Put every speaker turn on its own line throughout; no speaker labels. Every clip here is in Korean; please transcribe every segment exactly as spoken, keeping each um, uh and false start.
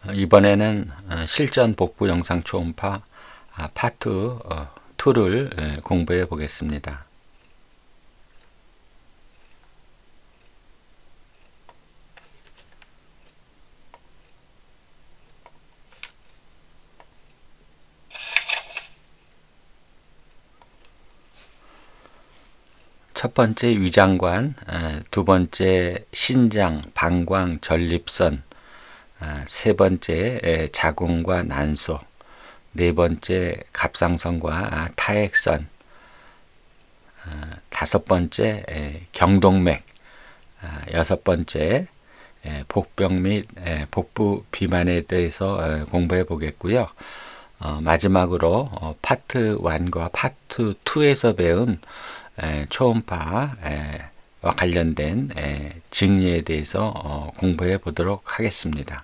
이번에는 실전 복부 영상 초음파 파트 이를 공부해 보겠습니다. 첫 번째 위장관, 두 번째 신장, 방광, 전립선, 세 번째 자궁과 난소, 네 번째 갑상선과 타액선, 다섯 번째 경동맥, 여섯 번째 복병 및 복부 비만에 대해서 공부해 보겠고요. 마지막으로 파트 일과 파트 이에서 배운 초음파와 관련된 증리에 대해서 공부해 보도록 하겠습니다.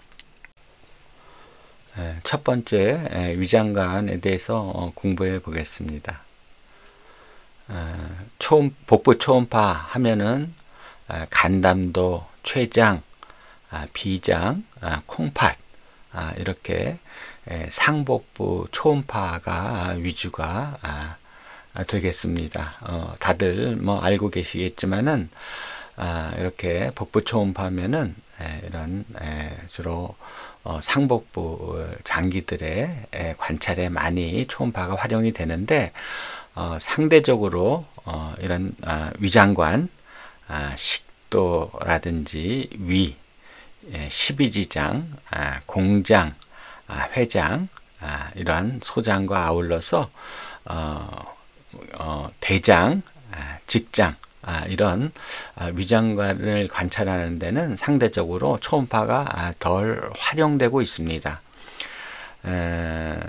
첫 번째 위장관에 대해서 공부해 보겠습니다. 초음, 복부 초음파 하면은 간담도, 췌장, 비장, 콩팥 이렇게 상복부 초음파가 위주가 되겠습니다. 어, 다들 뭐 알고 계시겠지만은 아, 이렇게 복부 초음파면은 에, 이런 에, 주로 어, 상복부 장기들의 에, 관찰에 많이 초음파가 활용이 되는데 어, 상대적으로 어, 이런 아, 위장관, 아, 식도라든지 위, 에, 십이지장, 아, 공장, 아, 회장, 아, 이러한 소장과 아울러서 어, 어, 대장, 아, 직장, 아, 이런 아, 위장관을 관찰하는 데는 상대적으로 초음파가 아, 덜 활용되고 있습니다. 에,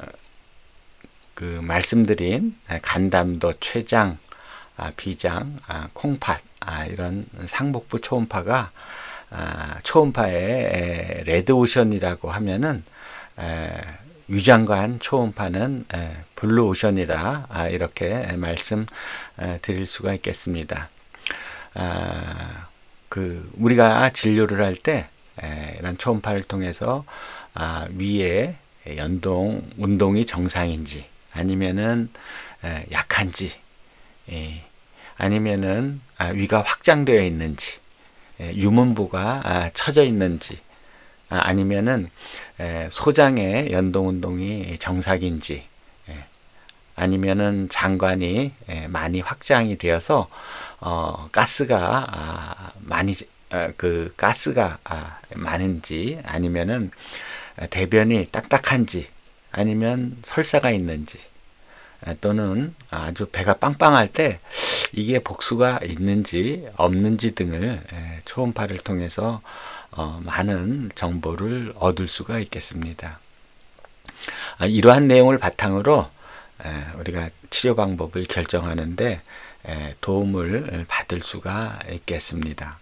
그 말씀드린 간담도, 췌장, 아, 비장, 아, 콩팥, 아, 이런 상복부 초음파가 아, 초음파의 레드오션이라고 하면은 에, 위장관 초음파는 블루오션이다, 아, 이렇게 말씀 드릴 수가 있겠습니다. 아, 그 우리가 진료를 할 때 이런 초음파를 통해서 아, 위에 연동 운동이 정상인지 아니면은 에, 약한지, 예, 아니면은 아, 위가 확장되어 있는지, 예, 유문부가 아, 처져 있는지, 아, 아니면은 에, 소장의 연동 운동이 정상인지, 에, 아니면은 장관이 에, 많이 확장이 되어서 어, 가스가 아, 많이 어, 그 가스가 아, 많은지, 아니면은 대변이 딱딱한지, 아니면 설사가 있는지, 에, 또는 아주 배가 빵빵할 때 이게 복수가 있는지 없는지 등을 에, 초음파를 통해서 어, 많은 정보를 얻을 수가 있겠습니다. 아, 이러한 내용을 바탕으로 에, 우리가 치료 방법을 결정하는데 에, 도움을 받을 수가 있겠습니다.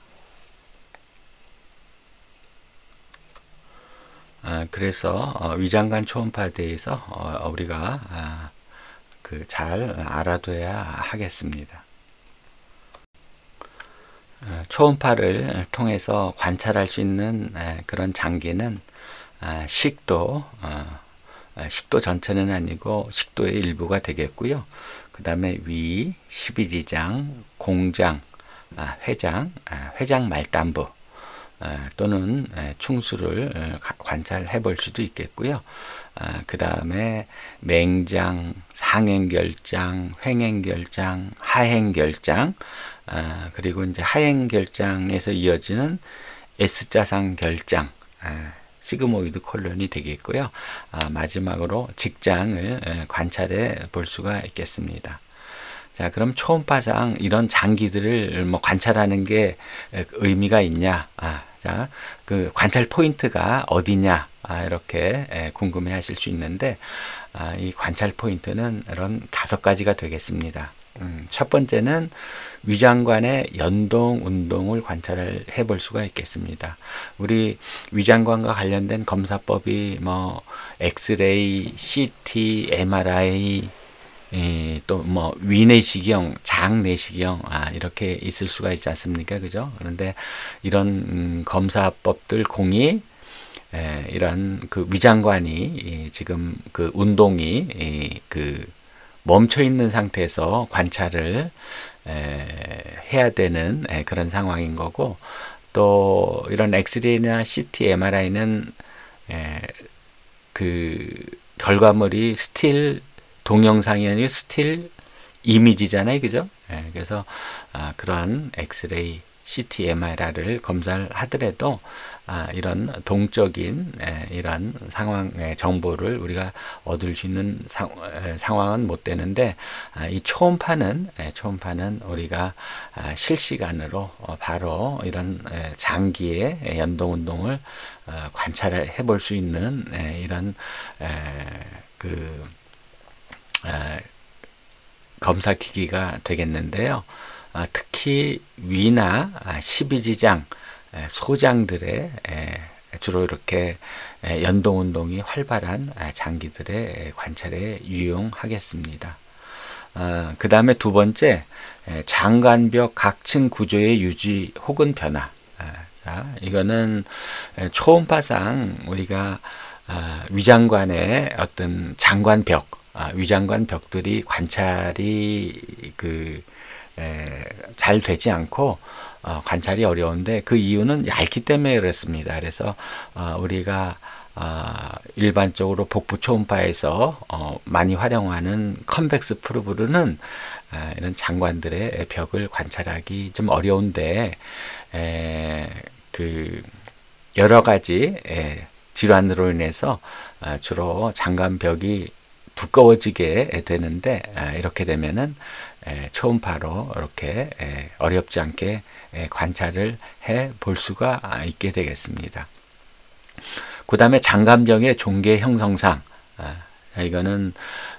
아, 그래서 어, 위장관 초음파에 대해서 어, 우리가 아, 그 잘 알아둬야 하겠습니다. 초음파를 통해서 관찰할 수 있는 그런 장기는 식도, 식도 전체는 아니고 식도의 일부가 되겠고요. 그 다음에 위, 십이지장, 공장, 회장, 회장 말단부 또는 충수를 관찰해 볼 수도 있겠고요. 그 다음에 맹장, 상행결장, 횡행결장, 하행결장, 아, 그리고 이제 하행결장에서 이어지는 S자상 결장, 아, 시그모이드 콜론이 되겠고요. 아, 마지막으로 직장을 에, 관찰해 볼 수가 있겠습니다. 자, 그럼 초음파상 이런 장기들을 뭐 관찰하는 게 의미가 있냐? 아, 자, 그 관찰 포인트가 어디냐? 아, 이렇게 에, 궁금해 하실 수 있는데, 아, 이 관찰 포인트는 이런 다섯 가지가 되겠습니다. 음, 첫 번째는 위장관의 연동 운동을 관찰을 해볼 수가 있겠습니다. 우리 위장관과 관련된 검사법이 뭐 엑스레이, 씨티, 엠알아이, 또 뭐 위내시경, 장내시경, 아, 이렇게 있을 수가 있지 않습니까? 그죠? 그런데 이런 음, 검사법들 공이 에, 이런 그 위장관이 지금 그 운동이 이, 그 멈춰 있는 상태에서 관찰을 에, 해야 되는 에, 그런 상황인 거고, 또 이런 엑스레이나 씨티, 엠알아이는 에, 그 결과물이 스틸 동영상이 아니고 스틸 이미지잖아요, 그죠? 예, 그래서 아, 그런 엑스레이, 씨티, 엠알아이를 검사를 하더라도 아, 이런 동적인 에, 이런 상황의 정보를 우리가 얻을 수 있는 상, 에, 상황은 못 되는데, 아, 이 초음파는 에, 초음파는 우리가 아, 실시간으로 어, 바로 이런 에, 장기의 연동 운동을 어, 관찰해 볼 수 있는 에, 이런 에, 그 에, 검사 기기가 되겠는데요. 아, 특히 위나 아, 십이지장, 에, 소장들의 에, 주로 이렇게 에, 연동 운동이 활발한 아, 장기들의 관찰에 유용하겠습니다. 아, 그 다음에 두 번째, 에, 장관벽 각층 구조의 유지 혹은 변화. 아, 자, 이거는 에, 초음파상 우리가 아, 위장관의 어떤 장관벽, 아, 위장관 벽들이 관찰이 그 에, 잘 되지 않고 어, 관찰이 어려운데, 그 이유는 얇기 때문에 그렇습니다. 그래서 어, 우리가 어, 일반적으로 복부 초음파에서 어, 많이 활용하는 컨벡스 프로브는 어, 이런 장관들의 벽을 관찰하기 좀 어려운데, 에, 그 여러 가지 에, 질환으로 인해서 어, 주로 장관벽이 두꺼워지게 되는데, 이렇게 되면은 초음파로 이렇게 어렵지 않게 관찰을 해 볼 수가 있게 되겠습니다. 그 다음에 장관병의 종계 형성상, 이거는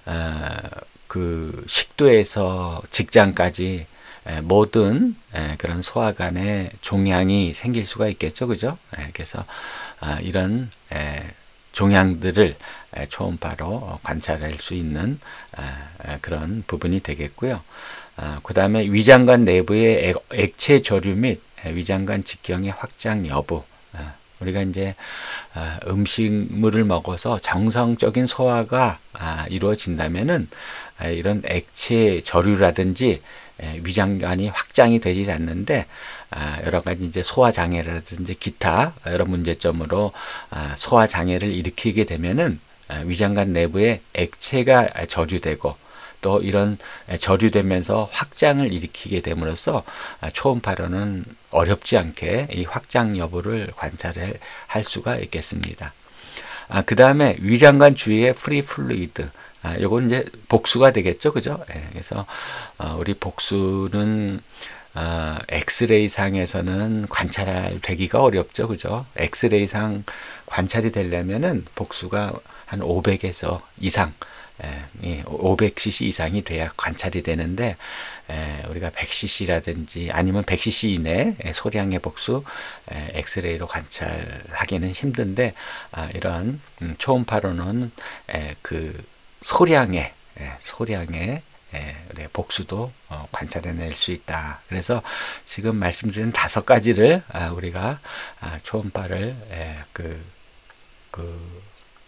그 식도에서 직장까지 모든 그런 소화관에 종양이 생길 수가 있겠죠, 그죠? 그래서 이런 종양들을 초음파로 관찰할 수 있는 그런 부분이 되겠고요. 그 다음에 위장관 내부의 액체 조류 및 위장관 직경의 확장 여부. 우리가 이제 음식물을 먹어서 정상적인 소화가 이루어진다면은 이런 액체 저류라든지 위장관이 확장이 되지 않는데, 여러 가지 이제 소화 장애라든지 기타 여러 문제점으로 소화 장애를 일으키게 되면은 위장관 내부에 액체가 저류되고, 또 이런 저류되면서 확장을 일으키게 됨으로써 초음파로는 어렵지 않게 이 확장 여부를 관찰할 수가 있겠습니다. 아, 그 다음에 위장관 주위의 프리 플루이드, 아, 요건 이제 복수가 되겠죠, 그죠? 예, 그래서 어, 우리 복수는 어, 엑스레이 상에서는 관찰할 되기가 어렵죠, 그죠? 엑스레이 상 관찰이 되려면은 복수가 한 오백에서 이상, 예, 오백 씨씨 이상이 돼야 관찰이 되는데, 에, 우리가 백 씨씨라든지 아니면 백 씨씨 이내 소량의 복수 에, 엑스레이로 관찰하기는 힘든데, 아, 이런 음, 초음파로는 에, 그 소량의 에, 소량의 에, 복수도 어, 관찰해낼 수 있다. 그래서 지금 말씀드린 다섯 가지를 아, 우리가 아, 초음파를 에, 그, 그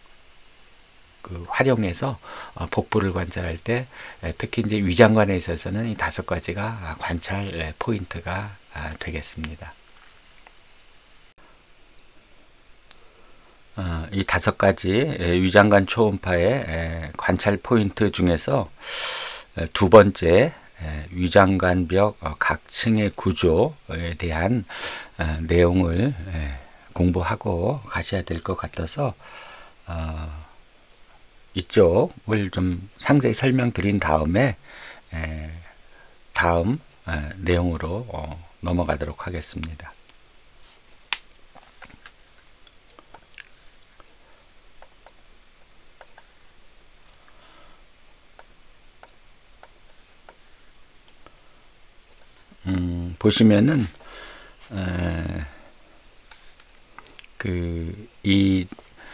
그 활용해서 복부를 관찰할 때, 특히 이제 위장관에 있어서는 이 다섯 가지가 관찰 포인트가 되겠습니다. 이 다섯 가지 위장관 초음파의 관찰 포인트 중에서 두 번째, 위장관벽 각층의 구조에 대한 내용을 공부하고 가셔야 될 것 같아서 이쪽을 좀 상세히 설명드린 다음에 에, 다음 에, 내용으로 어, 넘어가도록 하겠습니다. 음, 보시면은 그 이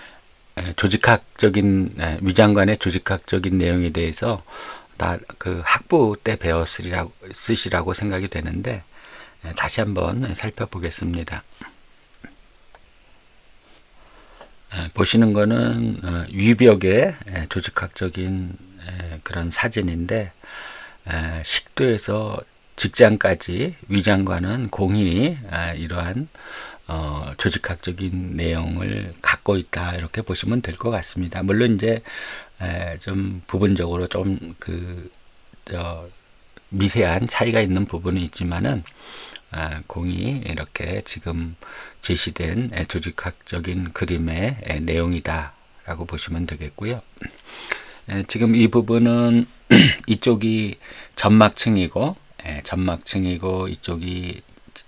조직학적인 위장관의 조직학적인 내용에 대해서 다 그 학부 때 배웠으리라고 쓰시라고 생각이 되는데, 다시 한번 살펴보겠습니다. 보시는 거는 어, 위벽의 에, 조직학적인 에, 그런 사진인데, 에, 식도에서 직장까지 위장관은 공히 아, 이러한 어, 조직학적인 내용을 갖고 있다, 이렇게 보시면 될 것 같습니다. 물론 이제 에, 좀 부분적으로 좀 그 저 미세한 차이가 있는 부분이 있지만은 아, 공이 이렇게 지금 제시된 에, 조직학적인 그림의 에, 내용이다 라고 보시면 되겠고요. 에, 지금 이 부분은 이쪽이 점막층이고, 에, 점막층이고 이쪽이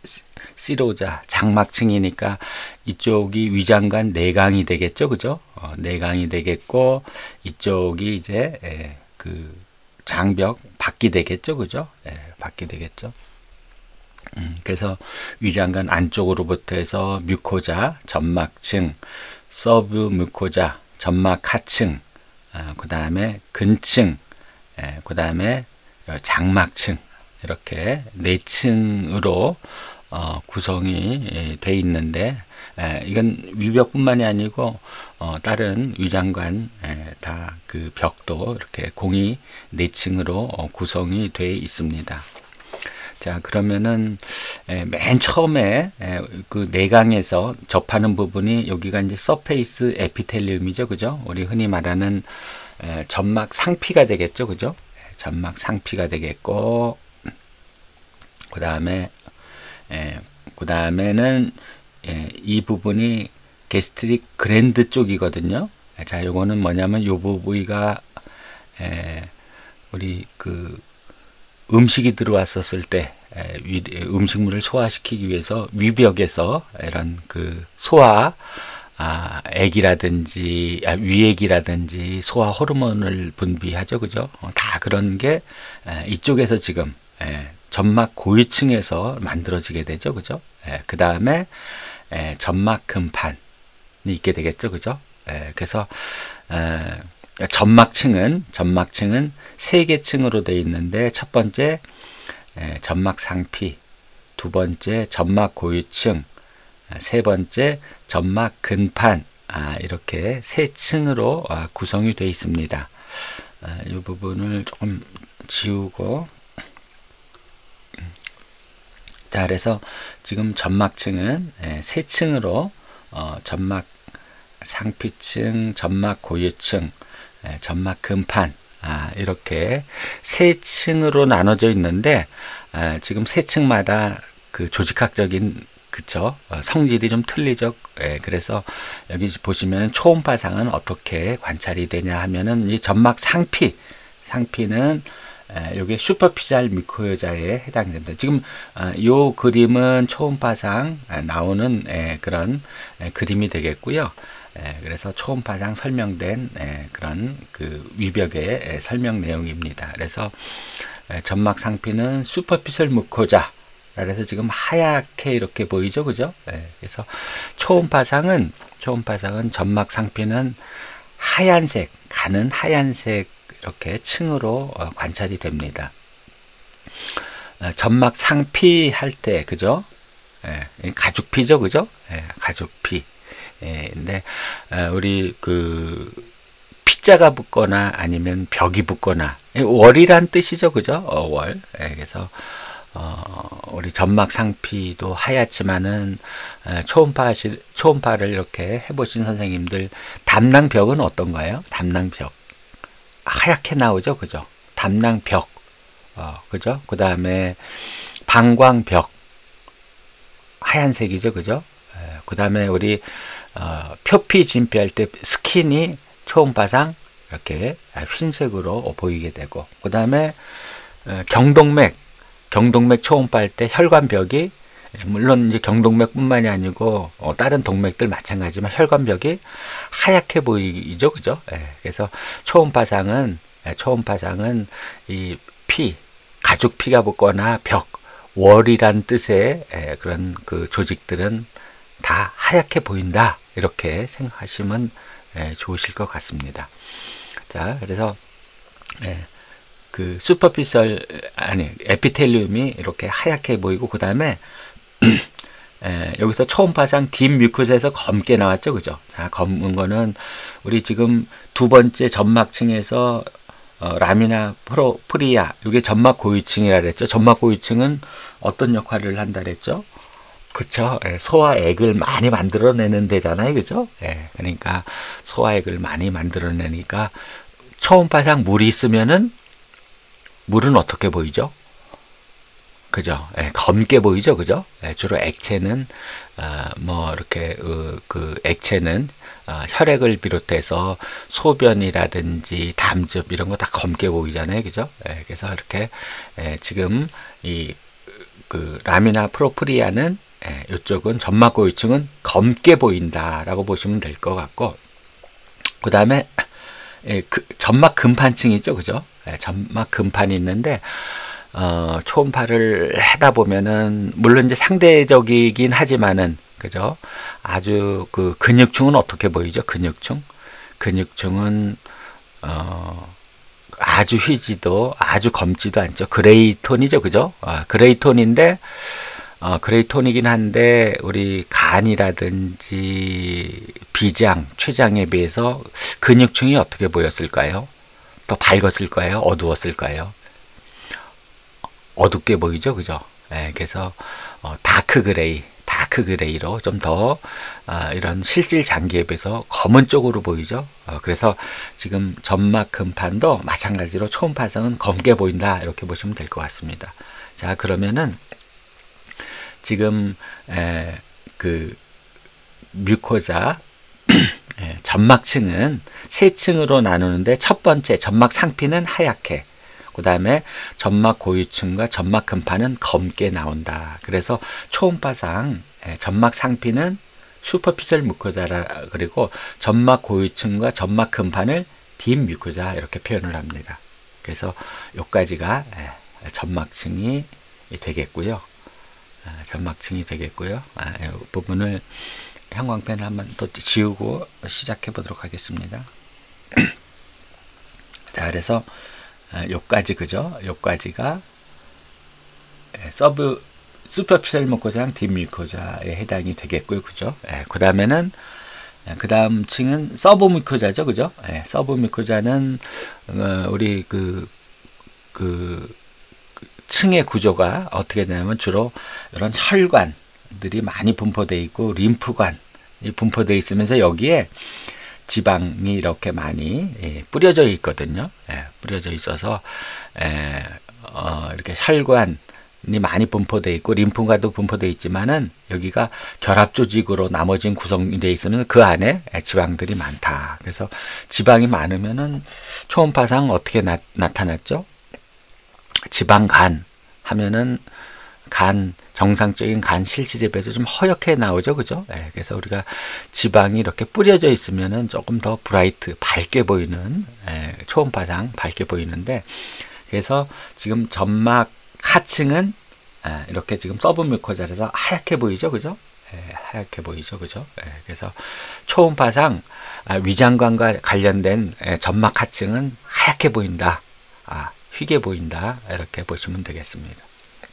시로자 장막층이니까 이쪽이 위장관 내강이 되겠죠, 그죠? 어, 내강이 되겠고, 이쪽이 이제 에, 그 장벽 밖이 되겠죠, 그죠? 에, 밖이 되겠죠. 음, 그래서 위장관 안쪽으로부터 해서 뮤코자, 점막층, 서브 뮤코자, 점막 하층, 어, 그 다음에 근층, 그 다음에 장막층, 이렇게 네 층으로 어, 구성이 돼 있는데, 에, 이건 위벽뿐만이 아니고 어, 다른 위장관 다 그 벽도 이렇게 공이 네 층으로 어, 구성이 돼 있습니다. 자, 그러면은 에, 맨 처음에 에, 그 내강에서 접하는 부분이 여기가 이제 서페이스 에피텔리움이죠, 그죠? 우리 흔히 말하는 에, 점막 상피가 되겠죠, 그죠? 점막 상피가 되겠고, 그 다음에 그 다음에는 에, 이 부분이 게스트릭 그랜드 쪽이거든요. 자, 요거는 뭐냐면 요 부위가 에, 우리 그 음식이 들어왔었을 때 에, 위, 음식물을 소화시키기 위해서 위벽에서 이런 그 소화 아, 액이라든지 아, 위액이라든지 소화 호르몬을 분비하죠, 그죠? 어, 다 그런 게 에, 이쪽에서 지금 에, 점막 고위층에서 만들어지게 되죠, 그죠? 그 다음에 점막 근판이 있게 되겠죠, 그죠? 에, 그래서 에, 점막층은 점막층은 세 개 층으로 되어 있는데, 첫 번째 에, 점막 상피, 두 번째 점막 고위층, 세 번째 점막 근판, 아, 이렇게 세 층으로 아, 구성이 되어 있습니다. 아, 이 부분을 조금 지우고, 자, 그래서 지금 점막층은 세 층으로 어, 점막 상피층, 점막 고유층, 에, 점막 근판, 아, 이렇게 세 층으로 나눠져 있는데, 아, 지금 세 층마다 그 조직학적인 그쵸 어, 성질이 좀 틀리죠. 예, 그래서 여기 보시면 초음파상은 어떻게 관찰이 되냐 하면은 이 점막 상피, 상피는 이게 슈퍼피셜 미코요자에 해당됩니다. 지금 이 그림은 초음파상 나오는 그런 그림이 되겠고요. 그래서 초음파상 설명된 그런 그 위벽의 설명 내용입니다. 그래서 점막 상피는 슈퍼피셜 미코자, 그래서 지금 하얗게 이렇게 보이죠, 그죠? 그래서 초음파상은 초음파상은 점막 상피는 하얀색, 가는 하얀색 이렇게 층으로 관찰이 됩니다. 점막 상피 할 때, 그죠? 예, 가죽피죠, 그죠? 예, 가죽피. 예, 근데 우리 그 피자가 붙거나 아니면 벽이 붙거나, 월이란 뜻이죠, 그죠? 어, 월. 예, 그래서 어, 우리 점막 상피도 하얗지만은 에, 초음파 초음파를 이렇게 해보신 선생님들, 담낭벽은 어떤가요? 담낭벽 하얗게 나오죠, 그죠? 담낭벽, 어, 그죠? 그 다음에 방광벽 하얀색이죠, 그죠? 그 다음에 우리 어, 표피 진피할 때 스킨이 초음파상 이렇게 흰색으로 보이게 되고, 그 다음에 경동맥, 경동맥 초음파할 때 혈관벽이, 물론 이제 경동맥뿐만이 아니고 어, 다른 동맥들 마찬가지지만 혈관벽이 하얗게 보이죠, 그죠? 예, 그래서 초음파상은 예, 초음파상은 이 피, 가죽피가 붙거나 벽, 월이란 뜻의 예, 그런 그 조직들은 다 하얗게 보인다, 이렇게 생각하시면 예, 좋으실 것 같습니다. 자, 그래서 예, 그 슈퍼피셜 아니 에피텔리움이 이렇게 하얗게 보이고, 그 다음에 에, 여기서 초음파상 딥 뮤코자에서 검게 나왔죠, 그죠? 자, 검은 거는 우리 지금 두 번째 점막층에서 어, 라미나 프로, 프리아, 이게 점막 고유층이라 그랬죠. 점막 고유층은 어떤 역할을 한다 그랬죠? 그쵸? 예, 소화액을 많이 만들어내는 데잖아요, 그죠? 예, 그러니까 소화액을 많이 만들어내니까 초음파상 물이 있으면은 물은 어떻게 보이죠? 그죠? 예, 검게 보이죠, 그죠? 예, 주로 액체는 어, 뭐 이렇게 어, 그 액체는 어, 혈액을 비롯해서 소변이라든지 담즙 이런 거 다 검게 보이잖아요, 그죠? 예, 그래서 이렇게 예, 지금 이 그 라미나 프로프리아는 예, 이쪽은 점막 고유층은 검게 보인다라고 보시면 될 것 같고, 그 다음에 예, 그 점막 금판층이 있죠, 그죠? 예, 점막 금판이 있는데 어, 초음파를 하다 보면은 물론 이제 상대적이긴 하지만은 그죠? 아주 그 근육층은 어떻게 보이죠? 근육층, 근육층은 어, 아주 휘지도 아주 검지도 않죠. 그레이 톤이죠, 그죠? 어, 그레이 톤인데 어, 그레이 톤이긴 한데 우리 간이라든지 비장, 췌장에 비해서 근육층이 어떻게 보였을까요? 더 밝았을까요? 어두웠을까요? 어둡게 보이죠, 그죠? 예, 그래서 어, 다크 그레이, 다크 그레이로 좀 더 어, 이런 실질 장기에 비해서 검은 쪽으로 보이죠. 어, 그래서 지금 점막 금판도 마찬가지로 초음파상은 검게 보인다 이렇게 보시면 될 것 같습니다. 자, 그러면은 지금 에, 그 뮤코자 예, 점막층은 세 층으로 나누는데 첫 번째 점막 상피는 하얗게, 그 다음에 점막 고유층과 점막 금판은 검게 나온다. 그래서 초음파상 예, 점막 상피는 슈퍼피셜 뮤코자라, 그리고 점막 고유층과 점막 금판을 딥 뮤코자 이렇게 표현을 합니다. 그래서 여기까지가 예, 점막층이 되겠고요. 아, 점막층이 되겠고요. 아, 이 부분을 형광펜을 한번 또 지우고 시작해 보도록 하겠습니다. 자, 그래서 아, 요까지 그죠? 요까지가 서브 슈퍼피셜 뮤코자랑 딥 뮤코자에 해당이 되겠고요, 그죠? 예, 그 다음에는 그 다음 층은 서브 뮤코자죠, 그죠? 예, 서브 뮤코자는 어, 우리 그 그 층의 구조가 어떻게 되냐면 주로 이런 혈관들이 많이 분포되어 있고 림프관이 분포되어 있으면서 여기에 지방이 이렇게 많이 예, 뿌려져 있거든요. 예, 뿌려져 있어서 예, 어, 이렇게 혈관이 많이 분포되어 있고 림프관도 분포되어 있지만은 여기가 결합 조직으로 나머진 구성이 되어 있으면 그 안에 지방들이 많다. 그래서 지방이 많으면은 초음파상 어떻게 나, 나타났죠? 지방간 하면은 간, 정상적인 간 실질에 비해서 좀 허옇게 나오죠, 그죠? 예, 그래서 우리가 지방이 이렇게 뿌려져 있으면은 조금 더 브라이트, 밝게 보이는, 예, 초음파상 밝게 보이는데, 그래서 지금 점막 하층은 예, 이렇게 지금 서브 뮤코자에서 하얗게 보이죠, 그죠? 예, 하얗게 보이죠, 그죠? 예, 그래서 초음파상 아, 위장관과 관련된 예, 점막 하층은 하얗게 보인다. 아, 휘게 보인다. 이렇게 보시면 되겠습니다.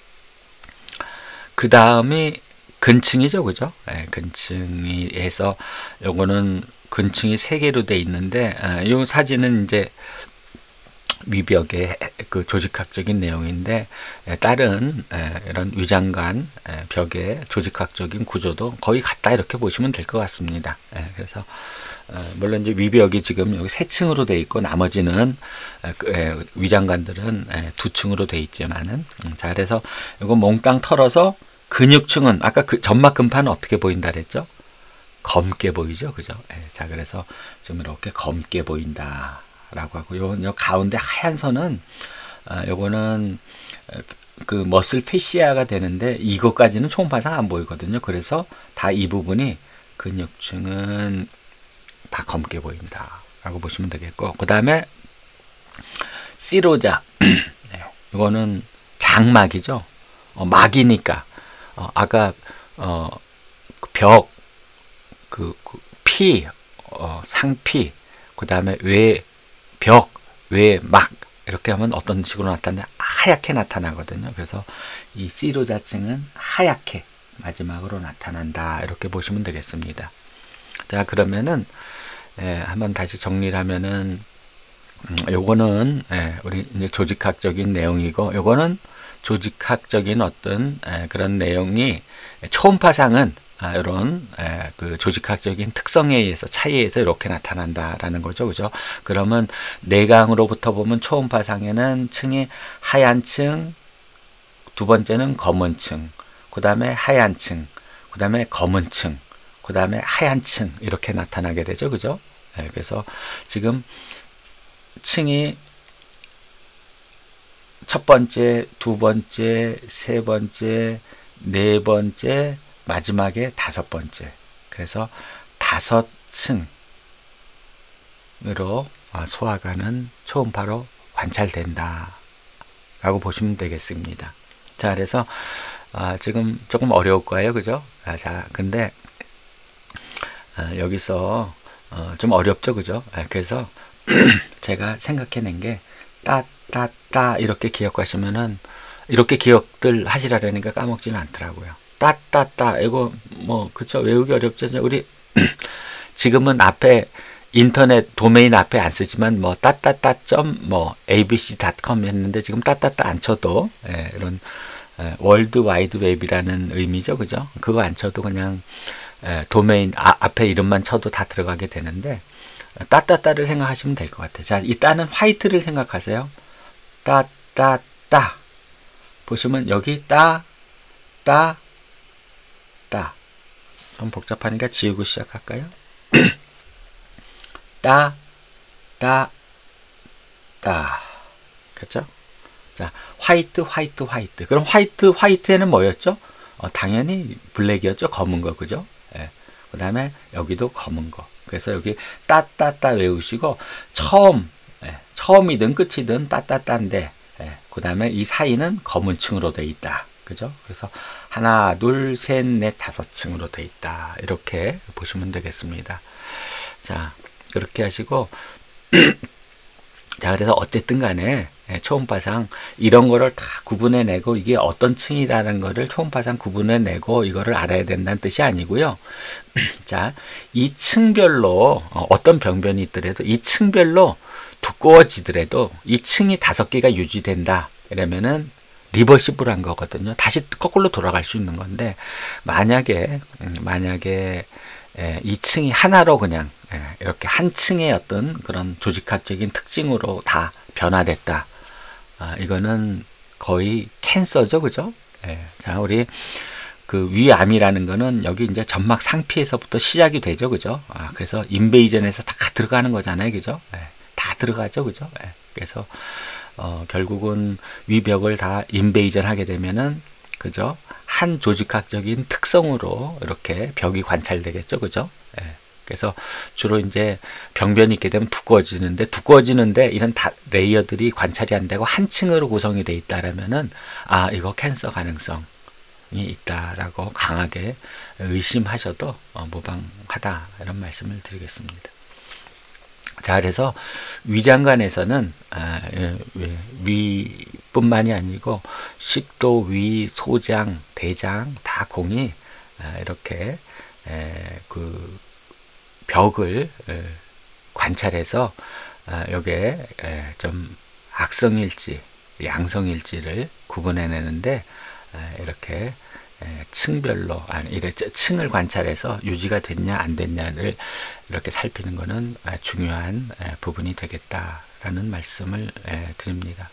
그 다음이 근층이죠, 그죠? 네, 근층이 해서 요거는 근층이 세 개로 돼 있는데 이 어, 사진은 이제 위벽의 그 조직학적인 내용인데 에, 다른 에, 이런 위장관 에, 벽의 조직학적인 구조도 거의 같다 이렇게 보시면 될 것 같습니다. 에, 그래서 어, 물론 이제 위벽이 지금 여기 세 층으로 돼 있고 나머지는 에, 에, 위장관들은 에, 두 층으로 돼 있지만은 음, 자, 그래서 이거 몽땅 털어서 근육층은 아까 그 점막 금판은 어떻게 보인다 그랬죠? 검게 보이죠, 그죠? 에, 자, 그래서 지금 이렇게 검게 보인다. 라고 하고 요, 요 가운데 하얀 선은 아, 요거는 그 머슬 페시아가 되는데 이거까지는 초음파상 안 보이거든요. 그래서 다 이 부분이 근육층은 다 검게 보인다 라고 보시면 되겠고, 그 다음에 시로자 네, 이거는 장막이죠. 어, 막이니까 어, 아까 어, 벽, 그, 그 피, 어, 상피, 그 다음에 외 벽, 외, 막 이렇게 하면 어떤 식으로 나타나냐? 하얗게 나타나거든요. 그래서 이 시로자층은 하얗게 마지막으로 나타난다. 이렇게 보시면 되겠습니다. 자, 그러면은 예, 한번 다시 정리를 하면은 음, 요거는 예, 우리 이제 조직학적인 내용이고, 요거는 조직학적인 어떤 예, 그런 내용이 초음파상은 아, 이런 에, 그 조직학적인 특성에 의해서 차이에 의해서 이렇게 나타난다라는 거죠, 그죠? 그러면 내강으로부터 보면 초음파상에는 층이 하얀 층, 두 번째는 검은 층, 그 다음에 하얀 층, 그 다음에 검은 층, 그 다음에 하얀 층 이렇게 나타나게 되죠, 그죠? 에, 그래서 지금 층이 첫 번째, 두 번째, 세 번째, 네 번째, 마지막에 다섯 번째. 그래서 다섯 층으로 소화가는 초음파로 관찰된다 라고 보시면 되겠습니다. 자, 그래서 아, 지금 조금 어려울 거예요, 그죠? 아, 자, 근데 아, 여기서 어, 좀 어렵죠, 그죠? 아, 그래서 제가 생각해낸 게 따, 따, 따 이렇게 기억하시면은 이렇게 기억들 하시라니까 까먹지는 않더라고요. 따따따 이거 뭐 그쵸, 외우기 어렵죠. 우리 지금은 앞에 인터넷 도메인 앞에 안 쓰지만 뭐 따따따 뭐 에이비씨 닷컴 했는데 지금 따따따 안 쳐도 예, 이런 예, 월드 와이드 웹이라는 의미죠, 그죠? 그거 안 쳐도 그냥 예, 도메인 아, 앞에 이름만 쳐도 다 들어가게 되는데 따따따를 생각하시면 될 것 같아요. 자, 이 따는 화이트를 생각하세요. 따따따 보시면 여기 따 따 따. 좀 복잡하니까 지우고 시작할까요? 따, 따, 따. 그렇죠? 자, 화이트, 화이트, 화이트. 그럼 화이트, 화이트에는 뭐였죠? 어, 당연히 블랙이었죠. 검은 거, 그죠? 예. 그 다음에 여기도 검은 거. 그래서 여기 따, 따, 따 외우시고, 처음, 예. 처음이든 끝이든 따, 따, 따인데, 예. 그 다음에 이 사이는 검은 층으로 돼 있다. 그죠? 그래서 하나, 둘, 셋, 넷, 다섯 층으로 돼 있다. 이렇게 보시면 되겠습니다. 자, 그렇게 하시고 자, 그래서 어쨌든 간에 초음파상 이런 거를 다 구분해내고 이게 어떤 층이라는 거를 초음파상 구분해내고 이거를 알아야 된다는 뜻이 아니고요. 자, 이 층별로 어떤 병변이 있더라도 이 층별로 두꺼워지더라도 이 층이 다섯 개가 유지된다. 이러면은 리버시블한 거거든요. 다시 거꾸로 돌아갈 수 있는 건데, 만약에, 만약에, 에, 이 층이 하나로 그냥, 에, 이렇게 한 층의 어떤 그런 조직학적인 특징으로 다 변화됐다. 아, 이거는 거의 캔서죠, 그죠? 에, 자, 우리, 그 위암이라는 거는 여기 이제 점막 상피에서부터 시작이 되죠, 그죠? 아, 그래서 인베이전에서 다 들어가는 거잖아요, 그죠? 에, 다 들어가죠, 그죠? 에, 그래서, 어, 결국은 위벽을 다 인베이전 하게 되면은, 그죠? 한 조직학적인 특성으로 이렇게 벽이 관찰되겠죠, 그죠? 예. 그래서 주로 이제 병변이 있게 되면 두꺼워지는데, 두꺼워지는데 이런 다, 레이어들이 관찰이 안 되고 한 층으로 구성이 돼 있다라면은, 아, 이거 캔서 가능성이 있다라고 강하게 의심하셔도 어, 무방하다. 이런 말씀을 드리겠습니다. 자, 그래서 위장관에서는 아, 위뿐만이 아니고 식도, 위, 소장, 대장 다 공이 아, 이렇게 에, 그 벽을 에, 관찰해서 아, 요게 에, 좀 악성일지, 양성일지를 구분해내는데 에, 이렇게 에, 층별로 아니 이래 층을 관찰해서 유지가 됐냐 안 됐냐를 이렇게 살피는 것은 중요한 에, 부분이 되겠다라는 말씀을 에, 드립니다.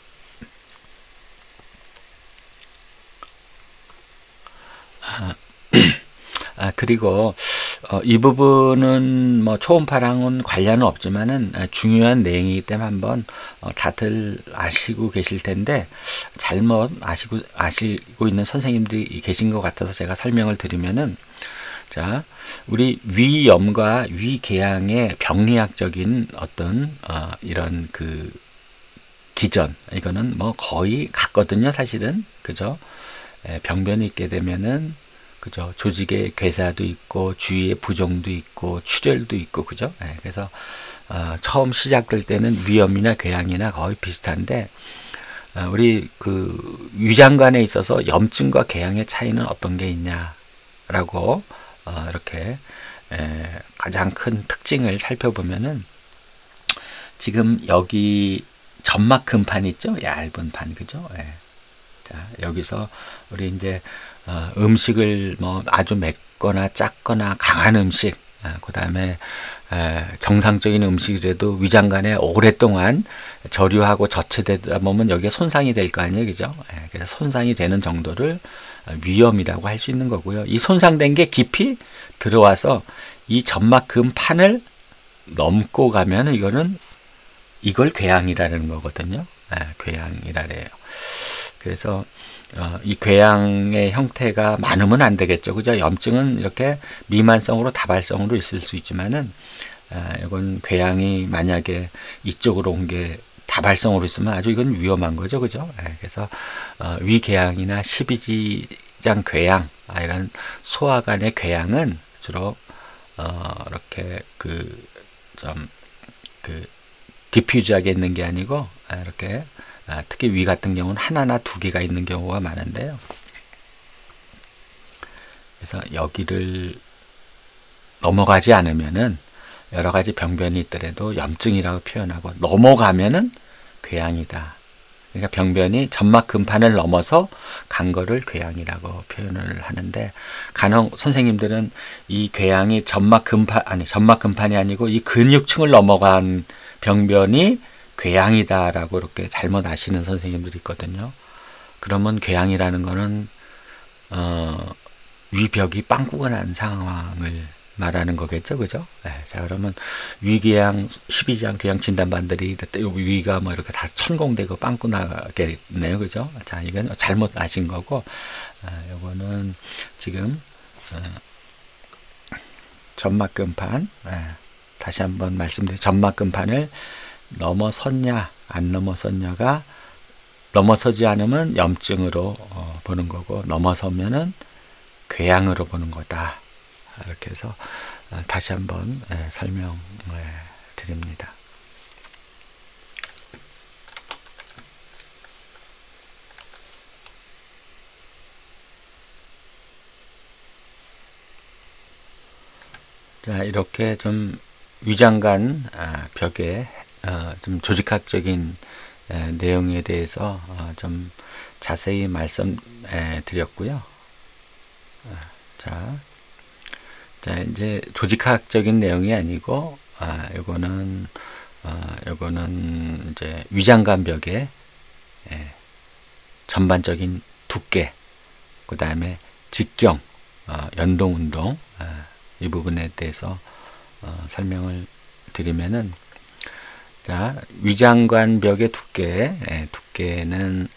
아, 아, 그리고 어, 이 부분은 뭐 초음파랑은 관련은 없지만은 아, 중요한 내용이기 때문에 한번 어, 다들 아시고 계실 텐데 잘못 아시고 아시고 있는 선생님들이 계신 것 같아서 제가 설명을 드리면은, 자, 우리 위염과 위궤양의 병리학적인 어떤 어, 이런 그 기전, 이거는 뭐 거의 같거든요, 사실은. 그죠? 에, 병변이 있게 되면은, 그죠? 조직의 괴사도 있고, 주위에 부종도 있고, 출혈도 있고, 그죠? 에, 그래서 어, 처음 시작될 때는 위염이나 궤양이나 거의 비슷한데, 어, 우리 그 위장관에 있어서 염증과 궤양의 차이는 어떤 게 있냐? 라고 어, 이렇게 에, 가장 큰 특징을 살펴보면은 지금 여기 점막 금판 있죠? 얇은 판, 그죠? 예. 자, 여기서 우리 이제 어, 음식을 뭐 아주 맵거나 작거나 강한 음식, 아, 그 다음에 정상적인 음식이라도 위장관에 오랫동안 저류하고 저체되다 보면 여기에 손상이 될 거 아니에요, 그죠? 예, 그래서 손상이 되는 정도를 위염이라고 할 수 있는 거고요. 이 손상된 게 깊이 들어와서 이 점막 금판을 넘고 가면 이거는 이걸 궤양이라는 거거든요. 예, 궤양이라래요. 그래서 어, 이 궤양의 형태가 많으면 안 되겠죠, 그죠? 염증은 이렇게 미만성으로 다발성으로 있을 수 있지만은 아, 이건 궤양이 만약에 이쪽으로 온 게 다발성으로 있으면 아주 이건 위험한 거죠, 그죠? 예, 그래서 어, 위궤양이나 십이지장 궤양, 아, 이런 소화관의 궤양은 주로 어, 이렇게 그 좀 그 디퓨즈하게 있는 게 아니고 아, 이렇게 아, 특히 위 같은 경우는 하나나 두 개가 있는 경우가 많은데요. 그래서 여기를 넘어가지 않으면은 여러 가지 병변이 있더라도 염증이라고 표현하고 넘어가면은 궤양이다. 그러니까 병변이 점막 금판을 넘어서 간 거를 궤양이라고 표현을 하는데 간혹 선생님들은 이 궤양이 점막 금판 아니 점막 금판이 아니고 이 근육층을 넘어간 병변이 궤양이다라고 이렇게 잘못 아시는 선생님들이 있거든요. 그러면 궤양이라는 거는 어, 위벽이 빵꾸가 난 상황을 말하는 거겠죠, 그죠? 네, 자, 그러면 위궤양, 십이지장 궤양 진단반들이 위가 뭐 이렇게 다 천공되고 빵꾸 나겠네요, 그죠? 자, 이건 잘못 아신 거고, 아, 요거는 지금 어, 점막금판, 네, 다시 한번 말씀드려 점막금판을 넘어섰냐 안 넘어섰냐가 넘어서지 않으면 염증으로 어, 보는 거고 넘어서면은 궤양으로 보는 거다. 이렇게 해서 어, 다시 한번 예, 설명을 드립니다. 자, 이렇게 좀 위장관 아, 벽에 어, 좀 조직학적인 에, 내용에 대해서 어, 좀 자세히 말씀드렸고요. 자, 자 이제 조직학적인 내용이 아니고 아, 요거는 어, 요거는 이제 위장관 벽의 에, 전반적인 두께, 그 다음에 직경, 어, 연동 운동 아, 이 부분에 대해서 어, 설명을 드리면은. 자, 위장관 벽의 두께, 예, 두께는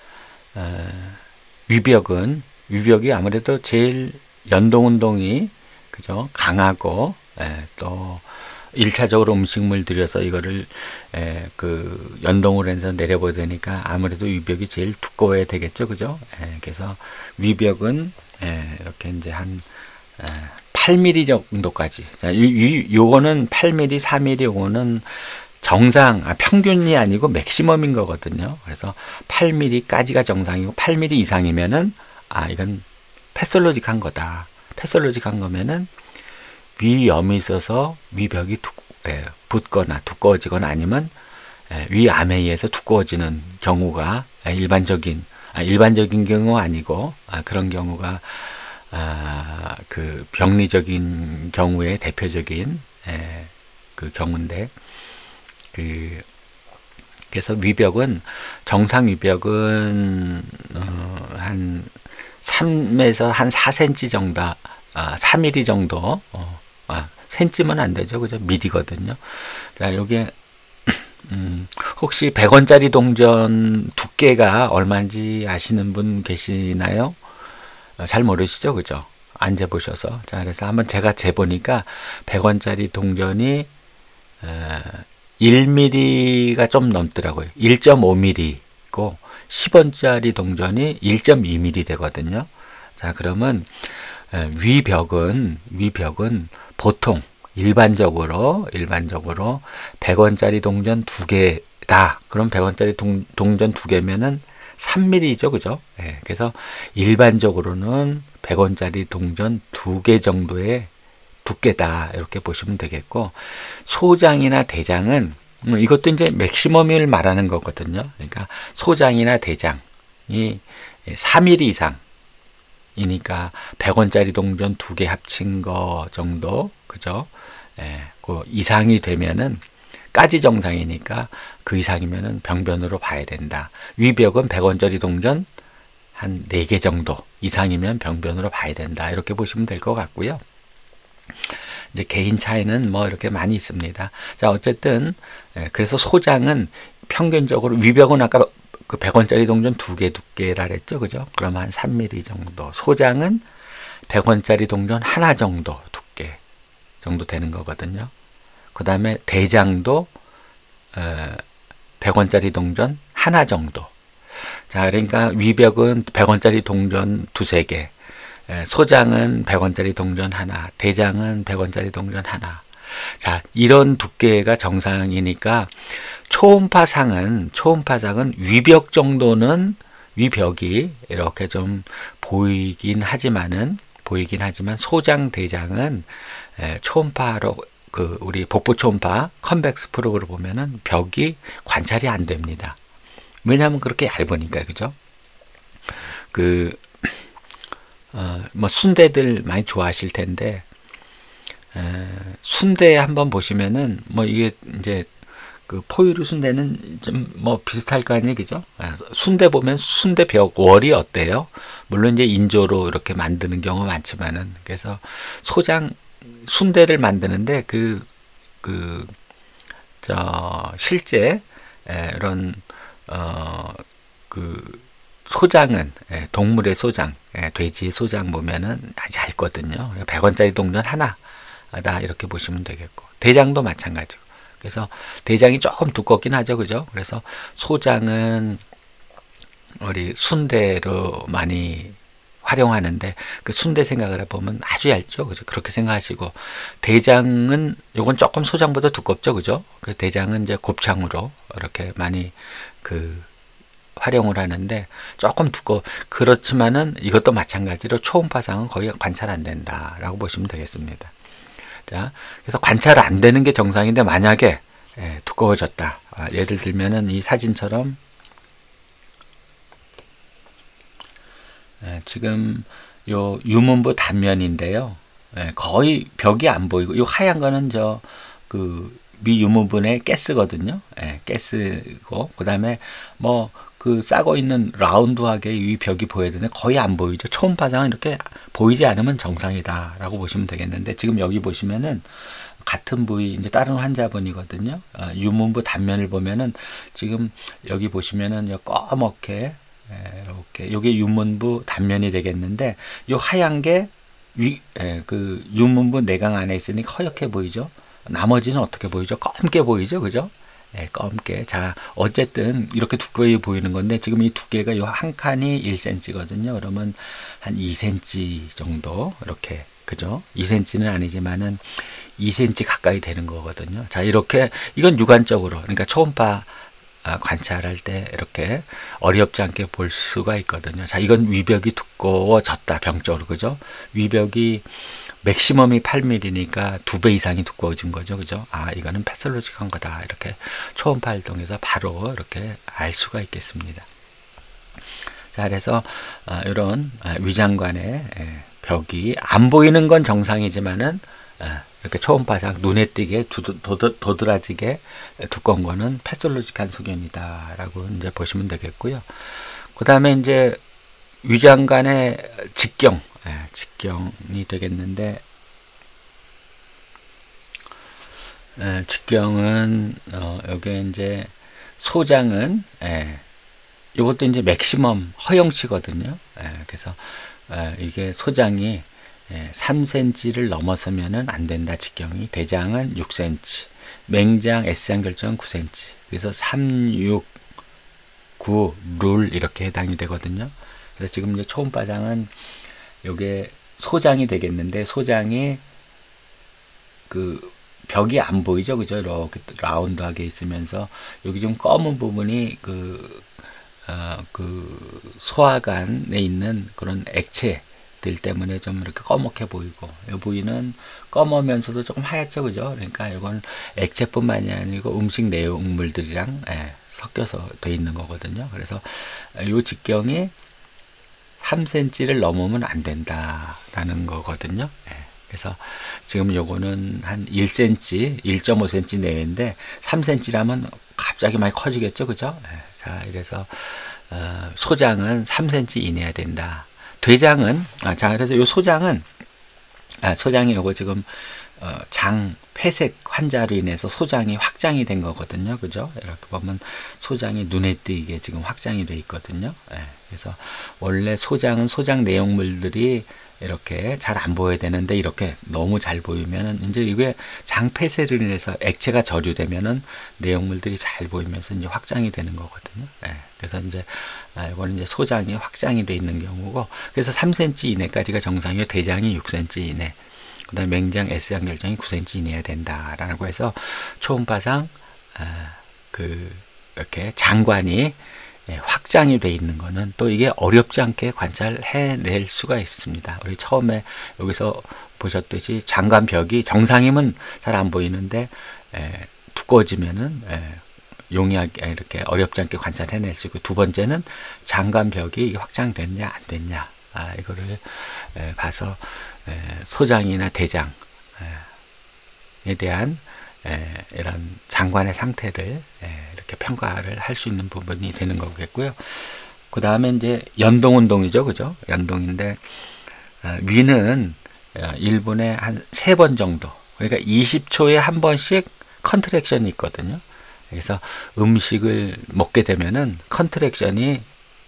어, 위벽은 위벽이 아무래도 제일 연동 운동이 그죠 강하고 예, 또 일차적으로 음식물 들여서 이거를 예, 그 연동을 해서 내려보야 되니까 아무래도 위벽이 제일 두꺼워야 되겠죠, 그죠? 예, 그래서 위벽은 예, 이렇게 이제 한 예, 팔 밀리미터 정도까지. 자, 이, 이 요거는 팔 밀리미터, 사 밀리미터 요거는 정상, 아, 평균이 아니고 맥시멈인 거거든요. 그래서 팔 밀리미터까지가 정상이고 팔 밀리미터 이상이면은 아 이건 패솔로직한 거다. 패솔로직한 거면은 위염이 있어서 위벽이 두, 예, 붓거나 두꺼워지거나 아니면 예, 위암에 의해서 두꺼워지는 경우가 예, 일반적인 아, 일반적인 경우 아니고 아, 그런 경우가 아, 그 병리적인 경우의 대표적인 예, 그 경우인데. 그 그래서 위벽은 정상 위벽은 어, 한 삼에서 한 사 센티미터 정도, 아, 사 밀리미터 정도, 어, 아, 센티면 안 되죠, 그죠? 미리거든요. 자, 요게 음, 혹시 백 원짜리 동전 두께가 얼마인지 아시는 분 계시나요? 어, 잘 모르시죠, 그죠? 안 재보셔서. 자, 그래서 한번 제가 재보니까 백 원짜리 동전이 어, 일 밀리미터가 좀 넘더라고요. 일 점 오 밀리미터고 십 원짜리 동전이 일 점 이 밀리미터 되거든요. 자, 그러면 위벽은 위벽은 보통 일반적으로 일반적으로 백 원짜리 동전 두 개다. 그럼 백 원짜리 동, 동전 두 개면은 삼 밀리미터죠. 그죠? 예, 그래서 일반적으로는 백 원짜리 동전 두 개 정도의 두께다. 이렇게 보시면 되겠고, 소장이나 대장은, 음, 이것도 이제 맥시멈을 말하는 거거든요. 그러니까 소장이나 대장이 사 밀리미터 이상이니까 백 원짜리 동전 두 개 합친 거 정도, 그죠? 예, 그 이상이 되면은 까지 정상이니까 그 이상이면은 병변으로 봐야 된다. 위벽은 백 원짜리 동전 한 네 개 정도 이상이면 병변으로 봐야 된다. 이렇게 보시면 될 것 같고요. 이제 개인 차이는 뭐 이렇게 많이 있습니다. 자, 어쨌든 예, 그래서 소장은 평균적으로, 위벽은 아까 그 백 원짜리 동전 두 개 두께라 그랬죠. 그죠? 그러면 한 삼 밀리미터 정도. 소장은 백 원짜리 동전 하나 정도 두께 정도 되는 거거든요. 그 다음에 대장도 어, 백 원짜리 동전 하나 정도. 자, 그러니까 위벽은 백 원짜리 동전 두세 개, 소장은 백 원짜리 동전 하나, 대장은 백 원짜리 동전 하나. 자, 이런 두께가 정상이니까 초음파상은, 초음파상은 위벽 정도는, 위벽이 이렇게 좀 보이긴 하지만은, 보이긴 하지만 소장, 대장은 초음파로, 그 우리 복부 초음파 컨벡스 프로그를 보면은 벽이 관찰이 안 됩니다. 왜냐하면 그렇게 얇으니까. 그죠? 그 어, 뭐 순대들 많이 좋아하실 텐데, 에, 순대 한번 보시면은 뭐 이게 이제 그 포유류 순대는 좀 뭐 비슷할 거 아니에요. 그죠? 순대 보면 순대 벽 월이 어때요? 물론 이제 인조로 이렇게 만드는 경우가 많지만은, 그래서 소장 순대를 만드는데 그 그 저 실제 에, 이런 어 그 소장은, 예, 동물의 소장, 예, 돼지의 소장 보면은 아주 얇거든요. 백 원짜리 동전 하나다 이렇게 보시면 되겠고, 대장도 마찬가지고. 그래서 대장이 조금 두껍긴 하죠. 그죠? 그래서 소장은 우리 순대로 많이 활용하는데, 그 순대 생각을 해보면 아주 얇죠. 그죠? 그렇게 생각하시고, 대장은 요건 조금 소장보다 두껍죠. 그죠? 그 대장은 이제 곱창으로 이렇게 많이 그 활용을 하는데 조금 두꺼워. 그렇지만은 이것도 마찬가지로 초음파상은 거의 관찰 안 된다라고 보시면 되겠습니다. 자, 그래서 관찰 안 되는 게 정상인데, 만약에 예, 두꺼워졌다. 아, 예를 들면은 이 사진처럼, 예, 지금 요 유문부 단면인데요. 예, 거의 벽이 안 보이고, 요 하얀 거는 저 그 미유문분의 가스거든요. 예, 가스고, 그 다음에 뭐 그 싸고 있는 라운드하게 이 벽이 보여야 되는데 거의 안 보이죠. 초음파상은 이렇게 보이지 않으면 정상이다라고 보시면 되겠는데, 지금 여기 보시면은 같은 부위, 이제 다른 환자분이거든요. 어, 유문부 단면을 보면은 지금 여기 보시면은 꺼멓게, 예, 이렇게 요게 유문부 단면이 되겠는데, 요 하얀 게 위, 예, 그 유문부 내강 안에 있으니까 허옇게 보이죠. 나머지는 어떻게 보이죠? 검게 보이죠. 그죠? 네, 검게. 자, 어쨌든 이렇게 두꺼이 보이는 건데, 지금 이 두께가 요 한 칸이 일 센티미터거든요. 그러면 한 이 센티미터 정도, 이렇게, 그죠? 이 센티미터는 아니지만은 이 센티미터 가까이 되는 거거든요. 자, 이렇게, 이건 육안적으로, 그러니까 초음파 관찰할 때 이렇게 어렵지 않게 볼 수가 있거든요. 자, 이건 위벽이 두꺼워졌다, 병적으로. 그죠? 위벽이 맥시멈이 팔 밀리미터니까 두 배 이상이 두꺼워진 거죠. 그죠? 아, 이거는 패솔로직한 거다. 이렇게 초음파 활동에서 바로 이렇게 알 수가 있겠습니다. 자, 그래서 어, 이런 어, 위장관의 에, 벽이 안 보이는 건 정상이지만은 어, 이렇게 초음파상 눈에 띄게 도드, 도드, 도드라지게 두꺼운 거는 패솔로직한 소견이다 라고 이제 보시면 되겠고요. 그 다음에 이제 위장관의 직경, 예, 직경이 되겠는데, 예, 직경은 어, 여기 이제 소장은, 예, 이것도 이제 맥시멈 허용치거든요. 예, 그래서 예, 이게 소장이 예, 삼 센티미터를 넘어서면은 안 된다, 직경이. 대장은 육 센티미터, 맹장 S장 결정은 구 센티미터. 그래서 삼, 육, 구 룰 이렇게 해당이 되거든요. 그래서 지금 이제 초음파상은 요게 소장이 되겠는데, 소장이 그 벽이 안 보이죠. 그죠? 이렇게 라운드하게 있으면서 여기 좀 검은 부분이 그 어, 그 소화관에 있는 그런 액체들 때문에 좀 이렇게 꺼멓게 보이고, 이 부위는 검으면서도 조금 하얗죠, 그죠? 그러니까 이건 액체뿐만이 아니고 음식 내용물들이랑 예, 섞여서 돼 있는 거거든요. 그래서 이 직경이 삼 센티미터를 넘으면 안 된다라는 거거든요. 예. 그래서 지금 요거는 한 일 센티미터, 일 점 오 센티미터 내외인데 삼 센티미터라면 갑자기 많이 커지겠죠, 그죠? 예. 자, 이래서 어, 소장은 삼 센티미터 이내야 된다. 대장은 아, 자, 그래서 요 소장은 아, 소장이 요거 지금 어, 장 폐색 환자로 인해서 소장이 확장이 된 거거든요, 그죠? 이렇게 보면 소장이 눈에 띄게 지금 확장이 돼 있거든요. 예. 그래서 원래 소장은 소장 내용물들이 이렇게 잘 안 보여야 되는데 이렇게 너무 잘 보이면은 이제 이게 장 폐쇄로 인해서 액체가 저류되면은 내용물들이 잘 보이면서 이제 확장이 되는 거거든요. 예. 그래서 이제 아, 이거는 이제 소장이 확장이 돼 있는 경우고, 그래서 삼 센티미터 이내까지가 정상이고 대장이 육 센티미터 이내, 그다음에 맹장 S장 결정이 구 센티미터 이내야 된다라고 해서 초음파상 아, 그 이렇게 장관이 예, 확장이 돼 있는 거는 또 이게 어렵지 않게 관찰해낼 수가 있습니다. 우리 처음에 여기서 보셨듯이 장관벽이 정상이면 잘 안 보이는데 에, 두꺼워지면은 에, 용이하게 이렇게 어렵지 않게 관찰해낼 수 있고, 두 번째는 장관벽이 확장됐냐 안 됐냐, 아, 이거를 에, 봐서 에, 소장이나 대장에 대한 에, 이런 장관의 상태를 에, 이렇게 평가를 할 수 있는 부분이 되는 거겠고요. 그 다음에 이제 연동 운동이죠, 그죠? 연동인데 어, 위는 어, 일 분에 한 세 번 정도, 그러니까 이십 초에 한 번씩 컨트랙션이 있거든요. 그래서 음식을 먹게 되면은 컨트랙션이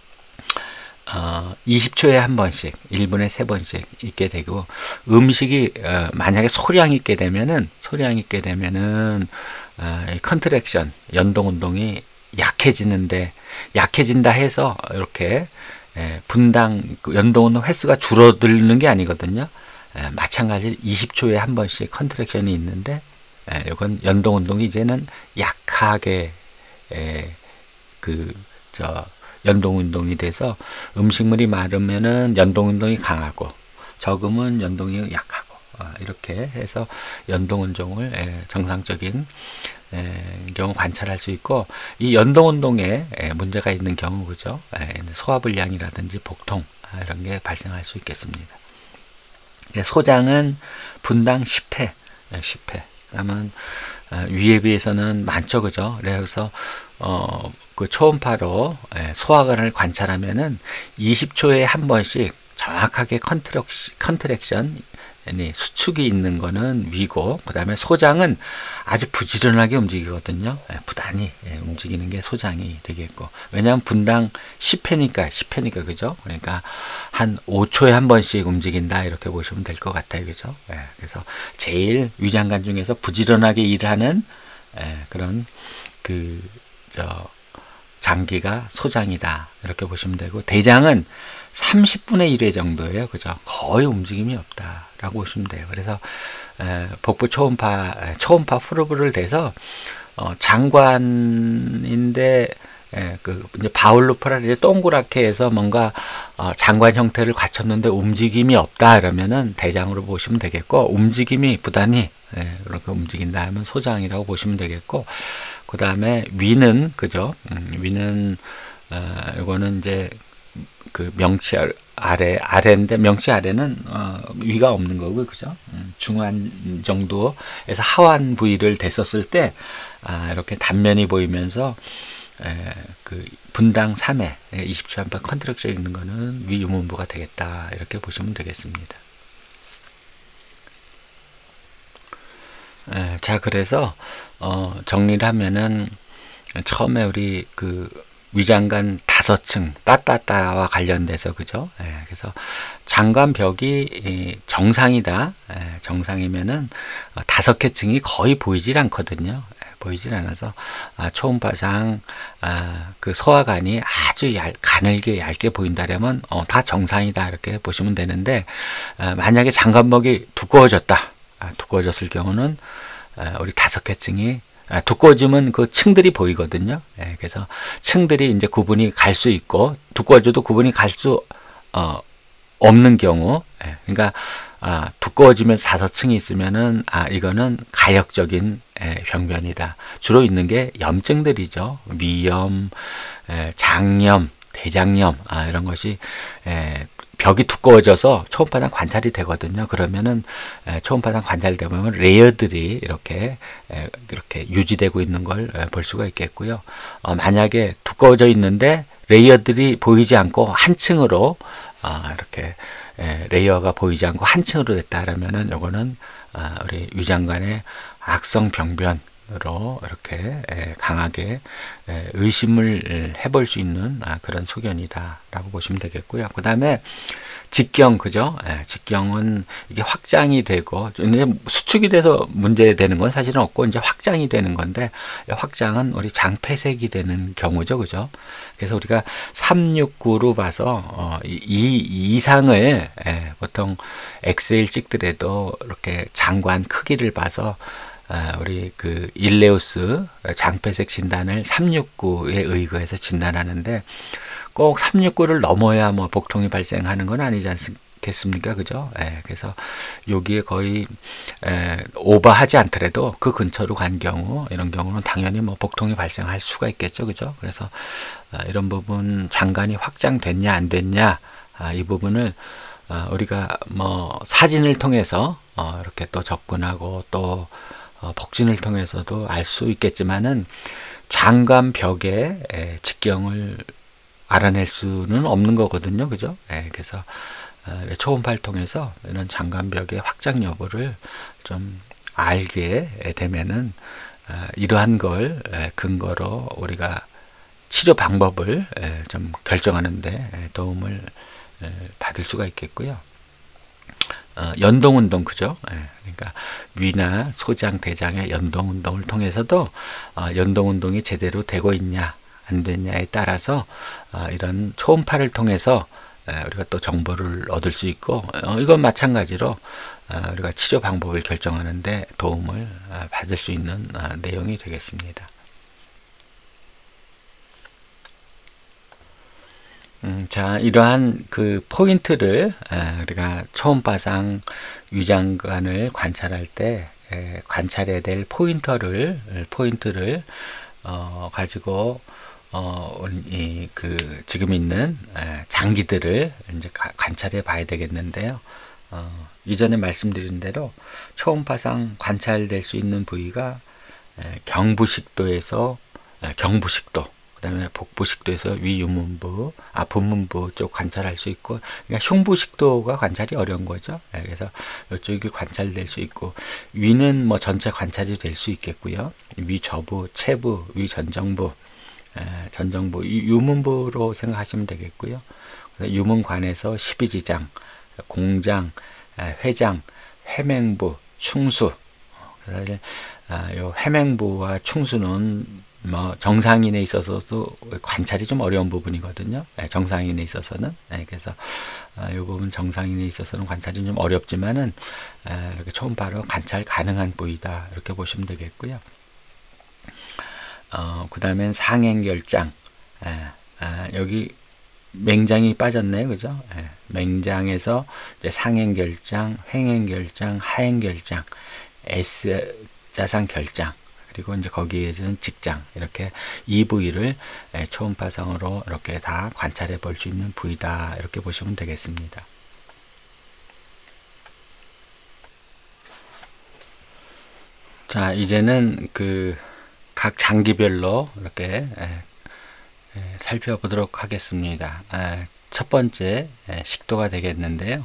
어, 이십 초에 한 번씩, 일 분에 세 번씩 있게 되고, 음식이 어, 만약에 소량 있게 되면은 소량 있게 되면은 어, 컨트랙션 연동 운동이 약해지는데, 약해진다 해서 이렇게 예, 분당 그 연동 운동 횟수가 줄어드는 게 아니거든요. 예, 마찬가지로 이십 초에 한 번씩 컨트랙션이 있는데, 예, 이건 연동 운동이 이제는 약하게 예, 그저 연동 운동이 돼서 음식물이 많으면은 연동 운동이 강하고 적으면 연동이 약하고, 어, 이렇게 해서 연동 운동을 에, 정상적인 에, 경우 관찰할 수 있고, 이 연동 운동에 에, 문제가 있는 경우, 그죠? 에, 소화불량이라든지 복통, 아, 이런 게 발생할 수 있겠습니다. 소장은 분당 십 회, 십 회. 그러면 어, 위에 비해서는 많죠, 그죠? 그래서 어, 그 초음파로 예, 소화관을 관찰하면은 이십 초에 한 번씩 정확하게 컨트랙션, 컨트랙션 수축이 있는 거는 위고, 그 다음에 소장은 아주 부지런하게 움직이거든요. 예, 부단히 예, 움직이는 게 소장이 되겠고, 왜냐하면 분당 십 회니까 십 회니까 그죠? 그러니까 한 오 초에 한 번씩 움직인다, 이렇게 보시면 될 것 같아요, 그죠? 예, 그래서 제일 위장관 중에서 부지런하게 일하는 예, 그런 그 저 장기가 소장이다, 이렇게 보시면 되고, 대장은 삼십분의 일 회 정도예요, 그죠? 거의 움직임이 없다라고 보시면 돼요. 그래서 에, 복부 초음파 에, 초음파 프로브를 대서 어, 장관인데 에, 그 이제 바울루프라 이제 동그랗게 해서 뭔가 어, 장관 형태를 갖췄는데 움직임이 없다, 그러면은 대장으로 보시면 되겠고, 움직임이 부단히 예, 그렇게 움직인다 하면 소장이라고 보시면 되겠고, 그 다음에 위는 그죠? 음, 위는 어, 이거는 이제 그 명치 아래 아래인데, 명치 아래는 어, 위가 없는 거고, 그죠? 음, 중환 정도에서 하완 부위를 댔었을 때 아, 이렇게 단면이 보이면서 에, 그 분당 삼 회 이십 초 한번 컨트랙션 있는 거는 위 유문부가 되겠다, 이렇게 보시면 되겠습니다. 에, 자, 그래서 어, 정리를 하면은 처음에 우리 그 위장관 다섯 층 따따따와 관련돼서, 그죠? 예, 그래서 장관벽이 정상이다, 예, 정상이면은 다섯 개 층이 거의 보이질 않거든요. 예, 보이질 않아서 아, 초음파상 아, 그 소화관이 아주 얇, 가늘게 얇게 보인다면 어, 다 정상이다, 이렇게 보시면 되는데, 아, 만약에 장관벽이 두꺼워졌다, 아, 두꺼워졌을 경우는 아, 우리 다섯 개 층이 두꺼워지면 그 층들이 보이거든요. 예, 그래서 층들이 이제 구분이 갈 수 있고, 두꺼워져도 구분이 갈 수 어, 없는 경우, 예, 그러니까 아, 두꺼워지면 다섯 층이 있으면은 아 이거는 가역적인 예, 병변이다. 주로 있는 게 염증들이죠. 위염, 예, 장염, 대장염 아, 이런 것이 예, 벽이 두꺼워져서 초음파상 관찰이 되거든요. 그러면은 에, 초음파상 관찰되면 레이어들이 이렇게 에, 이렇게 유지되고 있는 걸 볼 수가 있겠고요. 어, 만약에 두꺼워져 있는데 레이어들이 보이지 않고 한 층으로 아, 이렇게 에, 레이어가 보이지 않고 한 층으로 됐다라면은 요거는 아, 우리 위장관의 악성 병변으로 이렇게 에, 강하게 에, 의심을 해볼 수 있는 아, 그런 소견이다라고 보시면 되겠고요. 그 다음에 직경, 그죠? 예, 직경은 이게 확장이 되고, 이제 수축이 돼서 문제되는 건 사실은 없고, 이제 확장이 되는 건데, 확장은 우리 장폐색이 되는 경우죠, 그죠? 그래서 우리가 삼육구로 봐서, 어, 이 이상을, 예, 보통 엑스레이를 찍더라도 이렇게 장관 크기를 봐서, 아, 우리 그 일레우스 장폐색 진단을 삼육구에 의거해서 진단하는데, 꼭 삼육구를 넘어야 뭐 복통이 발생하는 건 아니지 않겠습니까? 그죠? 예, 그래서 여기에 거의 에, 오버하지 않더라도 그 근처로 간 경우, 이런 경우는 당연히 뭐 복통이 발생할 수가 있겠죠. 그죠? 그래서 아, 이런 부분 장관이 확장됐냐 안 됐냐 아, 이 부분을 아, 우리가 뭐 사진을 통해서 어, 이렇게 또 접근하고 또 어, 복진을 통해서도 알 수 있겠지만은 장관 벽에 에, 직경을 알아낼 수는 없는 거거든요. 그죠? 예, 그래서 어, 초음파를 통해서 이런 장관벽의 확장 여부를 좀 알게 되면은 어, 이러한 걸 에, 근거로 우리가 치료 방법을 에, 좀 결정하는데 에, 도움을 에, 받을 수가 있겠고요. 어, 연동운동, 그죠? 예, 그러니까 위나 소장, 대장의 연동운동을 통해서도 어, 연동운동이 제대로 되고 있냐 안 되냐에 따라서 어, 이런 초음파를 통해서 에, 우리가 또 정보를 얻을 수 있고 어, 이건 마찬가지로 어, 우리가 치료 방법을 결정하는데 도움을 어, 받을 수 있는 어, 내용이 되겠습니다. 음, 자, 이러한 그 포인트를 에, 우리가 초음파상 위장관을 관찰할 때 에, 관찰해야 될 포인터를 포인트를 어, 가지고 어, 이, 그, 지금 있는, 에, 장기들을 이제 가, 관찰해 봐야 되겠는데요. 어, 이전에 말씀드린 대로 초음파상 관찰될 수 있는 부위가 에, 경부식도에서, 에, 경부식도, 그 다음에 복부식도에서 위유문부, 아, 분문부 쪽 관찰할 수 있고, 그러니까 흉부식도가 관찰이 어려운 거죠. 에, 그래서 이쪽이 관찰될 수 있고, 위는 뭐 전체 관찰이 될 수 있겠고요. 위 저부, 체부, 위 전정부, 에, 전정부, 유문부로 생각하시면 되겠고요. 유문관에서 십이지장, 공장, 에, 회장, 회맹부, 충수. 사실 아, 요 회맹부와 충수는 뭐 정상인에 있어서도 관찰이 좀 어려운 부분이거든요. 에, 정상인에 있어서는. 에, 그래서 아, 이 부분 정상인에 있어서는 관찰이 좀 어렵지만은 에, 이렇게 초음파로 관찰 가능한 부위다 이렇게 보시면 되겠고요. 어, 그 다음엔 상행결장. 에, 아, 여기 맹장이 빠졌네요. 그죠? 에, 맹장에서 이제 상행결장, 횡행결장, 하행결장, S자상결장, 그리고 이제 거기에서는 직장, 이렇게 이 부위를 에, 초음파상으로 이렇게 다 관찰해 볼 수 있는 부위다. 이렇게 보시면 되겠습니다. 자, 이제는 그 각 장기별로 이렇게 에, 에, 살펴보도록 하겠습니다. 에, 첫 번째 에, 식도가 되겠는데요.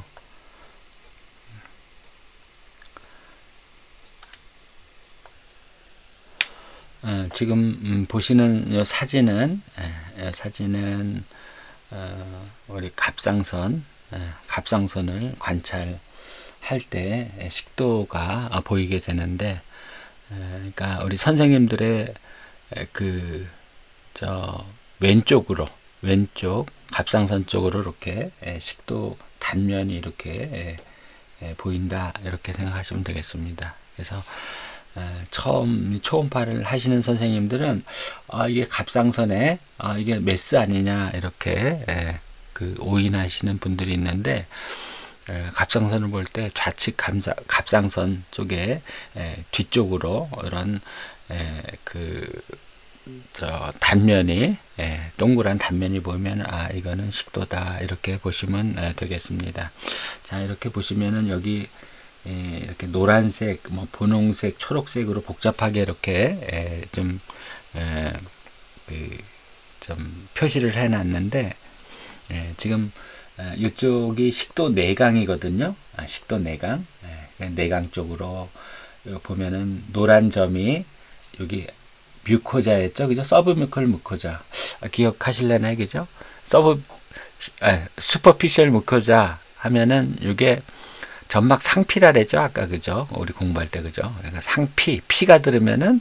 어, 지금 음, 보시는 이 사진은 에, 사진은 어, 우리 갑상선 에, 갑상선을 관찰할 때 식도가 어, 보이게 되는데, 그러니까 우리 선생님들의 그 저 왼쪽으로 왼쪽 갑상선 쪽으로 이렇게 식도 단면이 이렇게 보인다 이렇게 생각하시면 되겠습니다. 그래서 처음 초음파를 하시는 선생님들은 아, 이게 갑상선에 아, 이게 메스 아니냐 이렇게 에, 그 오인하시는 분들이 있는데 에, 갑상선을 볼 때 좌측 감사, 갑상선 쪽에 에, 뒤쪽으로 이런 에, 그 저 단면이 에, 동그란 단면이 보이면 아 이거는 식도다 이렇게 보시면 에, 되겠습니다. 자 이렇게 보시면은 여기 예, 이렇게 노란색, 뭐 분홍색, 초록색으로 복잡하게 이렇게 예, 좀, 예, 그, 좀 표시를 해놨는데 예, 지금 예, 이쪽이 식도 내강이거든요. 아, 식도 내강, 예, 내강 쪽으로 보면은 노란 점이 여기 뮤코자였죠, 그죠? 서브뮤컬 무코자 아, 기억하실래나 그죠? 서브 아, 슈퍼피셜 무코자 하면은 이게 점막 상피라 그랬죠 아까 그죠 우리 공부할 때 그죠 그러니까 상피 피가 들으면은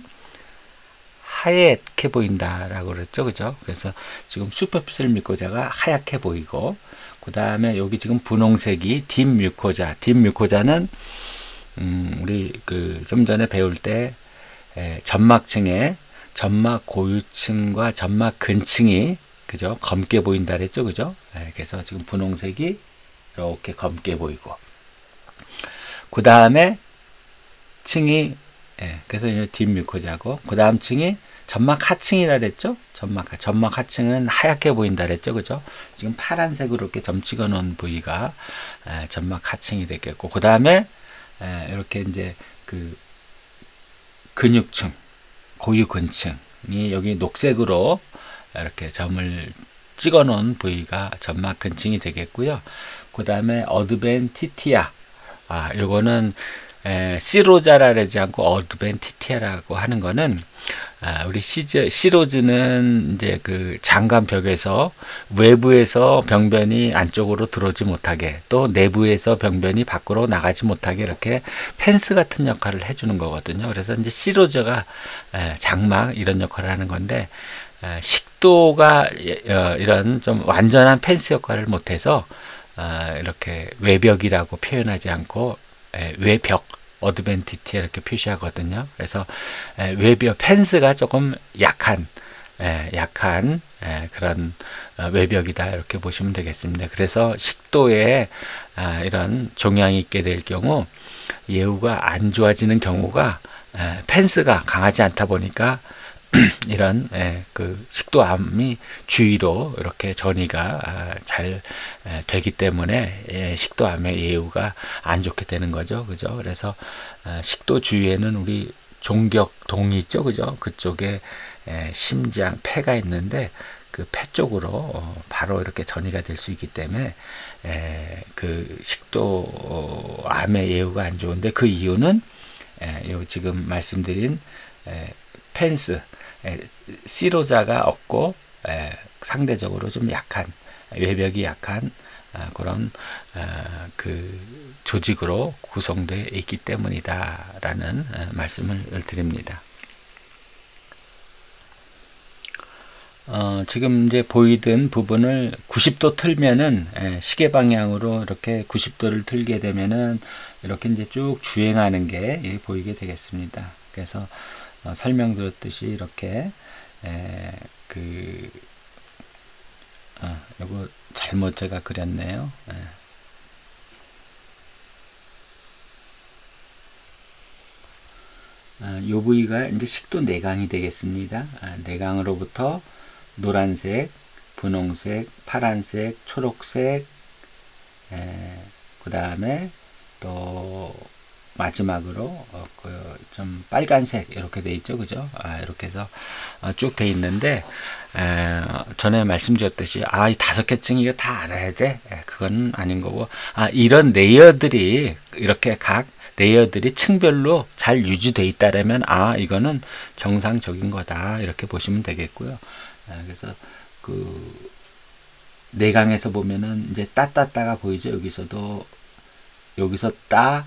하얗게 보인다라고 그랬죠 그죠 그래서 지금 슈퍼피셜 뮤코자가 하얗게 보이고 그 다음에 여기 지금 분홍색이 딥 뮤코자 딥 뮤코자는 음 우리 그 좀 전에 배울 때 에, 점막층에 점막 고유층과 점막 근층이 그죠 검게 보인다 그랬죠 그죠 에, 그래서 지금 분홍색이 이렇게 검게 보이고 그 다음에 층이 예, 그래서 이제 뒷뮤코자고 그 다음 층이 점막 하층이라 그랬죠 점막 점막 하층은 하얗게 보인다 그랬죠 그죠 지금 파란색으로 이렇게 점 찍어 놓은 부위가 예, 점막 하층이 되겠고 그 다음에 예, 이렇게 이제 그 근육층 고유 근층이 여기 녹색으로 이렇게 점을 찍어 놓은 부위가 점막 근층이 되겠고요 그 다음에 어드벤티티아 아, 요거는 에, 시로자라 그러지 않고 어드벤티티아라고 하는 거는 아, 우리 시즈, 시로즈는 이제 그 장관벽에서 외부에서 병변이 안쪽으로 들어오지 못하게 또 내부에서 병변이 밖으로 나가지 못하게 이렇게 펜스 같은 역할을 해주는 거거든요. 그래서 이제 시로저가 에, 장막 이런 역할을 하는 건데 에, 식도가 어, 이런 좀 완전한 펜스 역할을 못해서 어, 이렇게 외벽이라고 표현하지 않고 에, 외벽 어드벤티티 이렇게 표시하거든요. 그래서 에, 외벽 펜스가 조금 약한 에, 약한 에, 그런 어, 외벽이다 이렇게 보시면 되겠습니다. 그래서 식도에 아, 이런 종양이 있게 될 경우 예후가 안 좋아지는 경우가 에, 펜스가 강하지 않다 보니까 이런 에, 그 식도암이 주위로 이렇게 전이가 아, 잘 에, 되기 때문에 에, 식도암의 예후가 안 좋게 되는 거죠, 그죠? 그래서 아, 식도 주위에는 우리 종격동이 있죠, 그죠? 그쪽에 에, 심장, 폐가 있는데 그 폐 쪽으로 어, 바로 이렇게 전이가 될 수 있기 때문에 에, 그 식도암의 예후가 안 좋은데 그 이유는 에, 요 지금 말씀드린 에, 펜스 시로자가 없고 에, 상대적으로 좀 약한 외벽이 약한 아, 그런 아, 그 조직으로 구성되어 있기 때문이다라는 아, 말씀을 드립니다. 어, 지금 이제 보이던 부분을 구십 도 틀면은 에, 시계 방향으로 이렇게 구십 도를 틀게 되면은 이렇게 이제 쭉 주행하는 게 예, 보이게 되겠습니다. 그래서 어, 설명드렸듯이 이렇게 에, 그 어, 요거 잘못 제가 그렸네요. 에. 아, 요 부위가 이제 식도 내강이 되겠습니다. 아, 내강으로부터 노란색, 분홍색, 파란색, 초록색, 그 다음에 또 마지막으로 어, 그 좀 빨간색 이렇게 돼 있죠, 그죠? 아, 이렇게 해서 어, 쭉 돼 있는데 에, 전에 말씀드렸듯이 아, 이 다섯 개 층 이거 다 알아야 돼? 에, 그건 아닌 거고 아, 이런 레이어들이 이렇게 각 레이어들이 층별로 잘 유지되어 있다라면 아, 이거는 정상적인 거다 이렇게 보시면 되겠고요. 아, 그래서 그 내강에서 보면은 이제 따따따가 보이죠. 여기서도 여기서 따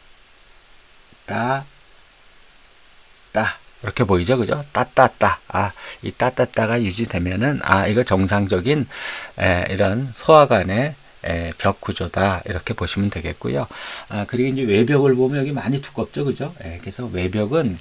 따, 따 이렇게 보이죠, 그죠? 따따따. 아, 이 따따따가 유지되면은 아, 이거 정상적인 에, 이런 소화관의 에, 벽 구조다 이렇게 보시면 되겠고요. 아, 그리고 이제 외벽을 보면 여기 많이 두껍죠, 그죠? 에, 그래서 외벽은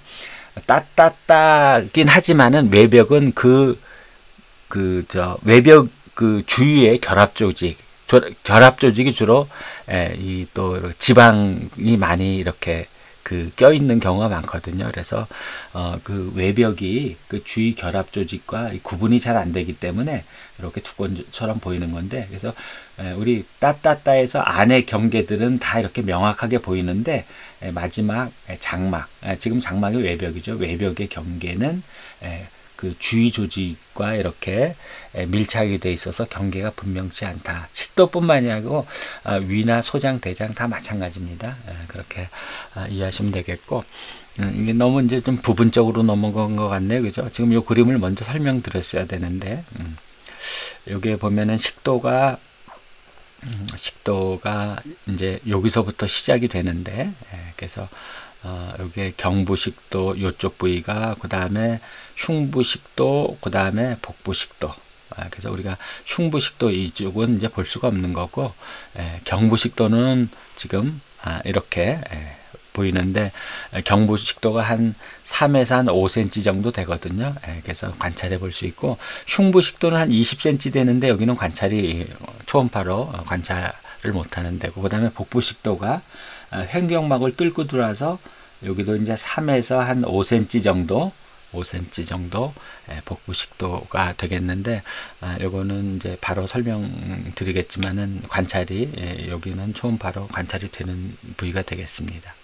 따따따긴 하지만은 외벽은 그 그 저 외벽 그 주위의 결합 조직, 조, 결합 조직이 주로 이 또 지방이 많이 이렇게 그 껴있는 경우가 많거든요. 그래서 어, 그 외벽이 그 주위 결합 조직과 구분이 잘 안 되기 때문에 이렇게 두건처럼 보이는 건데, 그래서 에, 우리 따따따에서 안의 경계들은 다 이렇게 명확하게 보이는데 에, 마지막 에, 장막, 에, 지금 장막이 외벽이죠. 외벽의 경계는 에, 그 주위 조직과 이렇게 밀착이 돼 있어서 경계가 분명치 않다. 식도뿐만이 아니고 위나 소장, 대장 다 마찬가지입니다. 그렇게 이해하시면 되겠고, 이게 너무 이제 좀 부분적으로 넘어간 것 같네요, 그죠? 지금 이 그림을 먼저 설명드렸어야 되는데, 여기에 보면은 식도가 식도가 이제 여기서부터 시작이 되는데, 그래서 어, 여기에 경부식도 요쪽 부위가, 그 다음에 흉부식도, 그 다음에 복부식도. 아, 그래서 우리가 흉부식도 이쪽은 이제 볼 수가 없는 거고, 에, 경부식도는 지금 아, 이렇게 에, 보이는데, 에, 경부식도가 한 삼에서 한 오 센티미터 정도 되거든요. 에, 그래서 관찰해 볼 수 있고, 흉부식도는 한 이십 센티미터 되는데 여기는 관찰이 초음파로 관찰을 못하는 데고, 그 다음에 복부식도가 횡격막을 뚫고 들어와서 여기도 이제 삼에서 한 오 센티미터 정도, 오 센티미터 정도 복부식도가 되겠는데, 아, 요거는 이제 바로 설명드리겠지만은 관찰이 예, 여기는 초음파로 관찰이 되는 부위가 되겠습니다.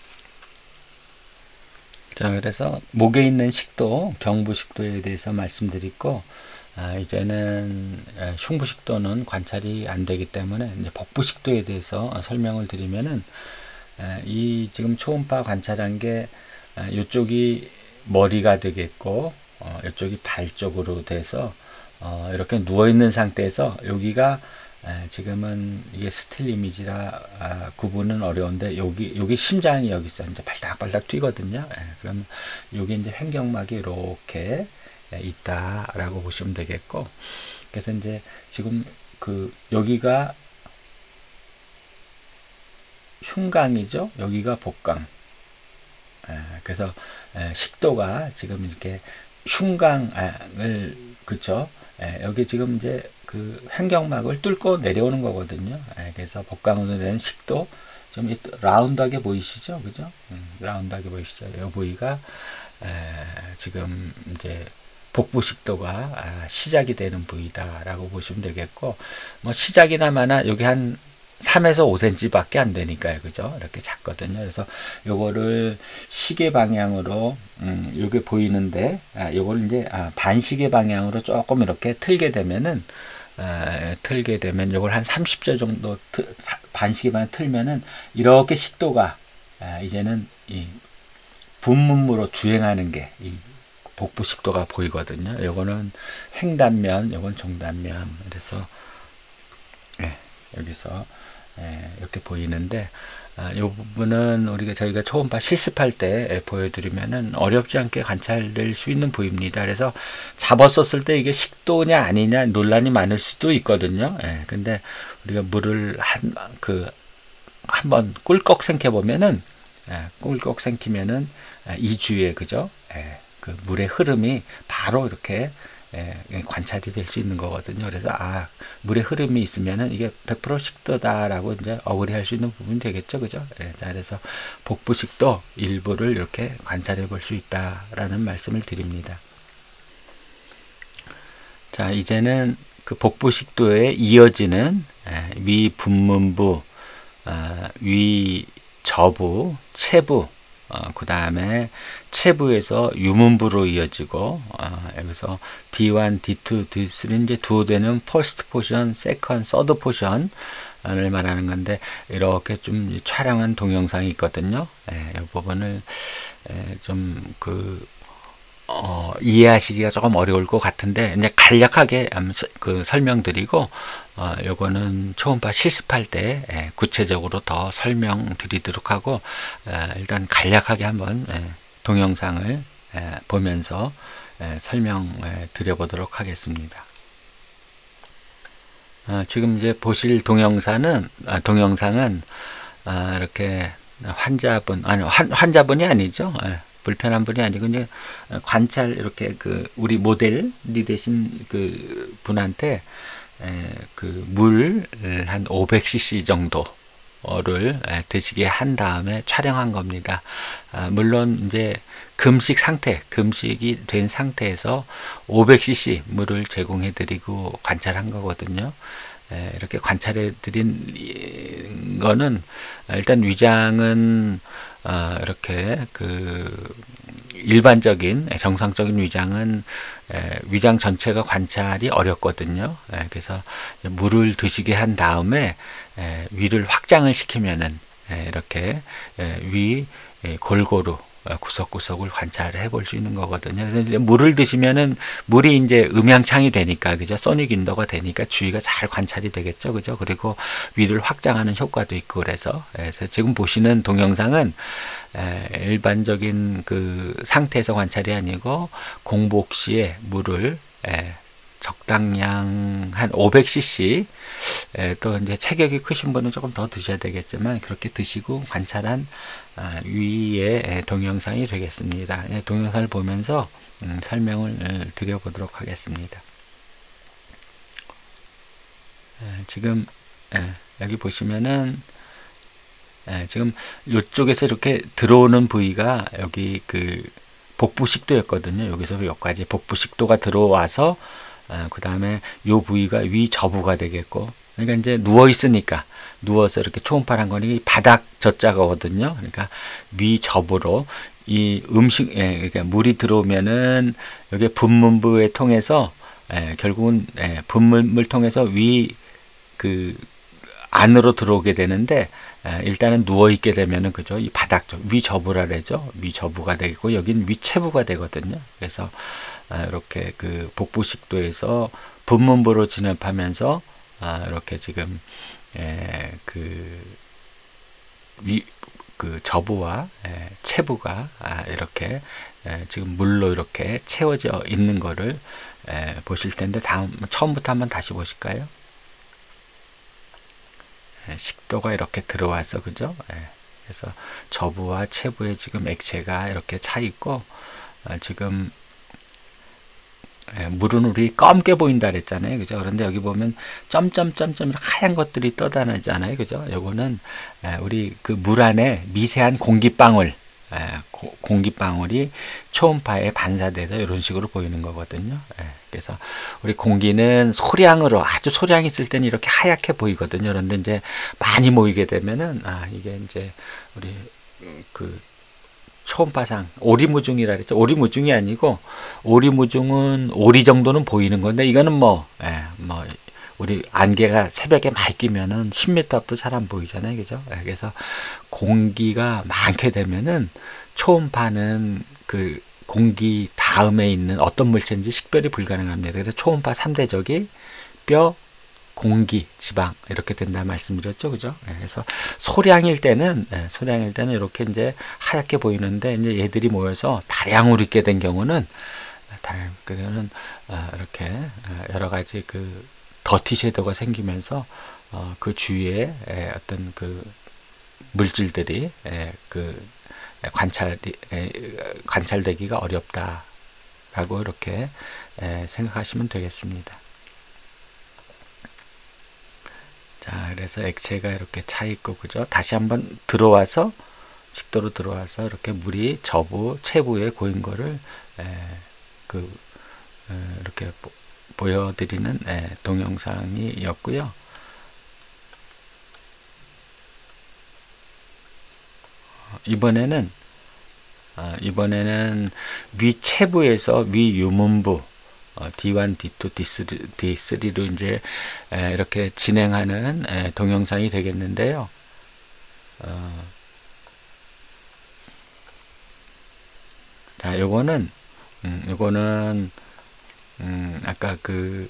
자, 그래서 목에 있는 식도, 경부식도에 대해서 말씀드리고, 아, 이제는 흉부식도는 관찰이 안 되기 때문에 이제 복부식도에 대해서 설명을 드리면은, 이 지금 초음파 관찰한 게 이쪽이 머리가 되겠고, 어, 이쪽이 발 쪽으로 돼서 어, 이렇게 누워 있는 상태에서 여기가 에, 지금은 이게 스틸 이미지라 아, 구분은 어려운데 여기 여기 심장이 여기 있어 이제 발닥발닥 뛰거든요. 에, 그럼 여기 이제 횡격막이 이렇게 에, 있다라고 보시면 되겠고, 그래서 이제 지금 그 여기가 흉강이죠. 여기가 복강. 에, 그래서 에, 식도가 지금 이렇게 흉강을 그쵸? 에, 여기 지금 이제 그 횡격막을 뚫고 내려오는 거거든요. 에, 그래서 복강으로 내는 식도 좀 라운드하게 보이시죠, 그죠? 음, 라운드하게 보이시죠? 이 부위가 에, 지금 이제 복부식도가 아, 시작이 되는 부위다라고 보시면 되겠고, 뭐 시작이나마나 여기 한 삼에서 오 센티미터 밖에 안 되니까요. 그죠? 이렇게 작거든요. 그래서 요거를 시계 방향으로, 음, 요게 보이는데, 아, 요걸 이제, 아, 반시계 방향으로 조금 이렇게 틀게 되면은, 아, 틀게 되면 요걸 한 삼십 초 정도 틀, 반시계 방향 틀면은 이렇게 식도가, 아, 이제는 이 분문무로 주행하는 게, 이 복부 식도가 보이거든요. 요거는 횡단면, 요건 종단면. 그래서, 네, 여기서, 예, 이렇게 보이는데, 아, 이 부분은 우리가 저희가 초음파 실습할 때 예, 보여드리면은 어렵지 않게 관찰될 수 있는 부위입니다. 그래서 잡았었을 때 이게 식도냐 아니냐 논란이 많을 수도 있거든요. 예, 근데 우리가 물을 한, 그, 한번 꿀꺽 생겨 보면은, 예, 꿀꺽 생기면은, 예, 이 주위에, 그죠? 예, 그 물의 흐름이 바로 이렇게 예, 관찰이 될 수 있는 거거든요. 그래서 아, 물의 흐름이 있으면은 이게 백 퍼센트 식도다라고 이제 어그리할 수 있는 부분이 되겠죠, 그죠? 예, 자, 그래서 복부식도 일부를 이렇게 관찰해 볼 수 있다라는 말씀을 드립니다. 자, 이제는 그 복부식도에 이어지는 예, 위 분문부, 어, 위 저부, 체부, 어, 그 다음에 체부에서 유문부로 이어지고, 어, 여기서 디 원, 디 투, 디 쓰리 이제 두 대는 퍼스트 포션, 세컨, 서드 포션을 말하는 건데, 이렇게 좀 촬영한 동영상이 있거든요. 예, 이 부분을 예, 좀 그 어, 이해하시기가 조금 어려울 것 같은데, 이제 간략하게 그 설명드리고, 어, 요거는 초음파 실습할 때 예, 구체적으로 더 설명드리도록 하고, 에, 일단 간략하게 한번 예, 동영상을 예, 보면서 예, 설명 예, 드려보도록 하겠습니다. 어, 지금 이제 보실 동영상은, 아, 동영상은, 아, 이렇게 환자분, 아니, 환, 환자분이 아니죠. 예, 불편한 분이 아니고, 이제 관찰, 이렇게 그, 우리 모델이 되신 그 분한테, 에, 그, 물 한 오백 씨씨 정도를 에, 드시게 한 다음에 촬영한 겁니다. 아, 물론, 이제, 금식 상태, 금식이 된 상태에서 오백 씨씨 물을 제공해 드리고 관찰한 거거든요. 에, 이렇게 관찰해 드린 거는, 일단 위장은, 어, 이렇게 그, 일반적인 정상적인 위장은 에, 위장 전체가 관찰이 어렵거든요. 에, 그래서 물을 드시게 한 다음에 에, 위를 확장을 시키면은 에, 이렇게 에, 위 에, 골고루 구석구석을 관찰해 볼 수 있는 거거든요. 그래서 이제 물을 드시면은 물이 이제 음양창이 되니까, 그죠? 소닉 인도가 되니까 주위가 잘 관찰이 되겠죠, 그죠? 그리고 위를 확장하는 효과도 있고 그래서, 그래서 지금 보시는 동영상은 에, 일반적인 그 상태에서 관찰이 아니고 공복 시에 물을 에, 적당량 한 오백 씨씨, 에, 또 이제 체격이 크신 분은 조금 더 드셔야 되겠지만 그렇게 드시고 관찰한 아, 위의 동영상이 되겠습니다. 예, 동영상을 보면서 음, 설명을 드려보도록 하겠습니다. 에, 지금 에, 여기 보시면은 에, 지금 이쪽에서 이렇게 들어오는 부위가 여기 그 복부식도였거든요. 여기서 여기까지 복부식도가 들어와서 어, 그 다음에 요 부위가 위 저부가 되겠고, 그러니까 이제 누워 있으니까 누워서 이렇게 초음파란 거니 바닥 젖자거든요. 그러니까 위 저부로 이 음식, 예, 그러니까 물이 들어오면은 여기 분문부에 통해서 예, 결국은 예, 분문을 통해서 위 그 안으로 들어오게 되는데, 에, 일단은 누워 있게 되면은 그죠, 이 바닥 쪽 위 저부라 그러죠. 위 저부가 되고 여긴 위 체부가 되거든요. 그래서 아, 이렇게 그 복부식도에서 분문부로 진입하면서 아, 이렇게 지금 에, 그 위 그 저부와 에, 체부가 아, 이렇게 에, 지금 물로 이렇게 채워져 있는 거를 에, 보실 텐데, 다음 처음부터 한번 다시 보실까요? 식도가 이렇게 들어와서, 그죠? 예. 그래서 저부와 체부에 지금 액체가 이렇게 차 있고, 어, 지금 예, 물은 우리 검게 보인다 그랬잖아요, 그죠? 그런데 여기 보면 점점점점 하얀 것들이 떠다니잖아요, 그죠? 요거는 예, 우리 그 물 안에 미세한 공기방울, 예, 고, 공기방울이 초음파에 반사돼서 이런 식으로 보이는 거거든요. 예, 그래서 우리 공기는 소량으로, 아주 소량 있을 때는 이렇게 하얗게 보이거든요. 그런데 이제 많이 모이게 되면은 아, 이게 이제 우리 그 초음파상 오리무중이라 그랬죠. 오리무중이 아니고, 오리무중은 오리 정도는 보이는 건데, 이거는 뭐, 예, 뭐 우리 안개가 새벽에 많이 끼면은 십 미터 앞도 잘 안 보이잖아요, 그죠? 예, 그래서 공기가 많게 되면은 초음파는 그 공기 다음에 있는 어떤 물체인지 식별이 불가능합니다. 그래서 초음파 삼 대적이 뼈, 공기, 지방 이렇게 된다 말씀드렸죠, 그죠? 예, 그래서 소량일 때는 예, 소량일 때는 이렇게 이제 하얗게 보이는데, 이제 얘들이 모여서 다량으로 있게 된 경우는 다량 그는 어, 이렇게 어, 여러 가지 그 더티 섀도우가 생기면서 어, 그 주위에 에, 어떤 그 물질들이 에, 그 관찰 관찰되기가 어렵다라고 이렇게 에, 생각하시면 되겠습니다. 자, 그래서 액체가 이렇게 차 있고, 그죠? 다시 한번 들어와서 식도로 들어와서 이렇게 물이 저부, 체부에 고인 거를 에, 그 에, 이렇게 보, 보여드리는 에, 동영상이었고요. 이번에는 어, 이번에는 위 체부에서 위 유문부 어, 디 원, 디 투, 디 쓰리, 디 쓰리로 이제 에, 이렇게 진행하는 에, 동영상이 되겠는데요. 어, 자, 요거는 음, 요거는 음, 아까 그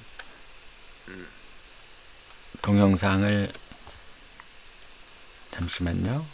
동영상을 잠시만요.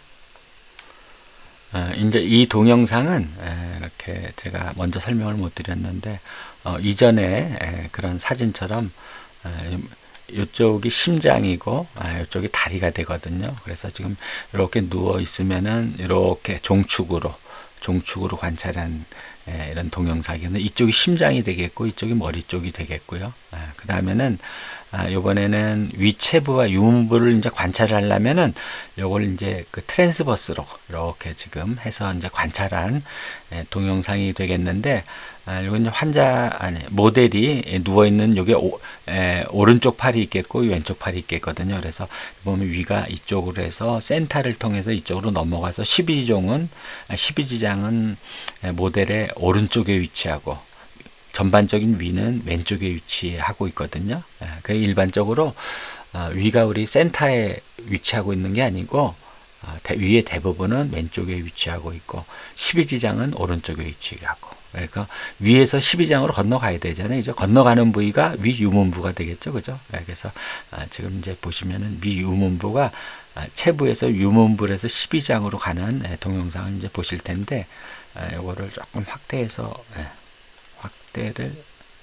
어, 이제 이 동영상은 에, 이렇게 제가 먼저 설명을 못 드렸는데, 어, 이전에 에, 그런 사진처럼 에, 이쪽이 심장이고 아, 이쪽이 다리가 되거든요. 그래서 지금 이렇게 누워 있으면은 이렇게 종축으로 종축으로 관찰한 예, 이런 동영상이는데 이쪽이 심장이 되겠고 이쪽이 머리 쪽이 되겠고요. 아, 그 다음에는 아, 이번에는 위체부와 유문부를 이제 관찰하려면은 요걸 이제 그 트랜스버스로 이렇게 지금 해서 이제 관찰한 예, 동영상이 되겠는데 아, 요건 이제 환자 아니 모델이 누워 있는 요게 오, 에, 오른쪽 팔이 있겠고 왼쪽 팔이 있겠거든요. 그래서 보면 위가 이쪽으로 해서 센터를 통해서 이쪽으로 넘어가서 십이지종은 십이지장은 모델의 오른쪽에 위치하고 전반적인 위는 왼쪽에 위치하고 있거든요. 그 일반적으로 위가 우리 센터에 위치하고 있는 게 아니고 위의 대부분은 왼쪽에 위치하고 있고 십이지장은 오른쪽에 위치하고 그러니까 위에서 십이장으로 건너가야 되잖아요. 이제 건너가는 부위가 위 유문부가 되겠죠. 그죠? 그래서 지금 이제 보시면은 위 유문부가 체부에서 유문부에서 십이장으로 가는 동영상을 이제 보실 텐데 이거를 조금 확대해서 확대를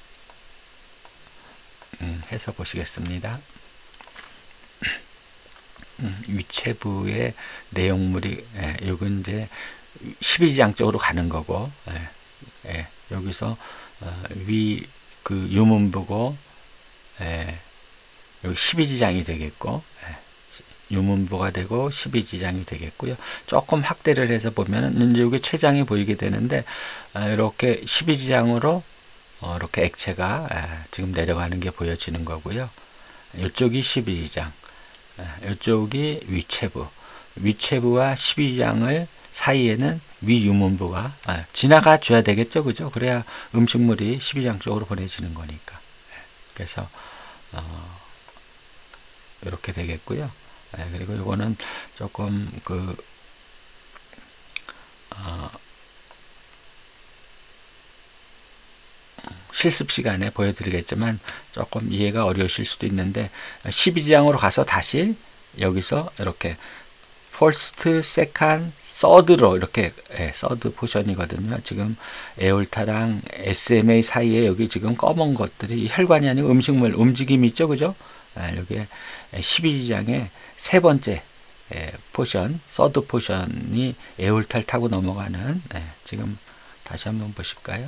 음, 해서 보시겠습니다. 음, 위체부의 내용물이 예, 요건 이제 십이지장 쪽으로 가는 거고 예, 예, 여기서 어, 위 그 유문부고 예, 여기 십이지장이 되겠고 예, 유문부가 되고 십이지장이 되겠고요. 조금 확대를 해서 보면은 이제 여기 췌장이 보이게 되는데 아, 이렇게 십이지장으로 어, 이렇게 액체가 아, 지금 내려가는 게 보여지는 거고요. 이쪽이 십이지장, 아, 이쪽이 위체부, 위체부와 십이지장을 사이에는 위유문부가 아, 지나가 줘야 되겠죠, 그죠? 그래야 음식물이 십이지장 쪽으로 보내지는 거니까. 그래서 어, 이렇게 되겠고요. 아, 그리고 이거는 조금 그 어, 실습 시간에 보여드리겠지만 조금 이해가 어려우실 수도 있는데 십이지장으로 가서 다시 여기서 이렇게 퍼스트, 세컨, 서드로 이렇게 예, 서드 포션이거든요. 지금 에올타랑 에스엠에이 사이에 여기 지금 검은 것들이 혈관이 아니고 음식물 움직임이 있죠, 그죠? 아, 여기에 십이지장의 세 번째 예, 포션, 서드 포션이 에올타를 타고 넘어가는 예, 지금 다시 한번 보실까요?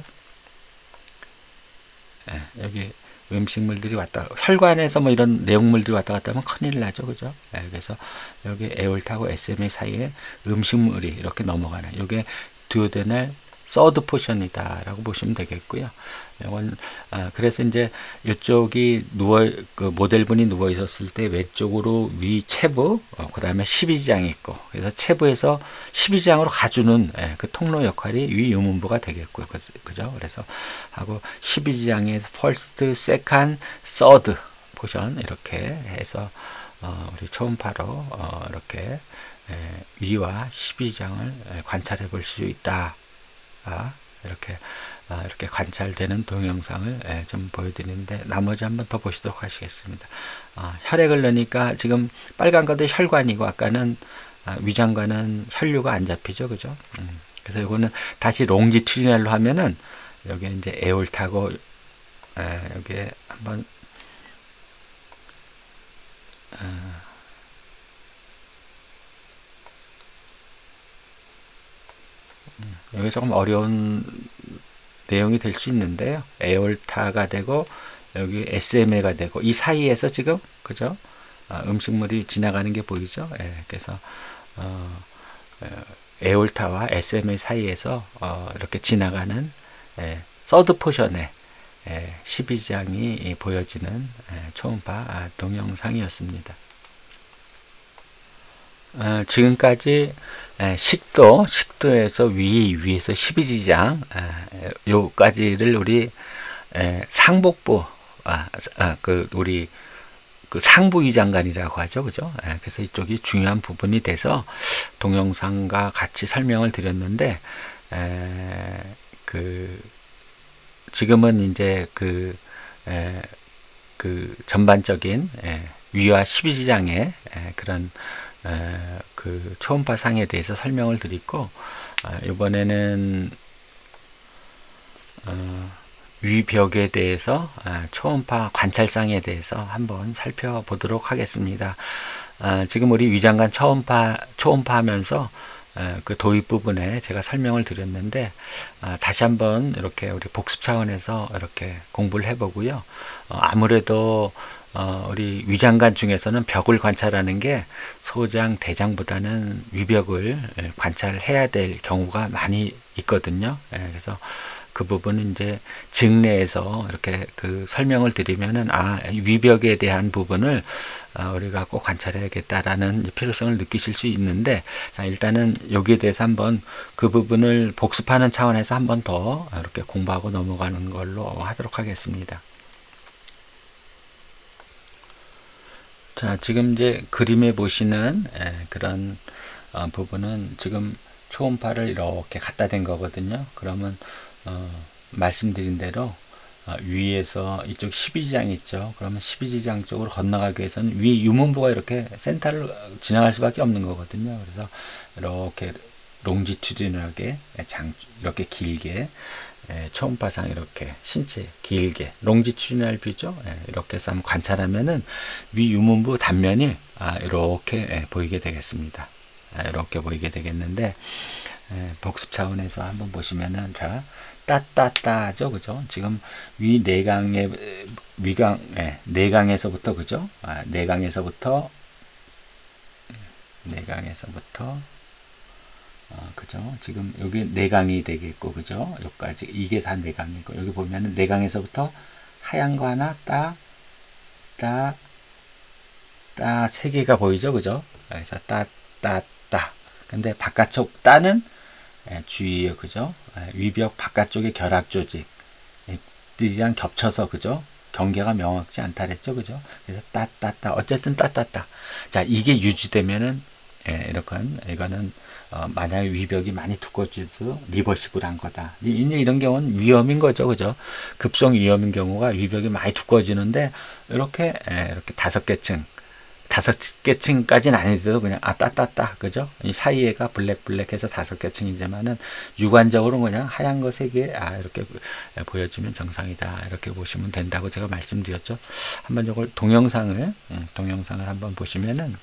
예, 여기 음식물들이 왔다 혈관에서 뭐 이런 내용물들이 왔다 갔다 하면 큰일 나죠, 그죠? 예, 그래서 여기 에올타하고 에스엠에이 사이에 음식물이 이렇게 넘어가는 이게 듀오데넬 서드 포션이다라고 보시면 되겠고요. 이건 아, 그래서 이제 이쪽이 누워 그 모델분이 누워 있었을 때 왼쪽으로 위 체부, 어, 그다음에 십이지장이 있고 그래서 체부에서 십이지장으로 가주는 예, 그 통로 역할이 위 유문부가 되겠고요. 그, 그죠? 그래서 하고 십이지장에서 퍼스트, 세컨, 서드 포션 이렇게 해서 어, 우리 초음파로 어, 이렇게 예, 위와 십이지장을 예, 관찰해 볼 수 있다. 아, 이렇게 아, 이렇게 관찰되는 동영상을 예, 좀 보여드리는데 나머지 한번 더 보시도록 하시겠습니다. 아, 혈액을 넣으니까 지금 빨간 것도 혈관이고 아까는 아, 위장과는 혈류가 안 잡히죠, 그죠? 음, 그래서 이거는 다시 롱지튜디널로 하면은 여기 이제 에올타고 에, 여기에 한번 어, 여기 조금 어려운 내용이 될 수 있는데요. 에올타가 되고 여기 에스엠에이가 되고 이 사이에서 지금 그죠? 어, 음식물이 지나가는 게 보이죠? 예, 그래서 어, 에올타와 에스엠에이 사이에서 어, 이렇게 지나가는 예, 서드 포션의 예, 십이지장이 보여지는 예, 초음파 아, 동영상이었습니다. 어, 지금까지 에, 식도, 식도에서 위, 위에서 십이지장, 에, 요까지를 우리 에, 상복부, 아, 아, 그 우리 그 상부위장관이라고 하죠, 그죠? 에, 그래서 이쪽이 중요한 부분이 돼서 동영상과 같이 설명을 드렸는데, 에, 그 지금은 이제 그, 에, 그 전반적인 에, 위와 십이지장의 에, 그런 에, 그 초음파 상에 대해서 설명을 드리고 아, 이번에는 어, 위벽에 대해서 아, 초음파 관찰상에 대해서 한번 살펴보도록 하겠습니다. 아, 지금 우리 위장관 초음파 초음파 하면서 아, 그 도입 부분에 제가 설명을 드렸는데 아, 다시 한번 이렇게 우리 복습 차원에서 이렇게 공부를 해보고요. 어, 아무래도 어, 우리 위장관 중에서는 벽을 관찰하는 게 소장, 대장보다는 위벽을 관찰해야 될 경우가 많이 있거든요. 예, 그래서 그 부분은 이제 증례에서 이렇게 그 설명을 드리면은 아 위벽에 대한 부분을 아, 우리가 꼭 관찰해야겠다라는 필요성을 느끼실 수 있는데 자, 일단은 여기에 대해서 한번 그 부분을 복습하는 차원에서 한번 더 이렇게 공부하고 넘어가는 걸로 하도록 하겠습니다. 자, 지금 이제 그림에 보시는 에, 그런 어, 부분은 지금 초음파를 이렇게 갖다 댄 거거든요. 그러면 어, 말씀드린 대로 어, 위에서 이쪽 십이 장 있죠. 그러면 십이 장 쪽으로 건너가기 위해서는 위 유문부가 이렇게 센터를 지나갈 수밖에 없는 거거든요. 그래서 이렇게 롱지튜디널하게 장 이렇게 길게 예, 초음파상 이렇게 신체 길게 롱지튜디널 뷰죠. 예, 이렇게 해서 한번 관찰하면은 위 유문부 단면이 아, 이렇게 예, 보이게 되겠습니다. 아, 이렇게 보이게 되겠는데 예, 복습 차원에서 한번 보시면은 자 따따따죠, 그죠? 지금 위 내강의 위강 예, 내강에서부터 그죠? 아, 내강에서부터 내강에서부터 어, 그죠? 지금 여기 내강이 되겠고, 그죠? 여기까지 이게 다 내강이고, 여기 보면은 내강에서부터 하얀 거 하나 따, 따, 따 세 개가 보이죠, 그죠? 그래서 따, 따, 따. 근데 바깥쪽 따는 예, 주의요, 그죠? 예, 위벽 바깥쪽의 결합 조직들이랑 겹쳐서, 그죠? 경계가 명확지 않다 그랬죠, 그죠? 그래서 따, 따, 따. 어쨌든 따, 따, 따. 자, 이게 유지되면은 예, 이렇게 이거는 어, 만약에 위벽이 많이 두꺼워져도 리버시블한 거다. 이제 이런 경우는 위험인 거죠, 그죠? 급성 위험인 경우가 위벽이 많이 두꺼워지는데 이렇게 예, 이렇게 다섯 개 층, 다섯 개 층까지는 아니더라도 그냥 아 따따따, 그죠? 이 사이에가 블랙 블랙해서 다섯 개 층이지만은 육안적으로 그냥 하얀 거 세 개, 아 이렇게 보여주면 정상이다. 이렇게 보시면 된다고 제가 말씀드렸죠. 한번 이걸 동영상을 음, 동영상을 한번 보시면은.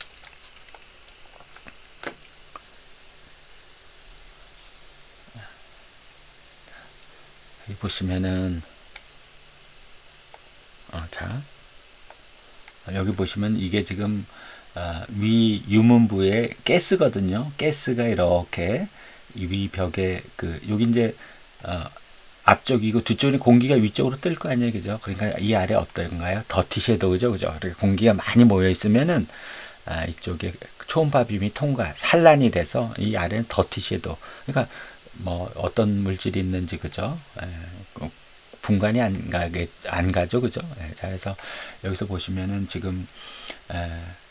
여기 보시면은 어, 자 여기 보시면 이게 지금 어, 위 유문부의 가스거든요. 가스가 이렇게 위 벽에 그 여기 이제 어, 앞쪽이고 뒤쪽에 공기가 위쪽으로 뜰 거 아니에요, 그죠? 그러니까 이 아래 어떤가요? 더티 섀도우죠, 그죠? 그러니까 공기가 많이 모여 있으면은 아, 이쪽에 초음파 빔이 통과 산란이 돼서 이 아래는 더티 섀도우. 그러니까 뭐 어떤 물질이 있는지, 그죠? 에, 분간이 안 가게 안 가죠, 그죠? 에, 자, 그래서 여기서 보시면은 지금 에,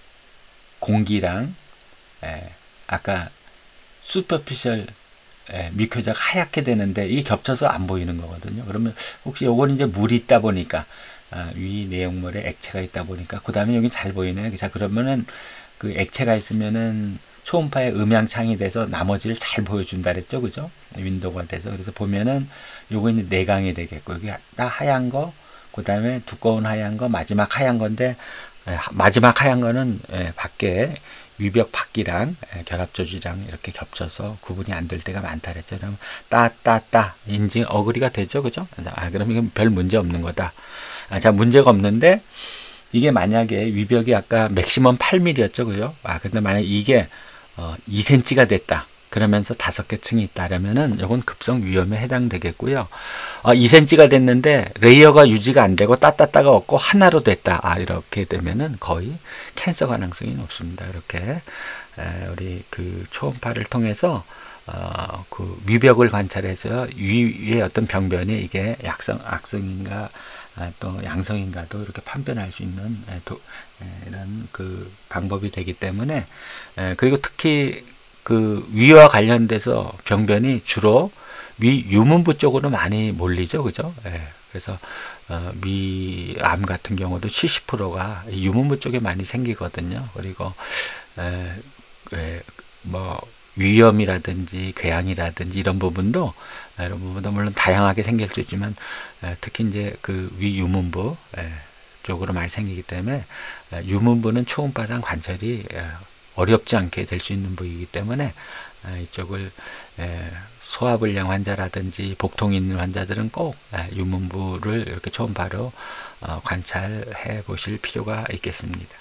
공기랑 에, 아까 슈퍼피셜 미표자가 하얗게 되는데 이게 겹쳐서 안 보이는 거거든요. 그러면 혹시 요건 이제 물이 있다 보니까 아, 위 내용물에 액체가 있다 보니까 그 다음에 여기 잘 보이네요. 자, 그러면은 그 액체가 있으면은 초음파의 음향창이 돼서 나머지를 잘 보여준다 그랬죠, 그죠? 윈도우가 돼서. 그래서 보면은 요거 이제 내강이 되겠고, 여기 딱 하얀 거, 그 다음에 두꺼운 하얀 거, 마지막 하얀 건데, 에, 마지막 하얀 거는 에, 밖에 위벽 밖이랑 에, 결합 조직이랑 이렇게 겹쳐서 구분이 안 될 때가 많다 그랬죠. 그럼 따, 따, 따 인증 어그리가 되죠, 그죠? 아, 그럼 이건 별 문제 없는 거다. 아, 자, 문제가 없는데 이게 만약에 위벽이 아까 맥시멈 팔 밀리미터였죠, 그죠? 아, 근데 만약 이게 어, 이 센티미터가 됐다. 그러면서 다섯 개 층이 있다라면은 이건 급성 위험에 해당되겠고요. 어, 이 센티미터가 됐는데 레이어가 유지가 안 되고 따따따가 없고 하나로 됐다. 아, 이렇게 되면은 거의 캔서 가능성이 높습니다. 이렇게 에, 우리 그 초음파를 통해서 어, 그 위벽을 관찰해서 위의 어떤 병변이 이게 약성, 악성인가 아, 또 양성인가도 이렇게 판별할 수 있는 에, 도, 에, 이런 그 방법이 되기 때문에 에, 그리고 특히 그 위와 관련돼서 병변이 주로 위 유문부 쪽으로 많이 몰리죠, 그죠? 예, 그래서 어, 위암 같은 경우도 칠십 퍼센트가 유문부 쪽에 많이 생기거든요. 그리고 에, 에, 뭐 위염이라든지 궤양이라든지 이런 부분도 이런 부분도 물론 다양하게 생길 수 있지만 특히 이제 그 위유문부 쪽으로 많이 생기기 때문에 유문부는 초음파상 관찰이 어렵지 않게 될 수 있는 부위이기 때문에 이쪽을 소화불량 환자라든지 복통이 있는 환자들은 꼭 유문부를 이렇게 초음파로 관찰해 보실 필요가 있겠습니다.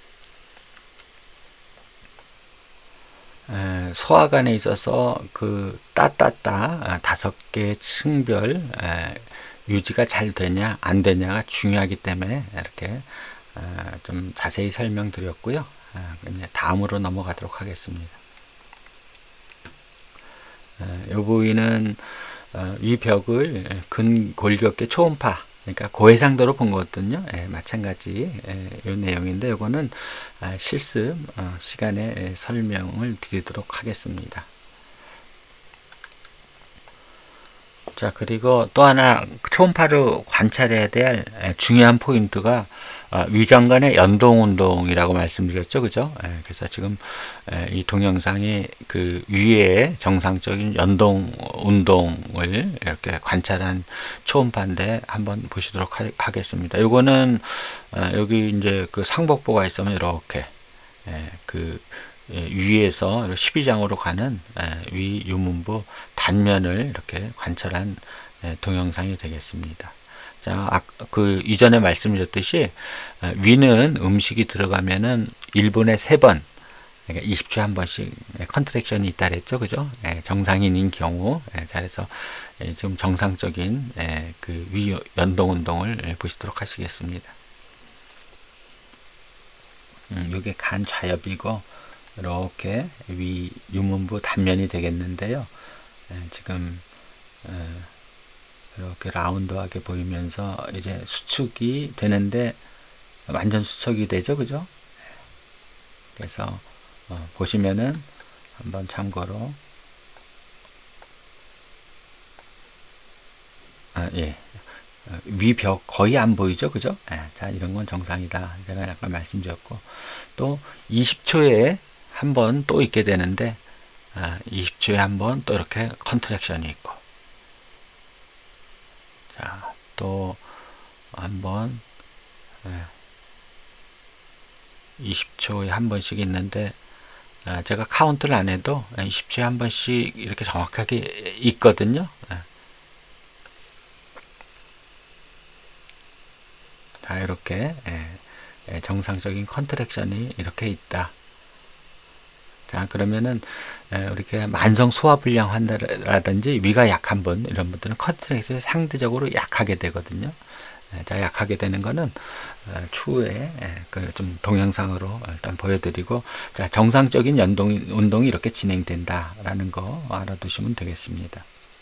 소화관에 있어서 그 따따따 다섯 개의 층별 유지가 잘 되냐 안 되냐가 중요하기 때문에 이렇게 좀 자세히 설명드렸고요. 다음으로 넘어가도록 하겠습니다. 이 부위는 위 벽을 근골격계 초음파, 그러니까 고해상도로 본 거거든요. 예, 마찬가지 예, 이 내용인데 이거는 아, 실습 어, 시간에 예, 설명을 드리도록 하겠습니다. 자, 그리고 또 하나 초음파로 관찰해야 될 예, 중요한 포인트가 어, 위장 간의 연동 운동이라고 말씀드렸죠, 그죠? 예, 그래서 지금 예, 이 동영상이 그 위에 정상적인 연동 운동을 이렇게 관찰한 초음파인데 한번 보시도록 하, 하겠습니다. 이거는 어, 여기 이제 그 상복부가 있으면 이렇게 예, 그 예, 위에서 십이 장으로 가는 예, 위 유문부 단면을 이렇게 관찰한 예, 동영상이 되겠습니다. 자, 그 이전에 말씀드렸듯이 위는 음식이 들어가면은 일 분에 세 번, 그러니까 이십 초에 한 번씩 컨트랙션이 있다 그랬죠, 그죠? 정상인인 경우, 잘해서 지금 정상적인 그 위 연동 운동을 보시도록 하시겠습니다. 음, 이게 간 좌엽이고 이렇게 위 유문부 단면이 되겠는데요. 지금 이렇게 라운드하게 보이면서 이제 수축이 되는데 완전 수축이 되죠, 그죠? 그래서 어, 보시면은 한번 참고로 아, 예. 위벽 거의 안 보이죠, 그죠? 예. 자, 이런 건 정상이다. 제가 약간 말씀드렸고 또 이십 초에 한 번 또 있게 되는데 아, 이십 초에 한 번 또 이렇게 컨트랙션이 있고 자, 또 한번 이십 초에 한 번씩 있는데 제가 카운트를 안 해도 이십 초에 한 번씩 이렇게 정확하게 있거든요. 자, 이렇게 정상적인 컨트랙션이 이렇게 있다. 자, 그러면은 이렇게 만성 소화불량 환자라든지 위가 약한 분 이런 분들은 컨트랙션이 상대적으로 약하게 되거든요. 자, 약하게 되는 거는 추후에 그 좀 동영상으로 일단 보여드리고, 자, 정상적인 연동 운동이 이렇게 진행된다라는 거 알아두시면 되겠습니다.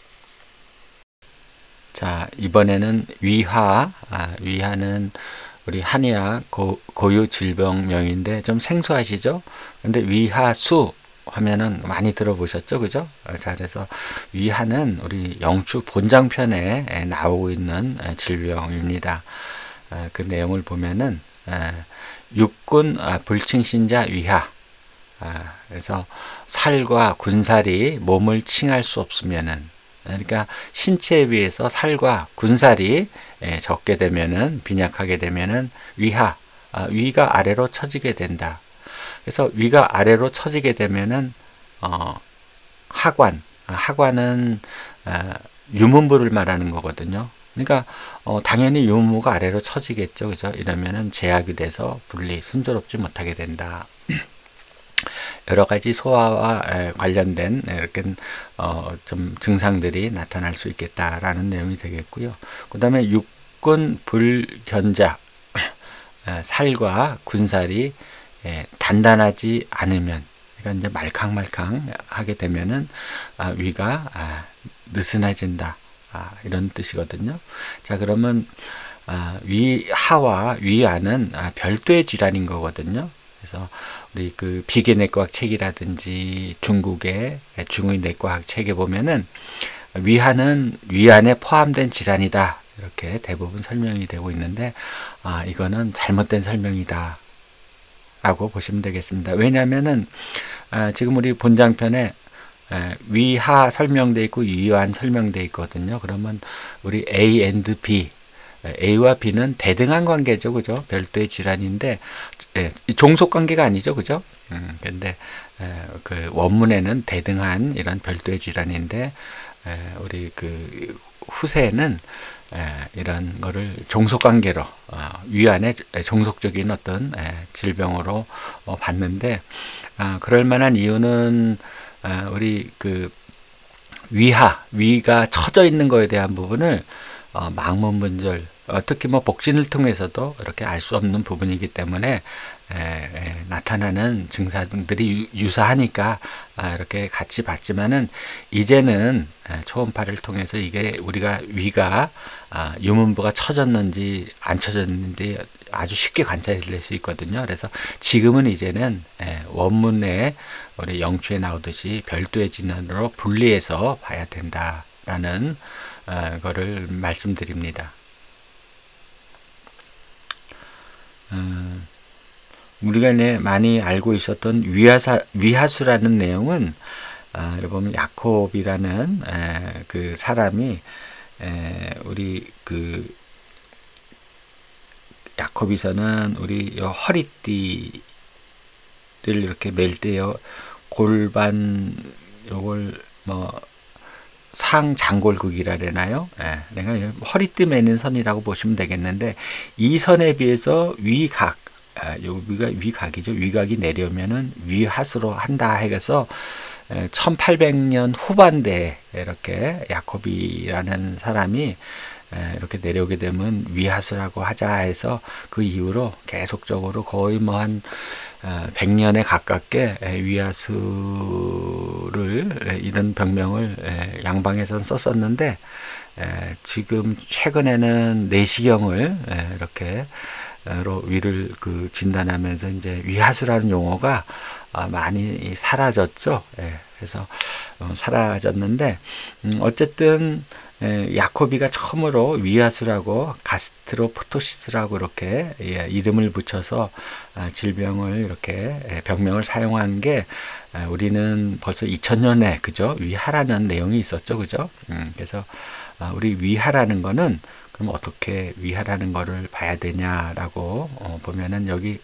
자, 이번에는 위하, 아, 위하는 우리 한의학 고, 고유 질병명인데 좀 생소하시죠? 근데 위하수 하면은 많이 들어보셨죠, 그죠? 자, 그래서 위하는 우리 영추 본장편에 나오고 있는 질병입니다. 그 내용을 보면은 육군 불칭신자 위하, 그래서 살과 군살이 몸을 칭할 수 없으면은, 그러니까 신체에 비해서 살과 군살이 적게 되면은, 빈약하게 되면은 위하, 위가 아래로 처지게 된다. 그래서 위가 아래로 처지게 되면은 어, 하관, 하관은 어, 유문부를 말하는 거거든요. 그러니까 어, 당연히 유문부가 아래로 처지겠죠, 그죠? 이러면은 제약이 돼서 분리, 순조롭지 못하게 된다. 여러 가지 소화와 관련된 이렇게 어, 좀 증상들이 나타날 수 있겠다라는 내용이 되겠고요. 그 다음에 육군 불견자, 살과 군살이 예, 단단하지 않으면, 그러니까 이제 말캉말캉 하게 되면은 아, 위가 아, 느슨해진다, 아, 이런 뜻이거든요. 자, 그러면 아, 위하와 위하는 아, 별도의 질환인 거거든요. 그래서 우리 그 비계내과학 책이라든지 중국의 중의 내과학 책에 보면은 위하는 위 안에 포함된 질환이다, 이렇게 대부분 설명이 되고 있는데, 아, 이거는 잘못된 설명이다 라고 보시면 되겠습니다. 왜냐하면은 아, 지금 우리 본장편에 에, 위하 설명돼 있고 위완 설명돼 있거든요. 그러면 우리 A and B, A와 B는 대등한 관계죠, 그죠? 별도의 질환인데 예, 종속 관계가 아니죠, 그죠? 음, 근데 에, 그 원문에는 대등한 이런 별도의 질환인데 에, 우리 그 후세는 에, 이런 거를 종속 관계로 어, 위안의 종속적인 어떤 에, 질병으로 어, 봤는데 아, 그럴 만한 이유는 아, 우리 그 위하, 위가 처져 있는 거에 대한 부분을 어, 망문분절, 어, 특히 뭐 복진을 통해서도 이렇게 알 수 없는 부분이기 때문에 에, 에, 나타나는 증상들이 유, 유사하니까 아, 이렇게 같이 봤지만은 이제는 에, 초음파를 통해서 이게 우리가 위가 아, 유문부가 처졌는지 안 처졌는지 아주 쉽게 관찰될 수 있거든요. 그래서 지금은 이제는 에, 원문에 우리 영추에 나오듯이 별도의 진원으로 분리해서 봐야 된다라는 어, 거를 말씀드립니다. 어, 우리가 네, 많이 알고 있었던 위하사, 위하수라는 내용은 아, 여러분 야콥이라는 에, 그 사람이 에, 우리 그 야콥이서는 우리 요 허리띠를 이렇게 멜 때요 골반 요걸 뭐 상장골극이라 그러나요? 예, 그러니까 허리띠 매는 선이라고 보시면 되겠는데 이 선에 비해서 위각, 아, 여기가 위각이죠. 위각이 내려면은 위하수로 한다 해서 천팔백 년 후반대에 이렇게 야콥이라는 사람이 이렇게 내려오게 되면 위하수라고 하자 해서 그 이후로 계속적으로 거의 뭐 한 백 년에 가깝게 위하수를 이런 병명을 양방에선 썼었는데 지금 최근에는 내시경을 이렇게 로 위를 그 진단하면서 이제 위하수라는 용어가 많이 사라졌죠. 그래서 사라졌는데 어쨌든 야코비가 처음으로 위하수라고 가스트로포토시스라고 이렇게 이름을 붙여서 질병을 이렇게 병명을 사용한 게 우리는 벌써 이천 년에 그죠 위하라는 내용이 있었죠, 그죠? 그래서 우리 위하라는 거는 그럼 어떻게 위하라는 거를 봐야 되냐라고 보면은 여기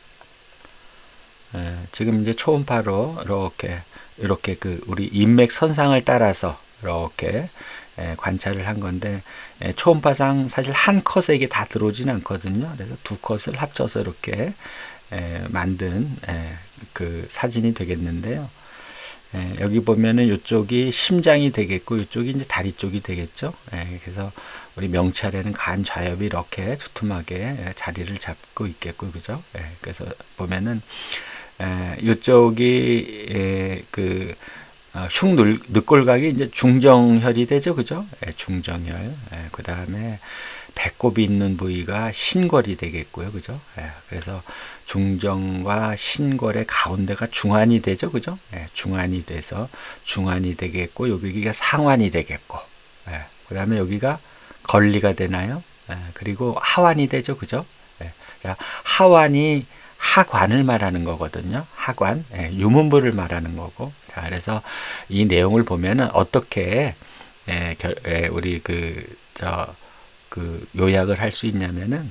지금 이제 초음파로 이렇게 이렇게 그 우리 인맥 선상을 따라서 이렇게 관찰을 한 건데 초음파상 사실 한 컷에 이게 다 들어오지는 않거든요. 그래서 두 컷을 합쳐서 이렇게 만든 그 사진이 되겠는데요. 여기 보면은 이쪽이 심장이 되겠고 이쪽이 이제 다리 쪽이 되겠죠. 그래서 우리 명찰에는 간 좌엽이 이렇게 두툼하게 자리를 잡고 있겠고 그죠. 그래서 보면은 이쪽이 그 흉 늑골각이 이제 중정혈이 되죠, 그죠? 예, 중정혈. 예, 그 다음에 배꼽이 있는 부위가 신골이 되겠고요, 그죠? 예, 그래서 중정과 신골의 가운데가 중환이 되죠, 그죠? 예, 중환이 돼서 중환이 되겠고 여기가 상환이 되겠고, 예, 그 다음에 여기가 걸리가 되나요? 예, 그리고 하환이 되죠, 그죠? 예, 자, 하환이 하관을 말하는 거거든요. 하관, 예, 유문부를 말하는 거고. 자, 그래서 이 내용을 보면은 어떻게 예, 결, 예, 우리 그 저 그 요약을 할 수 있냐면은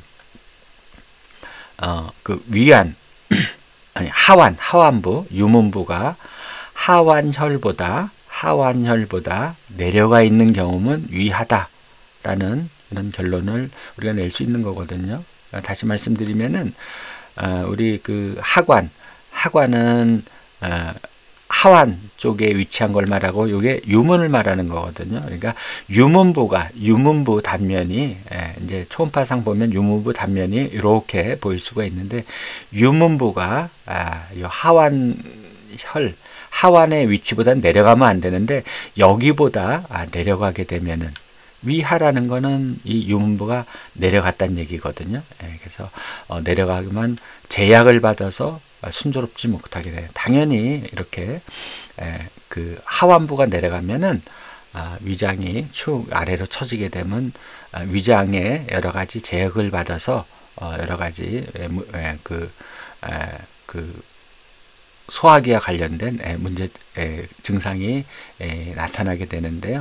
어, 그 위안 아니 하완 하완부 유문부가 하완혈보다 하완혈보다 내려가 있는 경우는 위하다라는 이런 결론을 우리가 낼 수 있는 거거든요. 다시 말씀드리면은 어, 우리 그 하관 하관은 어, 하완 쪽에 위치한 걸 말하고 이게 유문을 말하는 거거든요. 그러니까 유문부가 유문부 단면이 예, 이제 초음파상 보면 유문부 단면이 이렇게 보일 수가 있는데 유문부가 아, 이 하완혈 하완의 위치보다 내려가면 안 되는데 여기보다 아, 내려가게 되면은 위하라는 거는 이 유문부가 내려갔다는 얘기거든요. 예, 그래서 어, 내려가면 제약을 받아서 순조롭지 못하게 돼요. 당연히 이렇게 에, 그 하완부가 내려가면은 아, 위장이 축 아래로 처지게 되면 아, 위장에 여러 가지 제약을 받아서 어, 여러 가지 에, 에, 그, 에, 그 소화기와 관련된 에, 문제 에, 증상이 에, 나타나게 되는데요.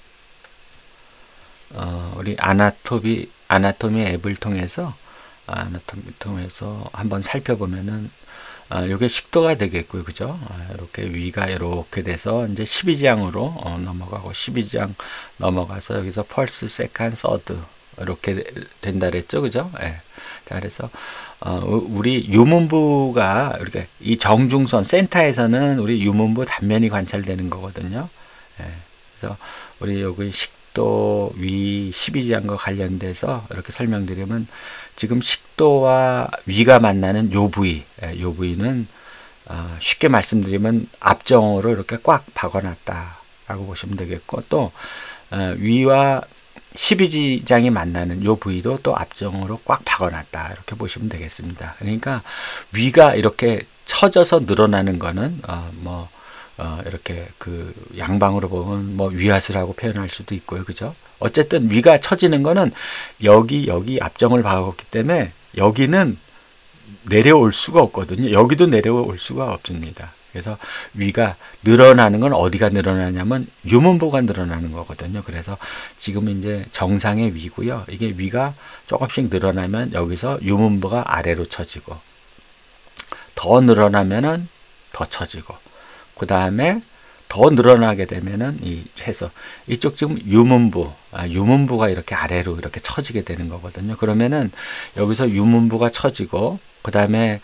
어, 우리 아나토미 아나토미 앱을 통해서 아나토미 통해서 한번 살펴보면은 아, 요게 식도가 되겠고요. 그죠? 아, 이렇게 위가 이렇게 돼서 이제 십이 장으로 어, 넘어가고 십이 장 넘어가서 여기서 펄스, 세컨, 서드 이렇게 된다 그랬죠. 그죠? 예. 자, 그래서 어, 우리 유문부가 이렇게 이 정중선 센터에서는 우리 유문부 단면이 관찰되는 거거든요. 예. 그래서 우리 여기 식도 위 십이 장과 관련돼서 이렇게 설명드리면 지금 식도와 위가 만나는 요 부위, 요 부위는 어, 쉽게 말씀드리면 앞정으로 이렇게 꽉 박아놨다 라고 보시면 되겠고, 또 어, 위와 십이 장이 만나는 요 부위도 또 앞정으로 꽉 박아놨다 이렇게 보시면 되겠습니다. 그러니까 위가 이렇게 처져서 늘어나는 거는 어, 뭐 어, 이렇게 그 양방으로 보면 뭐 위하스라고 표현할 수도 있고요. 그죠? 어쨌든 위가 처지는 거는 여기 여기 앞정을 박았기 때문에 여기는 내려올 수가 없거든요. 여기도 내려올 수가 없습니다. 그래서 위가 늘어나는 건 어디가 늘어나냐면 유문부가 늘어나는 거거든요. 그래서 지금 이제 정상의 위고요. 이게 위가 조금씩 늘어나면 여기서 유문부가 아래로 처지고, 더 늘어나면은 더 처지고, 그 다음에 더 늘어나게 되면은 이 해서 이쪽 지금 유문부, 아, 유문부가 이렇게 아래로 이렇게 처지게 되는 거거든요. 그러면은 여기서 유문부가 처지고, 그 다음에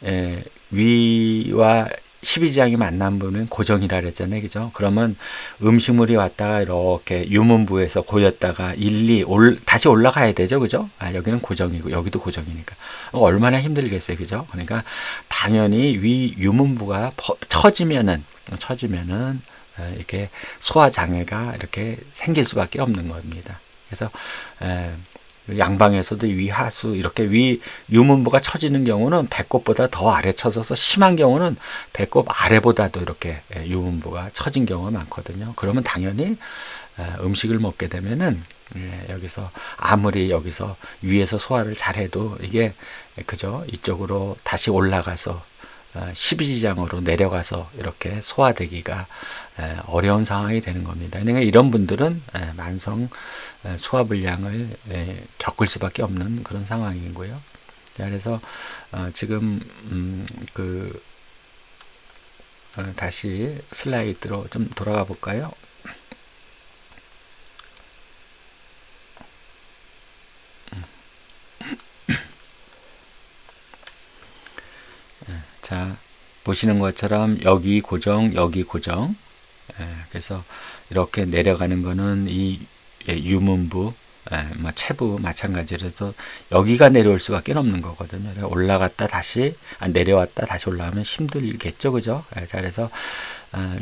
위와 십이 장이 만난 부분은 고정이라 그랬잖아요. 그죠? 그러면 음식물이 왔다가 이렇게 유문부에서 고였다가 일, 이 올, 다시 올라가야 되죠. 그죠? 아, 여기는 고정이고 여기도 고정이니까. 얼마나 힘들겠어요. 그죠? 그러니까 당연히 위 유문부가 퍼, 처지면은, 처지면은 이렇게 소화 장애가 이렇게 생길 수밖에 없는 겁니다. 그래서 에, 양방에서도 위하수 이렇게 위 유문부가 처지는 경우는 배꼽보다 더 아래 처져서 심한 경우는 배꼽 아래보다도 이렇게 유문부가 처진 경우가 많거든요. 그러면 당연히 음식을 먹게 되면은 여기서 아무리 여기서 위에서 소화를 잘해도 이게 그죠? 이쪽으로 다시 올라가서 십이 장으로 내려가서 이렇게 소화되기가 어려운 상황이 되는 겁니다. 그러니까 이런 분들은 만성 소화불량을 겪을 수밖에 없는 그런 상황이고요. 그래서 지금 그 다시 슬라이드로 좀 돌아가 볼까요? 자, 보시는 것처럼 여기 고정, 여기 고정. 예, 그래서 이렇게 내려가는 거는 이 유문부, 예, 뭐 체부 마찬가지로 해서 여기가 내려올 수밖에 없는 거거든요. 올라갔다 다시 아, 내려왔다 다시 올라가면 힘들겠죠, 그죠? 예, 자, 그래서 아,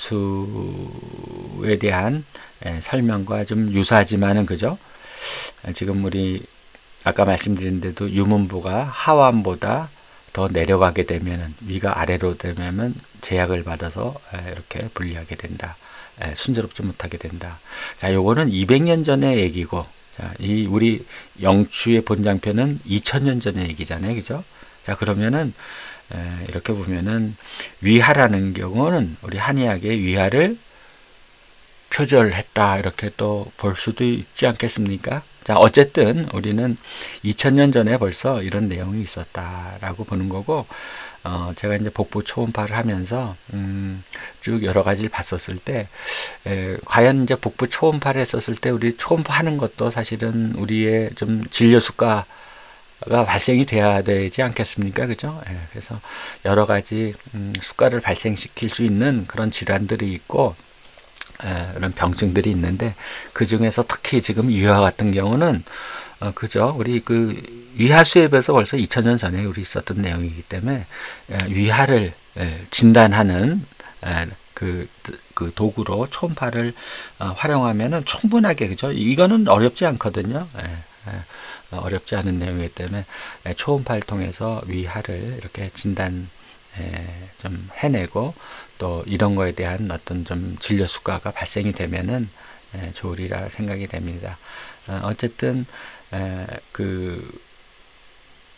위하수에 대한 예, 설명과 좀 유사하지만은 그죠? 아, 지금 우리 아까 말씀드린 데도 유문부가 하완보다 더 내려가게 되면 위가 아래로 되면 제약을 받아서 이렇게 분리하게 된다. 순조롭지 못하게 된다. 자, 요거는 이백 년 전의 얘기고, 자, 이 우리 영추의 본장편은 이천 년 전의 얘기잖아요. 그죠? 자, 그러면은 이렇게 보면은 위하라는 경우는 우리 한의학의 위하를 표절했다. 이렇게 또 볼 수도 있지 않겠습니까? 자, 어쨌든 우리는 이천 년 전에 벌써 이런 내용이 있었다라고 보는 거고, 어, 제가 이제 복부 초음파를 하면서 음, 쭉 여러 가지를 봤었을 때, 에, 과연 이제 복부 초음파를 했었을 때 우리 초음파 하는 것도 사실은 우리의 좀 진료 수가가 발생이 돼야 되지 않겠습니까? 그죠? 예, 그래서 여러 가지 음, 수가를 발생시킬 수 있는 그런 질환들이 있고, 에, 이런 병증들이 있는데 그 중에서 특히 지금 위하 같은 경우는 어, 그죠? 우리 그 위하수에 비해서 벌써 이천 년 전에 우리 있었던 내용이기 때문에 에, 위하를 에, 진단하는 에, 그, 그 도구로 초음파를 어, 활용하면은 충분하게 그죠? 이거는 어렵지 않거든요. 에, 에, 어렵지 않은 내용이기 때문에 에, 초음파를 통해서 위하를 이렇게 진단 에, 좀 해내고 또 이런 거에 대한 어떤 좀 진료 수가가 발생이 되면은 에, 좋으리라 생각이 됩니다. 어, 어쨌든 에, 그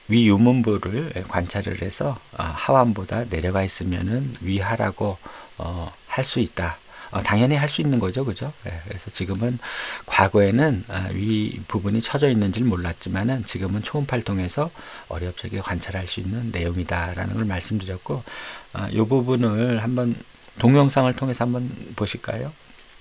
위 유문부를 관찰을 해서 어, 하완보다 내려가 있으면은 위하라고 어, 할 수 있다. 어, 당연히 할 수 있는 거죠, 그죠? 예, 그래서 지금은 과거에는 아, 위 부분이 쳐져 있는지는 몰랐지만은 지금은 초음파를 통해서 어렵게 관찰할 수 있는 내용이다라는 걸 말씀드렸고, 아, 이 부분을 한번 동영상을 통해서 한번 보실까요?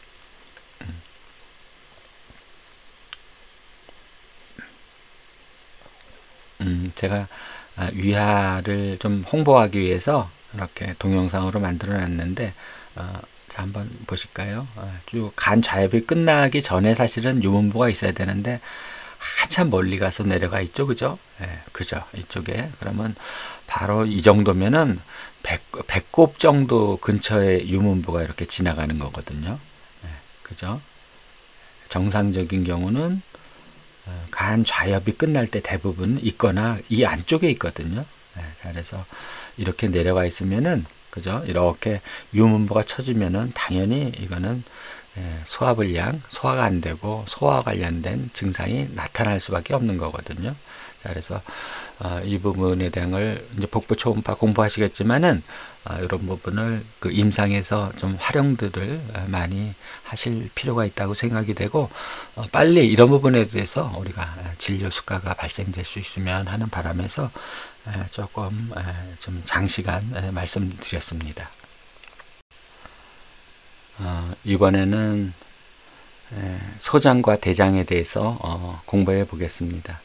음, 제가 아, 위하를 좀 홍보하기 위해서 이렇게 동영상으로 만들어 놨는데, 어, 자, 한번 보실까요? 어, 쭉 간 좌엽이 끝나기 전에 사실은 유문부가 있어야 되는데, 한참 멀리 가서 내려가 있죠, 그죠? 예, 그죠? 이쪽에. 그러면 바로 이 정도면은 백, 배꼽 정도 근처에 유문부가 이렇게 지나가는 거거든요. 예, 그죠? 정상적인 경우는 간 좌엽이 끝날 때 대부분 있거나 이 안쪽에 있거든요. 네, 그래서 이렇게 내려가 있으면은 그죠? 이렇게 유문부가 쳐지면은 당연히 이거는 소화불량, 소화가 안 되고 소화 관련된 증상이 나타날 수밖에 없는 거거든요. 그래서 어, 이 부분에 대한 걸 이제 복부 초음파 공부하시겠지만은 어, 이런 부분을 그 임상에서 좀 활용들을 많이 하실 필요가 있다고 생각이 되고, 어, 빨리 이런 부분에 대해서 우리가 진료 수가가 발생될 수 있으면 하는 바람에서 에, 조금 에, 좀 장시간 에, 말씀드렸습니다. 어, 이번에는 에, 소장과 대장에 대해서 어, 공부해 보겠습니다.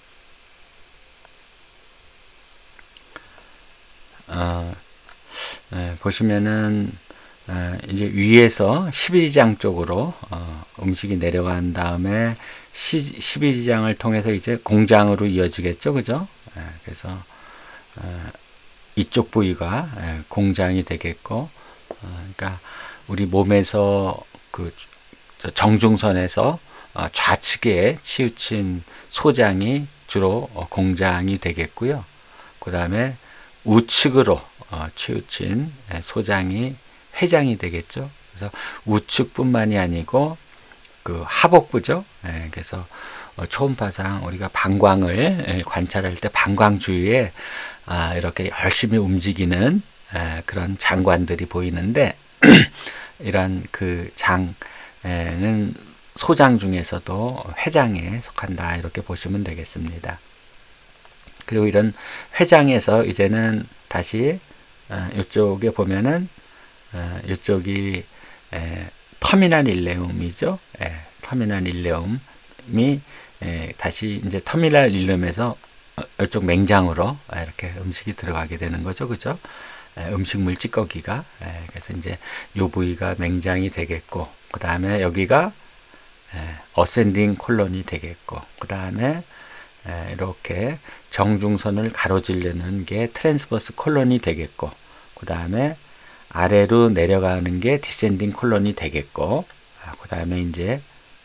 어, 에, 보시면은 에, 이제 위에서 십이 장 쪽으로 어, 음식이 내려간 다음에 십이 지장을 통해서 이제 공장으로 이어지겠죠, 그죠? 에, 그래서 어, 이쪽 부위가 에, 공장이 되겠고, 어, 그러니까 우리 몸에서 그 정중선에서 어, 좌측에 치우친 소장이 주로 어, 공장이 되겠고요. 그 다음에 우측으로 어, 치우친 소장이 회장이 되겠죠. 그래서 우측뿐만이 아니고 그 하복부죠. 예, 그래서 어, 초음파상 우리가 방광을 예, 관찰할 때 방광 주위에 아, 이렇게 열심히 움직이는 예, 그런 장관들이 보이는데 이런 그 장은 소장 중에서도 회장에 속한다 이렇게 보시면 되겠습니다. 그리고 이런 회장에서 이제는 다시 어, 이쪽에 보면은 어, 이쪽이 에, 터미널 일레움이죠. 에, 터미널 일레움이 에, 다시 이제 터미널 일레움에서 어, 이쪽 맹장으로 이렇게 음식이 들어가게 되는 거죠, 그죠? 에, 음식물 찌꺼기가 에, 그래서 이제 요 부위가 맹장이 되겠고, 그 다음에 여기가 에, 어센딩 콜론이 되겠고, 그 다음에 이렇게 정중선을 가로지르는 게 트랜스버스 콜론이 되겠고, 그 다음에 아래로 내려가는 게 디센딩 콜론이 되겠고, 그 다음에 이제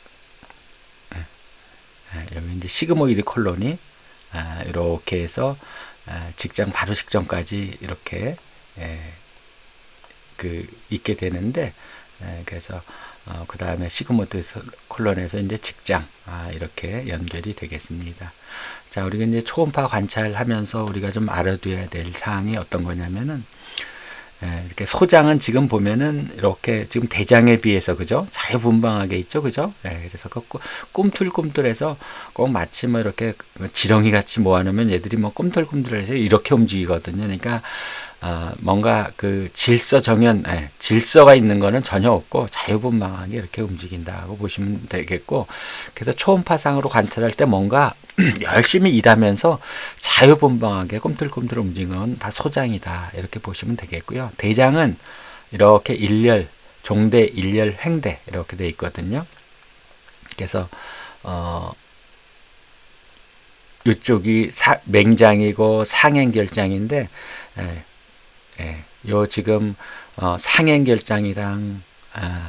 여기 이제 시그모이드 콜론이 이렇게 해서 직장 바로 직전까지 이렇게 그 있게 되는데, 그래서 어, 그 다음에 시그모이드 콜론에서 이제 직장 아, 이렇게 연결이 되겠습니다. 자, 우리가 이제 초음파 관찰하면서 우리가 좀 알아둬야 될 사항이 어떤 거냐면은 에, 이렇게 소장은 지금 보면은 이렇게 지금 대장에 비해서 그죠? 자유분방하게 있죠, 그죠? 에, 그래서 그 꿈틀꿈틀해서 꼭 마치 뭐 이렇게 지렁이 같이 모아놓으면 얘들이 뭐 꿈틀꿈틀해서 이렇게 움직이거든요. 그러니까 어, 뭔가 그 질서 정연, 예, 질서가 있는 거는 전혀 없고 자유분방하게 이렇게 움직인다고 보시면 되겠고, 그래서 초음파상으로 관찰할 때 뭔가 열심히 일하면서 자유분방하게 꿈틀꿈틀 움직이는 건 다 소장이다 이렇게 보시면 되겠고요. 대장은 이렇게 일렬, 종대, 일렬, 횡대 이렇게 돼 있거든요. 그래서 어, 이쪽이 사, 맹장이고 상행결장인데, 예, 예, 요 지금 어, 상행결장이랑 아,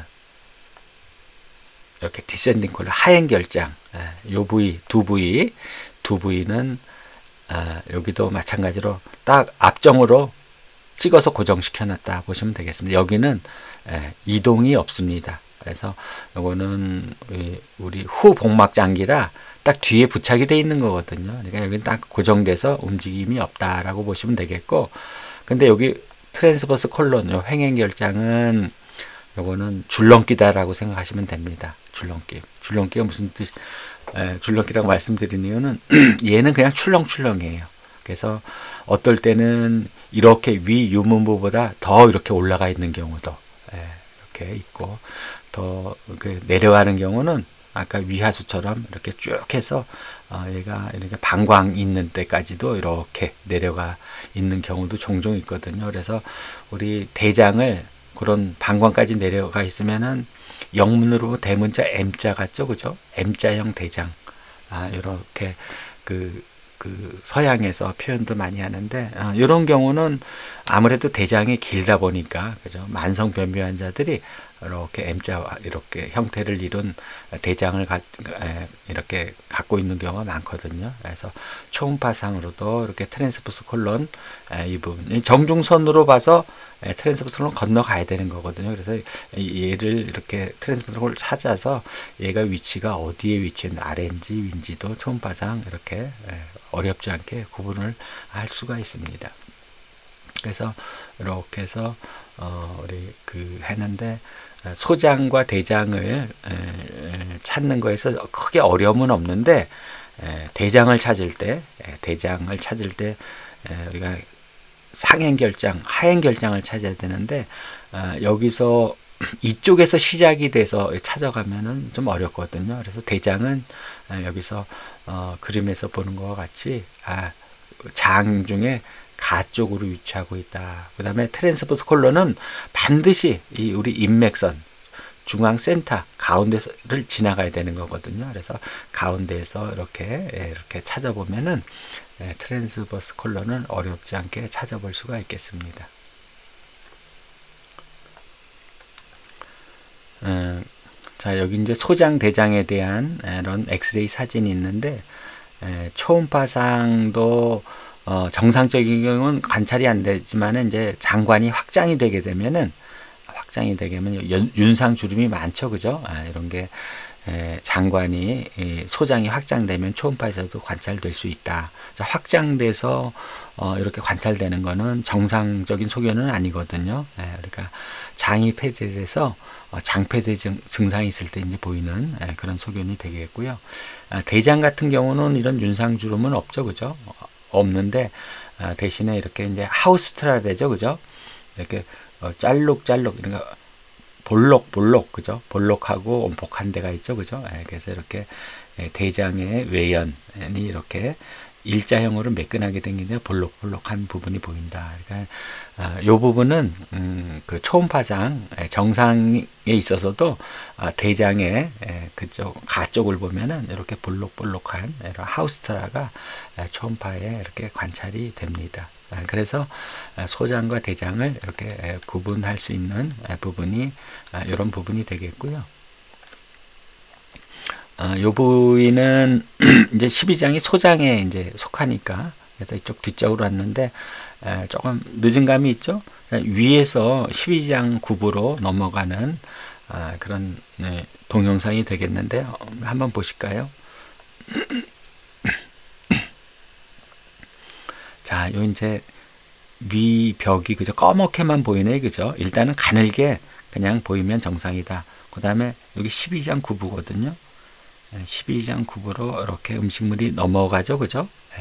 이렇게 디센딩 콜론 하행결장, 예, 요 부위 두 부위 두 부위는 아, 여기도 마찬가지로 딱 앞정으로 찍어서 고정시켜 놨다 보시면 되겠습니다. 여기는 예, 이동이 없습니다. 그래서 요거는 우리 후 복막 장기라 딱 뒤에 부착이 돼 있는 거거든요. 그러니까 여기는 딱 고정돼서 움직임이 없다라고 보시면 되겠고, 근데 여기 트랜스버스 콜론, 요 횡행결장은 요거는 줄넘기다라고 생각하시면 됩니다. 줄넘기. 줄넘기가 무슨 뜻, 에, 줄넘기라고 말씀드린 이유는 얘는 그냥 출렁출렁이에요. 그래서 어떨 때는 이렇게 위 유문부보다 더 이렇게 올라가 있는 경우도 에, 이렇게 있고, 더 그 내려가는 경우는 아까 위하수처럼 이렇게 쭉 해서 어, 얘가 이렇게 방광 있는 데까지도 이렇게 내려가 있는 경우도 종종 있거든요. 그래서 우리 대장을 그런 방광까지 내려가 있으면은 영문으로 대문자 M자 같죠, 그죠? M자형 대장. 아, 이렇게 그, 그 서양에서 표현도 많이 하는데, 아, 이런 경우는 아무래도 대장이 길다 보니까, 그죠? 만성 변비 환자들이 이렇게 M자 이렇게 형태를 이룬 대장을 가, 에, 이렇게 갖고 있는 경우가 많거든요. 그래서 초음파상으로도 이렇게 트랜스버스 콜론 에, 이 부분 정중선으로 봐서 에, 트랜스버스 콜론 건너가야 되는 거거든요. 그래서 얘를 이렇게 트랜스버스 콜을 찾아서 얘가 위치가 어디에 위치했는지 아래인지 위인지도 초음파상 이렇게 에, 어렵지 않게 구분을 할 수가 있습니다. 그래서 이렇게 해서 어, 우리 그 했는데 소장과 대장을 찾는 거에서 크게 어려움은 없는데, 대장을 찾을 때 대장을 찾을 때 우리가 상행결장, 하행결장을 찾아야 되는데, 여기서 이쪽에서 시작이 돼서 찾아가면은 좀 어렵거든요. 그래서 대장은 여기서 어, 그림에서 보는 것과 같이 아, 장 중에 가 쪽으로 위치하고 있다. 그 다음에 트랜스버스 콜론은 반드시 이 우리 인맥선 중앙 센터 가운데를 지나가야 되는 거거든요. 그래서 가운데에서 이렇게 이렇게 찾아보면은 트랜스버스 콜론은 어렵지 않게 찾아볼 수가 있겠습니다. 음, 자, 여기 이제 소장 대장에 대한 이런 엑스레이 사진이 있는데, 에, 초음파상도 어, 정상적인 경우는 관찰이 안 되지만은 이제 장관이 확장이 되게 되면은 확장이 되게 되면 연, 윤상 주름이 많죠, 그죠? 아, 이런 게 에, 장관이 이, 소장이 확장되면 초음파에서도 관찰될 수 있다. 자, 확장돼서 어, 이렇게 관찰되는 거는 정상적인 소견은 아니거든요. 에, 그러니까 장이 폐쇄돼서 어, 장폐쇄 증, 증상이 있을 때 이제 보이는 에, 그런 소견이 되겠고요. 아, 대장 같은 경우는 이런 윤상 주름은 없죠, 그죠? 어, 없는데 아, 대신에 이렇게 이제 하우스트라되죠, 그죠? 이렇게 어, 짤록짤록 이런 거 볼록볼록, 그죠? 볼록하고 엄폭한 데가 있죠, 그죠? 예, 그래서 이렇게 예, 대장의 외연이 이렇게 일자형으로 매끈하게 생긴데 볼록볼록한 부분이 보인다. 그러니까 아, 이 부분은 음, 그 초음파상 예, 정상에 있어서도 아, 대장의 예, 그쪽 가 쪽을 보면은 이렇게 볼록볼록한 이런 하우스트라가 예, 초음파에 이렇게 관찰이 됩니다. 그래서 소장과 대장을 이렇게 구분할 수 있는 부분이 이런 부분이 되겠고요. 이 부위는 이제 십이 장이 소장에 이제 속하니까 그래서 이쪽 뒤쪽으로 왔는데 조금 늦은 감이 있죠. 위에서 십이 장 굽으로 넘어가는 그런 동영상이 되겠는데 한번 보실까요? 자, 요 이제 위 벽이 그죠? 꺼멓게만 보이네, 그죠? 일단은 가늘게 그냥 보이면 정상이다. 그 다음에 여기 십이 장 구부거든요. 십이 장 구부로 이렇게 음식물이 넘어가죠, 그죠? 네.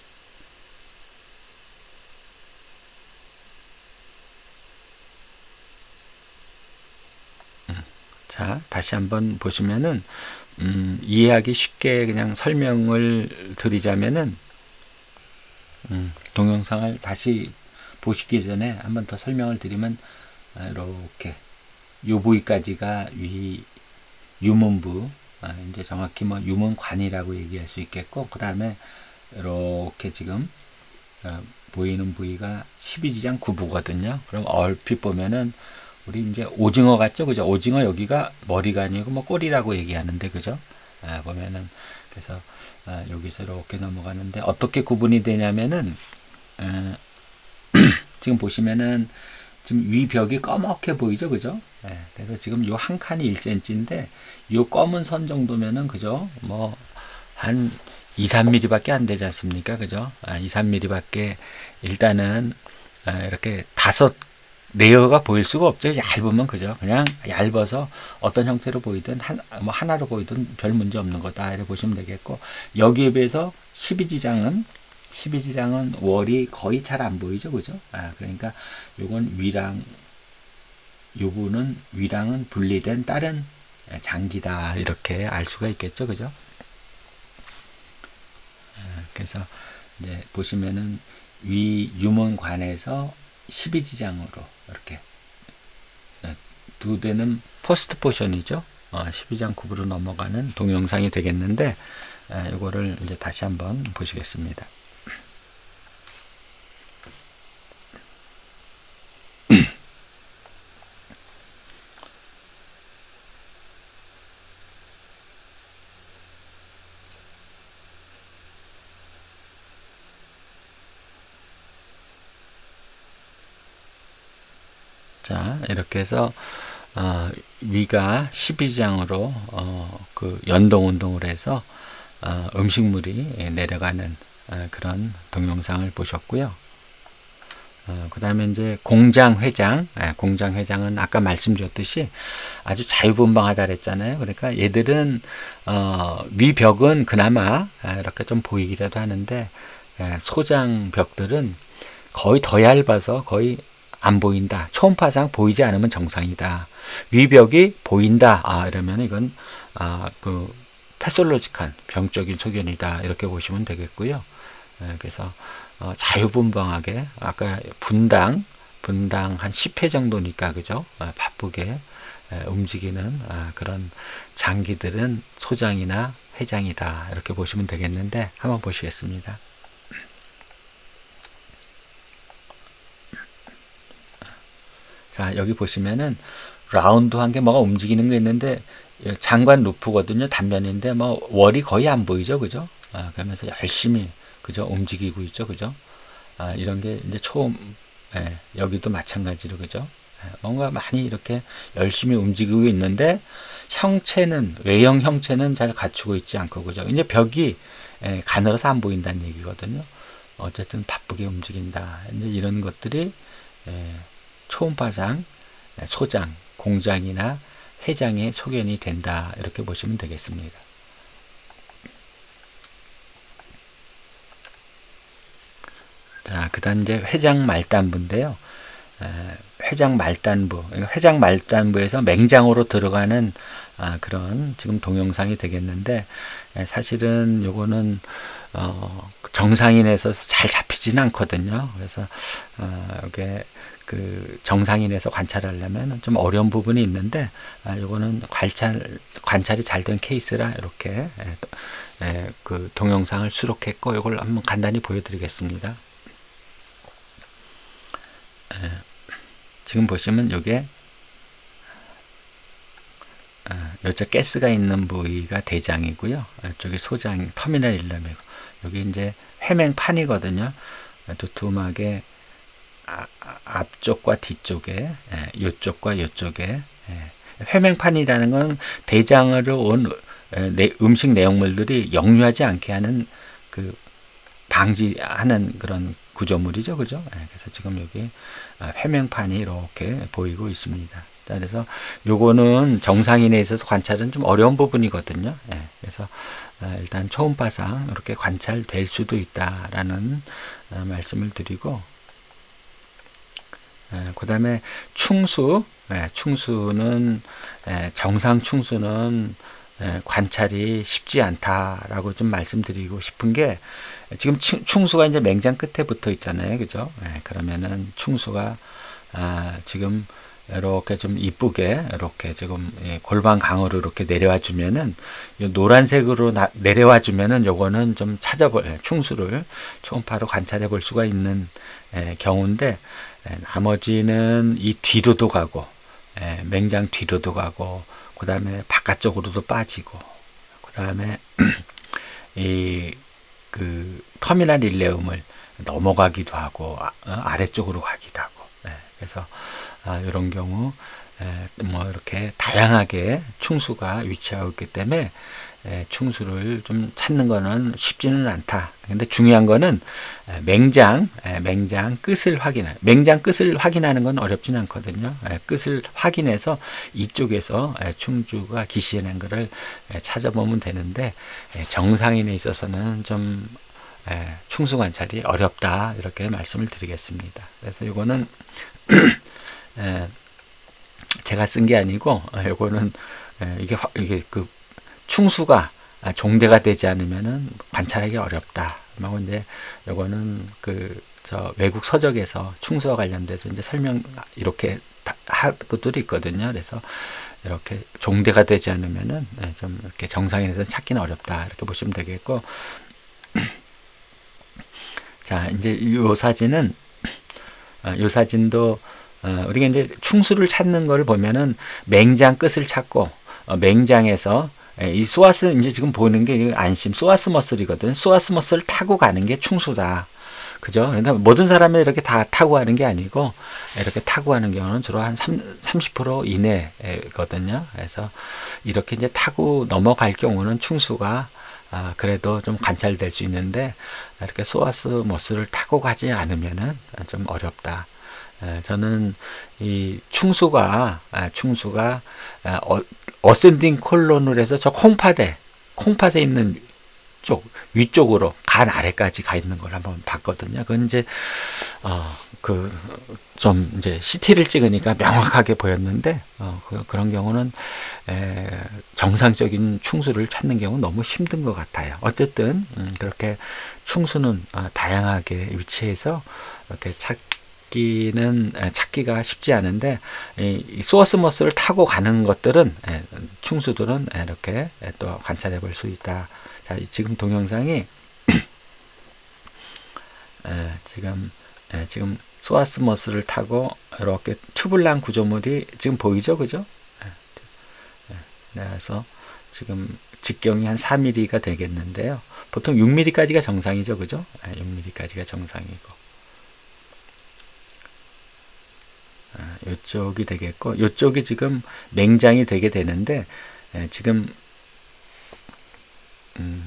음, 자, 다시 한번 보시면은 음, 이해하기 쉽게 그냥 설명을 드리자면은. 음, 동영상을 다시 보시기 전에 한 번 더 설명을 드리면 이렇게 요 부위까지가 위 유문부, 아, 이제 정확히 뭐 유문관이라고 얘기할 수 있겠고, 그 다음에 이렇게 지금 어, 보이는 부위가 십이 장 구부거든요. 그럼 얼핏 보면은 우리 이제 오징어 같죠, 그죠? 오징어 여기가 머리가 아니고 뭐 꼬리라고 얘기하는데, 그죠? 아, 보면은 그래서 아, 여기서 이렇게 넘어가는데 어떻게 구분이 되냐면은 어, 지금 보시면은 지금 위 벽이 검게 보이죠, 그죠? 예, 그래서 지금 요 한 칸이 일 센티미터인데 요 검은 선 정도면은 그죠? 뭐 한 이, 삼 밀리미터밖에 안 되지 않습니까, 그죠? 아, 이, 삼 밀리미터밖에 일단은 아, 이렇게 다섯 레이어가 보일 수가 없죠. 얇으면 그죠? 그냥 얇아서 어떤 형태로 보이든 한, 뭐 하나로 보이든 별 문제 없는 거다 이렇게 보시면 되겠고, 여기에 비해서 십이 지장은 십이 지장은 월이 거의 잘 안 보이죠, 그죠? 아, 그러니까 요건 위랑, 요거는 위랑은 분리된 다른 장기다 이렇게 알 수가 있겠죠, 그죠? 아, 그래서 이제 보시면은 위 유문관에서 십이 지장으로 이렇게 두 대는 퍼스트 포션이죠. 어, 십이 장 굽으로 넘어가는 동영상이 되겠는데, 아, 이거를 이제 다시 한번 보시겠습니다. 자, 이렇게 해서 어, 위가 십이 장으로 어, 그 연동 운동을 해서 어, 음식물이 내려가는 어, 그런 동영상을 보셨고요. 어, 그 다음에 이제 공장 회장, 예, 공장 회장은 아까 말씀드렸듯이 아주 자유분방하다 그랬잖아요. 그러니까 얘들은 어, 위 벽은 그나마 이렇게 좀 보이기라도 하는데, 예, 소장 벽들은 거의 더 얇아서 거의 안 보인다. 초음파상 보이지 않으면 정상이다. 위벽이 보인다. 아, 이러면 이건 아, 그 패솔로직한 병적인 소견이다. 이렇게 보시면 되겠고요. 예, 그래서 어, 자유분방하게 아까 분당 분당 한 십 회 정도니까 그죠? 아, 바쁘게 에, 움직이는 아, 그런 장기들은 소장이나 회장이다. 이렇게 보시면 되겠는데, 한번 보시겠습니다. 자, 여기 보시면은 라운드한 게 뭐가 움직이는 게 있는데, 장관 루프거든요. 단면인데 뭐 월이 거의 안 보이죠, 그죠? 아, 그러면서 열심히 그죠 움직이고 있죠, 그죠? 아, 이런 게 이제 초음, 예, 여기도 마찬가지로 그죠? 예, 뭔가 많이 이렇게 열심히 움직이고 있는데 형체는, 외형 형체는 잘 갖추고 있지 않고 그죠? 이제 벽이 예, 가늘어서 안 보인다는 얘기거든요. 어쨌든 바쁘게 움직인다. 이제 이런 것들이 예, 초음파상 소장, 공장이나 회장의 소견이 된다. 이렇게 보시면 되겠습니다. 자, 그 다음 이제 회장 말단부인데요. 회장 말단부, 회장 말단부에서 맹장으로 들어가는 아, 그런 지금 동영상이 되겠는데, 사실은 요거는 어, 정상인에서 잘 잡히지는 않거든요. 그래서 어, 이게 그 정상인에서 관찰하려면 좀 어려운 부분이 있는데, 아, 요거는 관찰 관찰이 잘 된 케이스라 이렇게 에, 에, 그 동영상을 수록했고, 이걸 한번 간단히 보여드리겠습니다. 에, 지금 보시면 요게 아, 이쪽 가스가 있는 부위가 대장이고요. 이쪽이 소장, 터미널 일렘이고, 여기 이제 회맹판이거든요. 두툼하게 아, 앞쪽과 뒤쪽에, 예, 이쪽과 이쪽에, 예. 회맹판이라는 건 대장으로 온 내, 음식 내용물들이 역류하지 않게 하는 그 방지하는 그런 구조물이죠, 그죠? 예, 그래서 지금 여기 회맹판이 이렇게 보이고 있습니다. 그래서 요거는 정상인에 있어서 관찰은 좀 어려운 부분이거든요. 예, 그래서 일단 초음파상 이렇게 관찰될 수도 있다라는 말씀을 드리고, 그 다음에 충수, 예, 충수는 예, 정상 충수는 예, 관찰이 쉽지 않다라고 좀 말씀드리고 싶은 게, 지금 충수가 이제 맹장 끝에 붙어 있잖아요, 그죠? 예, 그러면은 충수가 아, 지금 이렇게 좀 이쁘게 이렇게 지금 골반 강으로 이렇게 내려와 주면은, 노란색으로 나, 내려와 주면은 요거는 좀 찾아볼, 충수를 초음파로 관찰해 볼 수가 있는 에, 경우인데, 에, 나머지는 이 뒤로도 가고, 에, 맹장 뒤로도 가고, 그 다음에 바깥쪽으로도 빠지고, 그 다음에 이 그 터미널 일레움을 넘어가기도 하고, 아, 아래쪽으로 가기도 하고, 예. 그래서 아, 이런 경우 에, 뭐 이렇게 다양하게 충수가 위치하고 있기 때문에 에, 충수를 좀 찾는 거는 쉽지는 않다. 근데 중요한 거는 에, 맹장, 에, 맹장 끝을 확인해. 맹장 끝을 확인하는 건 어렵지는 않거든요. 에, 끝을 확인해서 이쪽에서 에, 충주가 기시해낸 거를 에, 찾아보면 되는데 에, 정상인에 있어서는 좀 에, 충수 관찰이 어렵다 이렇게 말씀을 드리겠습니다. 그래서 이거는 에, 제가 쓴 게 아니고 이거는 이게 이게 그 충수가 종대가 되지 않으면은 관찰하기 어렵다. 뭐 이제 이거는 그 저 외국 서적에서 충수와 관련돼서 이제 설명 이렇게 할 것들이 있거든요. 그래서 이렇게 종대가 되지 않으면은 좀 이렇게 정상인에서 찾기는 어렵다. 이렇게 보시면 되겠고. 자, 이제 이 사진은 이 사진도 어, 우리가 이제 충수를 찾는 걸 보면은 맹장 끝을 찾고 어, 맹장에서 예, 이 소아스 이제 지금 보이는 게 안심 소아스 머슬이거든. 소아스 머슬을 타고 가는 게 충수다. 그죠? 그러니까 모든 사람이 이렇게 다 타고 가는 게 아니고 이렇게 타고 가는 경우는 주로 한 삼십 퍼센트 이내거든요. 그래서 이렇게 이제 타고 넘어갈 경우는 충수가 아, 그래도 좀 관찰될 수 있는데 이렇게 소아스 머슬을 타고 가지 않으면은 좀 어렵다. 저는 이 충수가 충수가 어, 어센딩 콜론을 해서 저 콩팥에 콩팥에 있는 쪽 위쪽으로 간 아래까지 가 있는 걸 한번 봤거든요. 그건 이제 어, 그 좀 이제 씨티를 찍으니까 명확하게 보였는데 어, 그, 그런 경우는 에, 정상적인 충수를 찾는 경우는 너무 힘든 것 같아요. 어쨌든 음, 그렇게 충수는 어, 다양하게 위치해서 이렇게 찾 찾기는 찾기가 쉽지 않은데 이 소어스 머스를 타고 가는 것들은 충수들은 이렇게 또 관찰해 볼 수 있다. 자, 지금 동영상이 지금 지금 소아스 머스를 타고 이렇게 투블랑 구조물이 지금 보이죠, 그죠? 그래서 지금 직경이 한 사 밀리미터가 되겠는데요. 보통 육 밀리미터까지가 정상이죠, 그죠? 육 밀리미터까지가 정상이고. 아, 이쪽이 되겠고, 이쪽이 지금 맹장이 되게 되는데, 에, 지금, 음,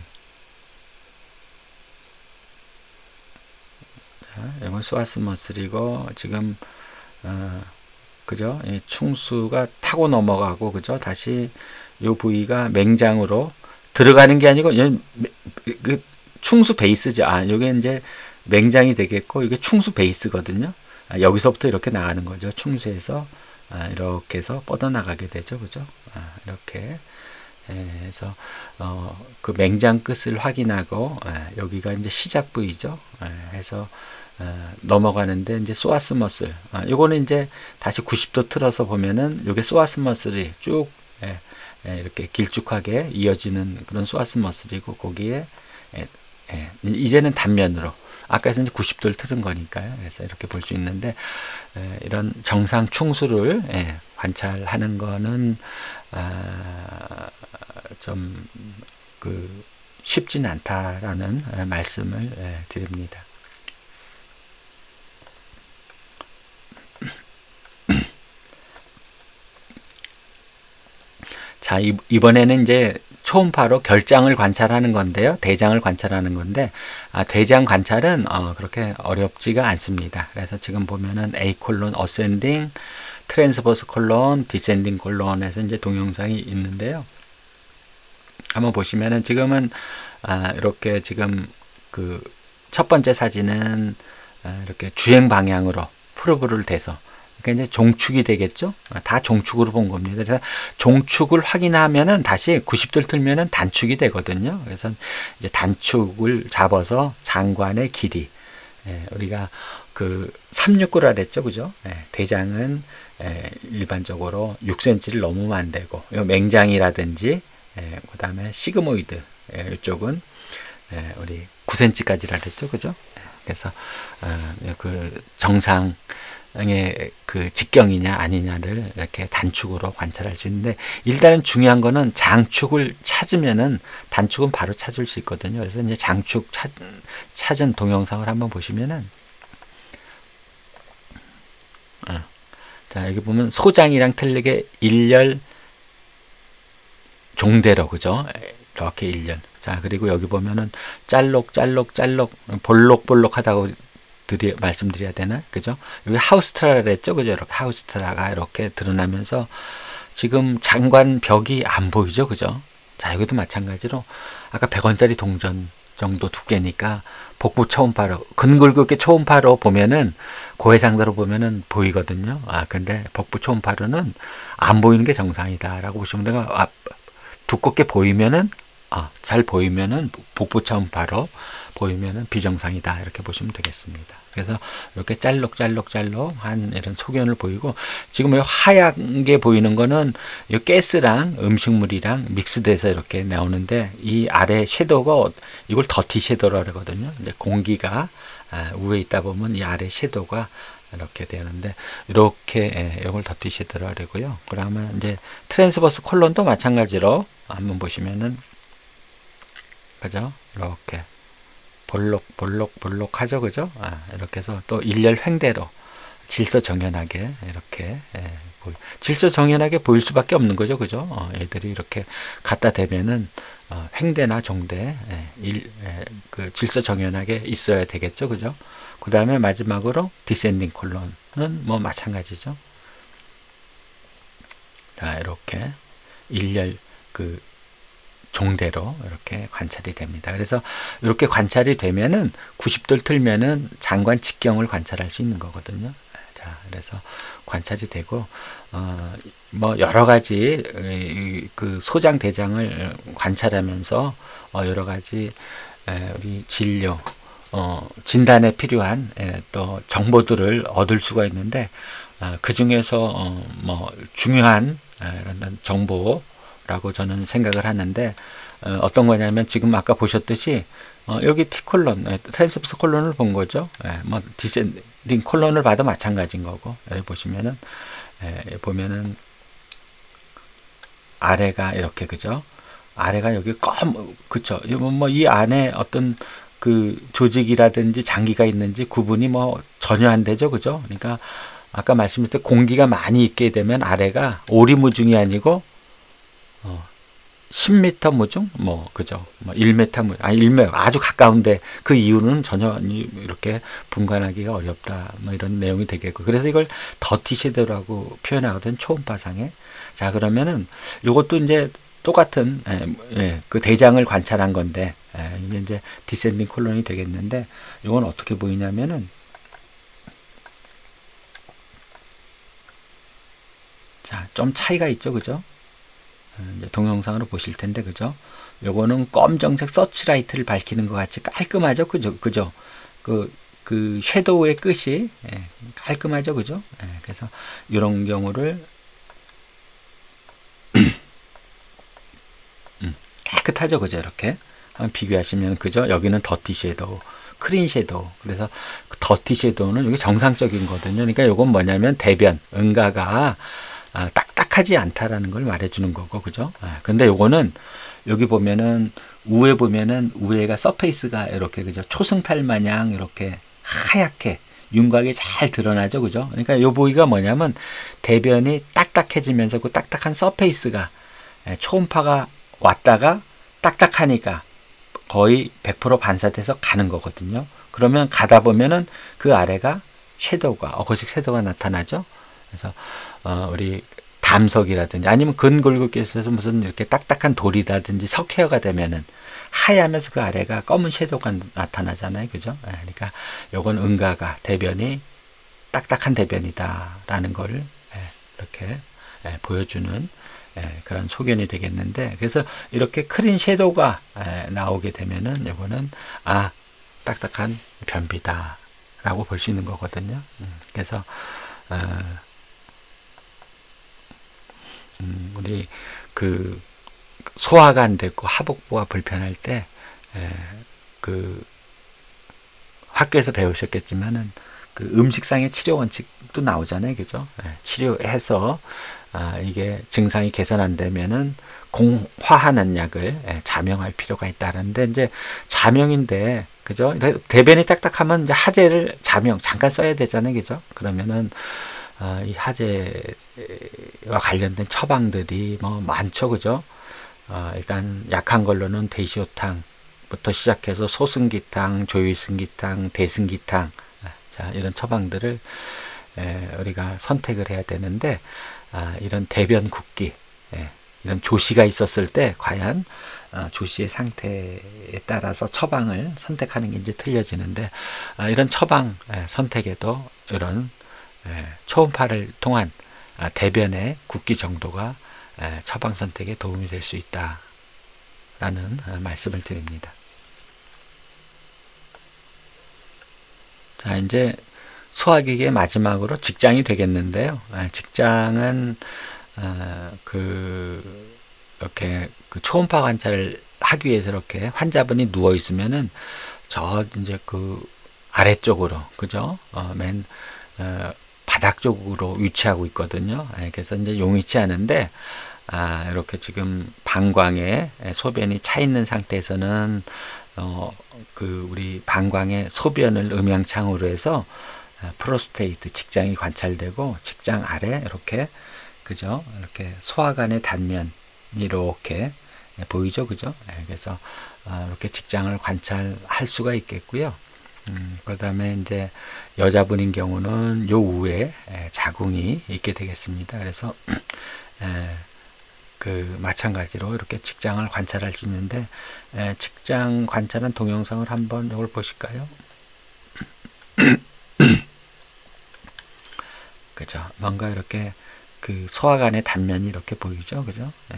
자, 이건 소아스 머슬이고, 지금, 어, 그죠? 이 충수가 타고 넘어가고, 그죠? 다시 이 부위가 맹장으로 들어가는 게 아니고, 그 충수 베이스죠. 아, 이게 이제 맹장이 되겠고, 이게 충수 베이스거든요. 아, 여기서부터 이렇게 나가는 거죠. 충수에서 아, 이렇게 해서 뻗어나가게 되죠. 그죠? 아, 이렇게 해서 어, 그 맹장 끝을 확인하고 아, 여기가 이제 시작 부위죠. 아, 해서 아, 넘어가는데 이제 소아스 머슬. 아, 요거는 이제 다시 구십 도 틀어서 보면은 요게 소아스 머슬이 쭉 예, 예, 이렇게 길쭉하게 이어지는 그런 소아스 머슬이고 거기에 예, 예, 이제는 단면으로 아까 이제 구십 도를 틀은 거니까요. 그래서 이렇게 볼 수 있는데 에, 이런 정상 충수를 에, 관찰하는 거는 아, 좀 그 쉽지는 않다라는 에, 말씀을 에, 드립니다. 자, 이번에는 이제 초음파로 결장을 관찰하는 건데요. 대장을 관찰하는 건데, 아, 대장 관찰은 어, 그렇게 어렵지가 않습니다. 그래서 지금 보면은 A 콜론 어센딩, 트랜스버스 콜론, 디센딩 콜론에서 이제 동영상이 있는데요. 한번 보시면은 지금은 아, 이렇게 지금 그 첫 번째 사진은 아, 이렇게 주행 방향으로 프로브를 대서 그러니까 이제 종축이 되겠죠. 다 종축으로 본 겁니다. 그래서 종축을 확인하면은 다시 구십 도를 틀면은 단축이 되거든요. 그래서 이제 단축을 잡아서 장관의 길이 예, 우리가 그 삼백육십구라 그랬죠, 그죠? 예, 대장은 예, 일반적으로 육 센티미터를 넘으면 안 되고 맹장이라든지 예, 그 다음에 시그모이드 예, 이쪽은 예, 우리 구 센티미터까지라 그랬죠, 그죠? 예, 그래서 어, 그 정상 의 그 직경이냐 아니냐를 이렇게 단축으로 관찰할 수 있는데 일단은 중요한 거는 장축을 찾으면은 단축은 바로 찾을 수 있거든요. 그래서 이제 장축 찾, 찾은 동영상을 한번 보시면은 어. 자, 여기 보면 소장이랑 틀리게 일렬 종대로, 그죠? 이렇게 일렬. 자, 그리고 여기 보면은 짤록, 짤록, 짤록, 볼록, 볼록하다고 드리, 말씀드려야 되나? 그죠? 여기 하우스트라를 했죠? 그죠? 이렇게 하우스트라가 이렇게 드러나면서 지금 장관 벽이 안 보이죠? 그죠? 자, 여기도 마찬가지로 아까 백 원짜리 동전 정도 두께니까 복부 초음파로, 근골격의 초음파로 보면은 고해상도로 보면은 보이거든요. 아, 근데 복부 초음파로는 안 보이는 게 정상이다라고 보시면 돼요. 아, 두껍게 보이면은, 아, 잘 보이면은 복부 초음파로 보이면은 비정상이다, 이렇게 보시면 되겠습니다. 그래서 이렇게 짤록짤록짤록한 이런 소견을 보이고, 지금 이 하얀 게 보이는 거는 이 가스랑 음식물이랑 믹스돼서 이렇게 나오는데, 이 아래 섀도우가 이걸 더티 섀도우라고 하거든요. 이제 공기가 아, 위에 있다 보면 이 아래 섀도우가 이렇게 되는데, 이렇게 이걸 더티 섀도우라고 하고요. 그러면 이제 트랜스버스 콜론도 마찬가지로 한번 보시면은, 그죠? 이렇게 볼록 볼록 볼록 하죠, 그죠? 아, 이렇게 해서 또 일렬 횡대로 질서정연하게 이렇게, 예, 보이, 질서정연하게 보일 수밖에 없는 거죠, 그죠? 어, 애들이 이렇게 갖다 대면은 어, 횡대나 종대, 예, 일, 예, 그 질서정연하게 있어야 되겠죠, 그죠? 그 다음에 마지막으로 디센딩 콜론은 뭐 마찬가지죠. 자, 이렇게 일렬 그 종대로 이렇게 관찰이 됩니다. 그래서 이렇게 관찰이 되면은 구십 도를 틀면은 장관 직경을 관찰할 수 있는 거거든요. 자, 그래서 관찰이 되고, 어, 뭐 여러 가지 그 소장 대장을 관찰하면서 어, 여러 가지 에, 우리 진료, 어, 진단에 필요한 에, 또 정보들을 얻을 수가 있는데, 어, 그 중에서 어, 뭐 중요한 에, 이런 정보 라고 저는 생각을 하는데, 어, 어떤 거냐면 지금 아까 보셨듯이 어, 여기 T 콜론, 예, 트랜스버스 콜론을 본 거죠. 예, 뭐 디센딩 콜론을 봐도 마찬가지인 거고, 여기 보시면은 예, 보면은 아래가 이렇게, 그죠? 아래가 여기 검, 그쵸? 뭐 이 안에 어떤 그 조직이라든지 장기가 있는지 구분이 뭐 전혀 안 되죠, 그죠? 그러니까 아까 말씀드렸듯이 공기가 많이 있게 되면 아래가 오리무중이 아니고 어, 십 미터 무중? 뭐, 그죠? 뭐 일 미터 무중, 아, 일 미터, 아주 가까운데 그 이유는 전혀 이렇게 분간하기가 어렵다. 뭐 이런 내용이 되겠고. 그래서 이걸 더티 섀도우라고 표현하거든, 초음파상에. 자, 그러면은 이것도 이제 똑같은, 예, 예, 그 대장을 관찰한 건데, 예, 이게 이제 디센딩 콜론이 되겠는데, 이건 어떻게 보이냐면은, 자, 좀 차이가 있죠, 그죠? 이제 동영상으로 보실 텐데, 그죠? 요거는 검정색 서치라이트를 밝히는 것 같이 깔끔하죠, 그죠? 그죠? 그, 그, 섀도우의 끝이, 예, 깔끔하죠, 그죠? 예, 그래서, 이런 경우를, 음, 깨끗하죠, 그죠? 이렇게. 한번 비교하시면, 그죠? 여기는 더티 섀도우, 크린 섀도우. 그래서, 그 더티 섀도우는 이게 정상적인 거거든요. 그러니까 요건 뭐냐면, 대변, 응가가, 아, 딱딱하지 않다라는 걸 말해주는 거고, 그죠? 아, 근데 요거는, 여기 보면은, 우에 보면은, 우에가 서페이스가 이렇게, 그죠? 초승달 마냥 이렇게 하얗게, 윤곽이 잘 드러나죠, 그죠? 그러니까 요 부위가 뭐냐면, 대변이 딱딱해지면서 그 딱딱한 서페이스가, 초음파가 왔다가 딱딱하니까 거의 백 퍼센트 반사돼서 가는 거거든요. 그러면 가다 보면은 그 아래가 섀도우가, 어거식 섀도우가 나타나죠? 그래서 어, 우리 담석이라든지 아니면 근골격계에서 무슨 이렇게 딱딱한 돌이라든지 석회화가 되면은 하얗면서 그 아래가 검은 섀도우가 나타나잖아요, 그죠? 예, 그러니까 요건 응가가 대변이 딱딱한 대변이다라는 걸 예, 이렇게 예, 보여주는 예, 그런 소견이 되겠는데, 그래서 이렇게 크린 섀도우가 예, 나오게 되면은 요거는 아 딱딱한 변비다라고 볼 수 있는 거거든요. 음, 그래서 어, 음, 우리 그 소화가 안 되고 하복부가 불편할 때, 에, 그 학교에서 배우셨겠지만은 그 음식상의 치료 원칙도 나오잖아요, 그죠? 에, 치료해서 아, 이게 증상이 개선 안 되면은 공화하는 약을 에, 자명할 필요가 있다는데, 이제 자명인데, 그죠? 대변이 딱딱하면 이제 하제를 자명 잠깐 써야 되잖아요, 그죠? 그러면은 어, 이 하재와 관련된 처방들이 뭐 많죠, 그죠? 어, 일단 약한 걸로는 대시오탕부터 시작해서 소승기탕, 조일승기탕, 대승기탕, 자 이런 처방들을 에, 우리가 선택을 해야 되는데, 아, 이런 대변 굵기, 예, 이런 조시가 있었을 때 과연 어, 조시의 상태에 따라서 처방을 선택하는 게 이제 틀려지는데, 아, 이런 처방 예, 선택에도 이런 예, 초음파를 통한 아, 대변의 굵기 정도가 예, 처방 선택에 도움이 될 수 있다라는 어, 말씀을 드립니다. 자, 이제 소화기의 마지막으로 직장이 되겠는데요. 예, 직장은 어, 그 이렇게 그 초음파 관찰을 하기 위해서 이렇게 환자분이 누워 있으면은 저 이제 그 아래쪽으로, 그죠? 어, 맨 어, 바닥 쪽으로 위치하고 있거든요. 예, 그래서 이제 용이치 않은데, 아, 이렇게 지금 방광에 소변이 차 있는 상태에서는 어, 그 우리 방광의 소변을 음향창으로 해서 프로스테이트 직장이 관찰되고, 직장 아래 이렇게, 그죠? 이렇게 소화관의 단면이 이렇게 보이죠, 그죠? 그래서 이렇게 직장을 관찰할 수가 있겠고요. 음, 그 다음에 이제 여자분인 경우는 요 위에 자궁이 있게 되겠습니다. 그래서 에, 그 마찬가지로 이렇게 직장을 관찰할 수 있는데, 에, 직장 관찰한 동영상을 한번 이걸 보실까요? 그죠? 뭔가 이렇게 그 소화관의 단면이 이렇게 보이죠, 그죠? 네.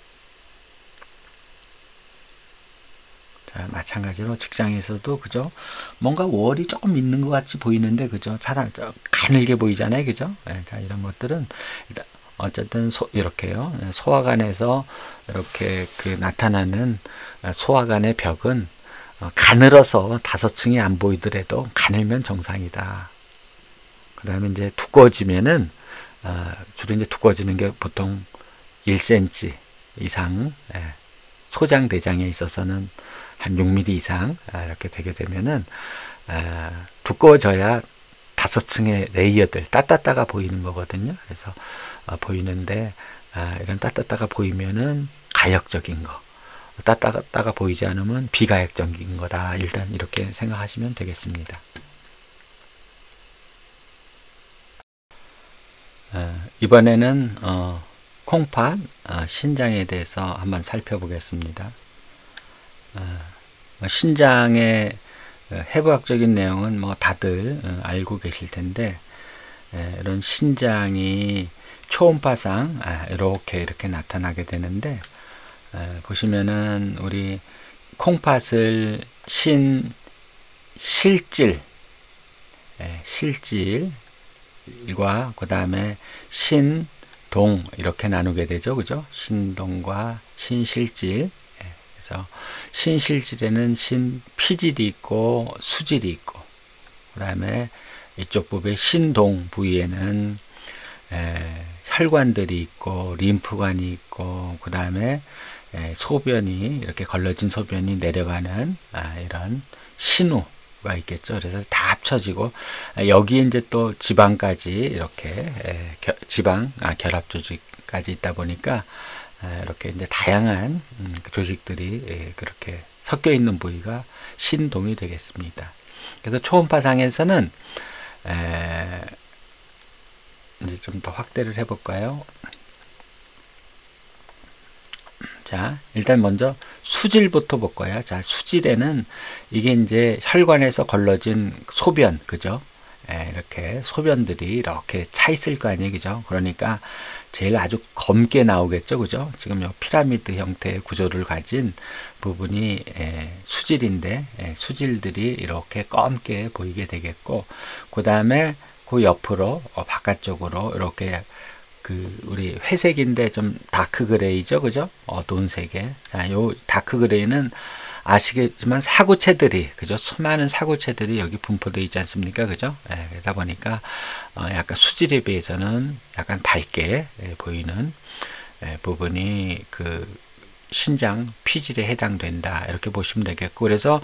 자, 마찬가지로 직장에서도, 그죠? 뭔가 월이 조금 있는 것 같이 보이는데, 그죠? 잘 가늘게 보이잖아요, 그죠? 네, 자, 이런 것들은 일단 어쨌든 소, 이렇게요. 소화관에서 이렇게 그 나타나는 소화관의 벽은 가늘어서 다섯 층이 안 보이더라도 가늘면 정상이다. 그 다음에 이제 두꺼워지면은, 어, 주로 이제 두꺼워지는 게 보통 일 센티미터 이상, 예, 소장대장에 있어서는 한 육 밀리미터 이상, 아, 이렇게 되게 되면은, 아, 두꺼워져야 다섯 층의 레이어들, 따따따가 보이는 거거든요. 그래서, 어, 보이는데, 아, 이런 따따따가 보이면은 가역적인 거, 따따따가 보이지 않으면 비가역적인 거다. 일단 이렇게 생각하시면 되겠습니다. 어, 이번에는 어, 콩팥 어, 신장에 대해서 한번 살펴보겠습니다. 어, 신장의 해부학적인 내용은 뭐 다들 어, 알고 계실 텐데, 에, 이런 신장이 초음파상 아, 이렇게 이렇게 나타나게 되는데, 에, 보시면은 우리 콩팥을 신 실질 에, 실질 과 그 다음에 신동 이렇게 나누게 되죠, 그죠? 신동과 신실질. 그래서 신실질에는 신피질이 있고 수질이 있고, 그 다음에 이쪽 부분의 신동 부위에는 에, 혈관들이 있고 림프관이 있고, 그 다음에 소변이 이렇게 걸러진 소변이 내려가는 아, 이런 신우 가 있겠죠. 그래서 다 합쳐지고, 여기에 이제 또 지방까지 이렇게 지방 아, 결합 조직까지 있다 보니까 이렇게 이제 다양한 조직들이 그렇게 섞여 있는 부위가 신동이 되겠습니다. 그래서 초음파상에서는 이제 좀 더 확대를 해볼까요? 자, 일단 먼저 수질부터 볼 거예요. 자, 수질에는 이게 이제 혈관에서 걸러진 소변, 그죠? 예, 이렇게 소변들이 이렇게 차 있을 거 아니에요, 그죠? 그러니까 제일 아주 검게 나오겠죠, 그죠? 지금 요 피라미드 형태의 구조를 가진 부분이 예, 수질인데, 예, 수질들이 이렇게 검게 보이게 되겠고, 그 다음에 그 옆으로 어, 바깥쪽으로 이렇게 그 우리 회색인데 좀 다크 그레이죠, 그죠? 어두운 색에. 자, 요 다크 그레이는 아시겠지만 사구체들이, 그죠? 수많은 사구체들이 여기 분포되어 있지 않습니까, 그죠? 예, 그러다 보니까 어, 약간 수질에 비해서는 약간 밝게 예, 보이는 예, 부분이 그 신장 피질에 해당된다, 이렇게 보시면 되겠고, 그래서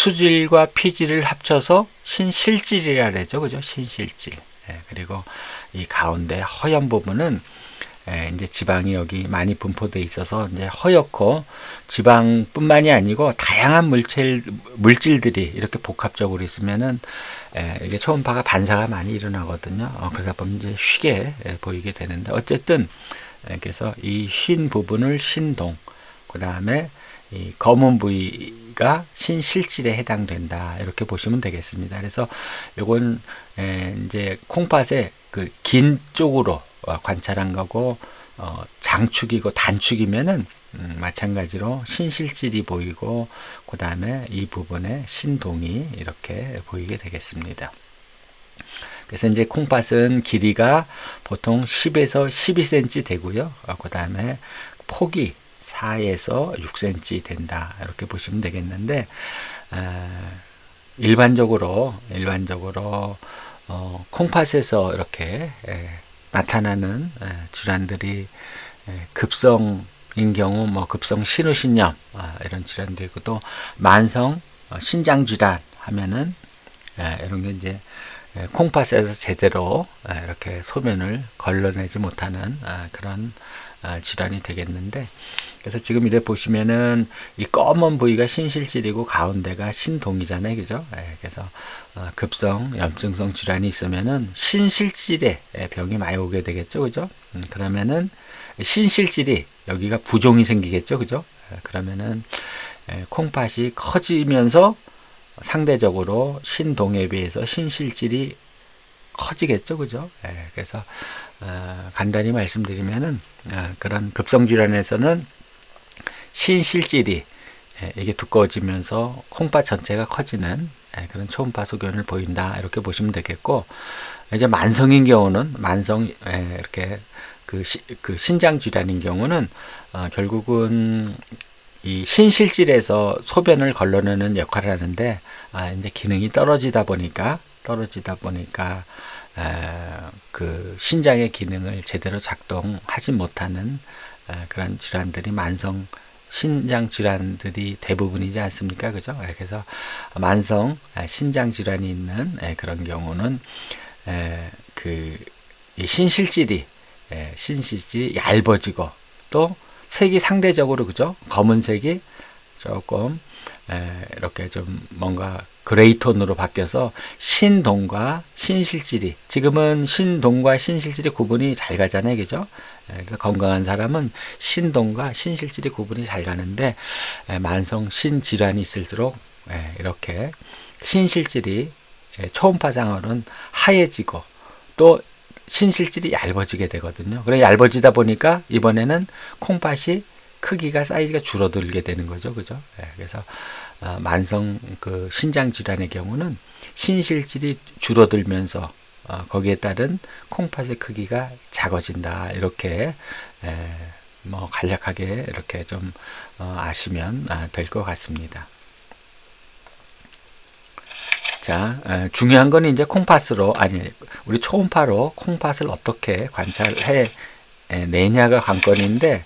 수질과 피질을 합쳐서 신실질이라 그러죠, 그죠? 신실질. 예, 그리고 이 가운데 허연 부분은 에, 이제 지방이 여기 많이 분포되어 있어서 이제 허옇고 지방뿐만이 아니고 다양한 물질 물질들이 이렇게 복합적으로 있으면은 에, 이게 초음파가 반사가 많이 일어나거든요. 어, 그러다 보면 이제 쉬게 에, 보이게 되는데 어쨌든 에, 그래서 이 흰 부분을 신동, 그 다음에 이 검은 부위가 신실질에 해당된다 이렇게 보시면 되겠습니다. 그래서 요건 에, 이제 콩팥의 그 긴 쪽으로 관찰한 거고 어, 장축이고 단축이면은 음, 마찬가지로 신실질이 보이고 그 다음에 이 부분에 신동이 이렇게 보이게 되겠습니다. 그래서 이제 콩팥은 길이가 보통 십에서 십이 센티미터 되고요. 어, 그 다음에 폭이 사에서 육 센티미터 된다 이렇게 보시면 되겠는데 어, 일반적으로 일반적으로 어, 콩팥에서 이렇게 에, 나타나는 에, 질환들이 에, 급성인 경우 뭐 급성 신우신염 아, 이런 질환도 있고 또 만성 어, 신장 질환 하면은 에, 이런 게 이제 에, 콩팥에서 제대로 에, 이렇게 소변을 걸러내지 못하는 아, 그런 아, 질환이 되겠는데 그래서 지금 이래 보시면은 이 검은 부위가 신실질이고 가운데가 신동이잖아요, 그죠? 예, 그래서 어, 급성 염증성 질환이 있으면은 신실질의 병이 많이 오게 되겠죠, 그죠? 음, 그러면은 신실질이 여기가 부종이 생기겠죠, 그죠? 예, 그러면은 예, 콩팥이 커지면서 상대적으로 신동에 비해서 신실질이 커지겠죠, 그죠? 예, 그래서 어, 간단히 말씀드리면은 어, 그런 급성 질환에서는 신실질이 예, 이게 두꺼워지면서 콩팥 전체가 커지는 예, 그런 초음파 소견을 보인다 이렇게 보시면 되겠고 이제 만성인 경우는 만성 예, 이렇게 그, 시, 그 신장 질환인 경우는 어, 결국은 이 신실질에서 소변을 걸러내는 역할을 하는데 아, 이제 기능이 떨어지다 보니까 떨어지다 보니까 에, 그 신장의 기능을 제대로 작동하지 못하는 에, 그런 질환들이 만성 신장 질환들이 대부분이지 않습니까? 그죠? 그래서 만성 신장 질환이 있는 그런 경우는 그 신실질이 신실질이 얇아지고 또 색이 상대적으로 그죠? 검은색이 조금 이렇게 좀 뭔가 그레이 톤으로 바뀌어서 신동과 신실질이 지금은 신동과 신실질이 구분이 잘 가잖아요, 그죠? 그래서 건강한 사람은 신동과 신실질이 구분이 잘 가는데 만성 신질환이 있을수록 이렇게 신실질이 초음파상으로는 하얘지고 또 신실질이 얇아지게 되거든요. 그래 얇아지다 보니까 이번에는 콩팥이 크기가 사이즈가 줄어들게 되는 거죠, 그죠? 그래서 어, 만성 그 신장 질환의 경우는 신실질이 줄어들면서 어, 거기에 따른 콩팥의 크기가 작아진다 이렇게 에, 뭐 간략하게 이렇게 좀 어, 아시면 아, 될 것 같습니다. 자, 에, 중요한 건 이제 콩팥으로 아니 우리 초음파로 콩팥을 어떻게 관찰해 에, 내냐가 관건인데.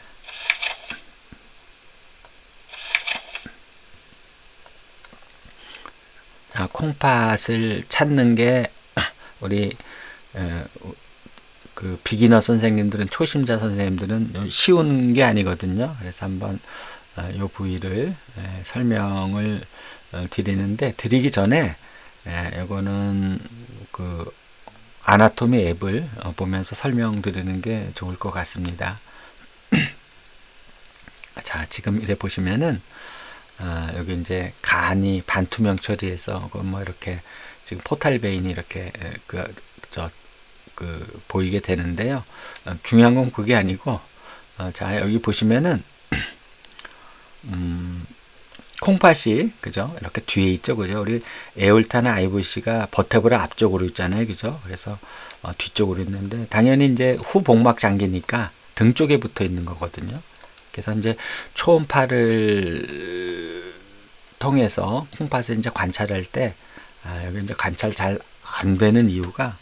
아, 콩팥을 찾는 게 우리 에, 그 비기너 선생님들은 초심자 선생님들은 쉬운 게 아니거든요. 그래서 한번 어, 요 부위를 에, 설명을 어, 드리는데 드리기 전에 에, 요거는 그 아나토미 앱을 어, 보면서 설명드리는 게 좋을 것 같습니다. 자, 지금 이래 보시면은 어, 여기 이제 간이 반투명 처리해서 뭐 이렇게 지금 포탈 베인이 이렇게 그, 저, 그 보이게 되는데요. 어, 중요한 건 그게 아니고 어, 자 여기 보시면은 음, 콩팥이 그죠? 이렇게 뒤에 있죠, 그죠? 우리 에올타나 아이브씨가 버테브라 앞쪽으로 있잖아요, 그죠? 그래서 어, 뒤쪽으로 있는데 당연히 이제 후복막 장기니까 등 쪽에 붙어 있는 거거든요. 그래서 이제 초음파를 통해서 콩팥을 이제 관찰할 때 아, 여기 이제 관찰 잘 안 되는 이유가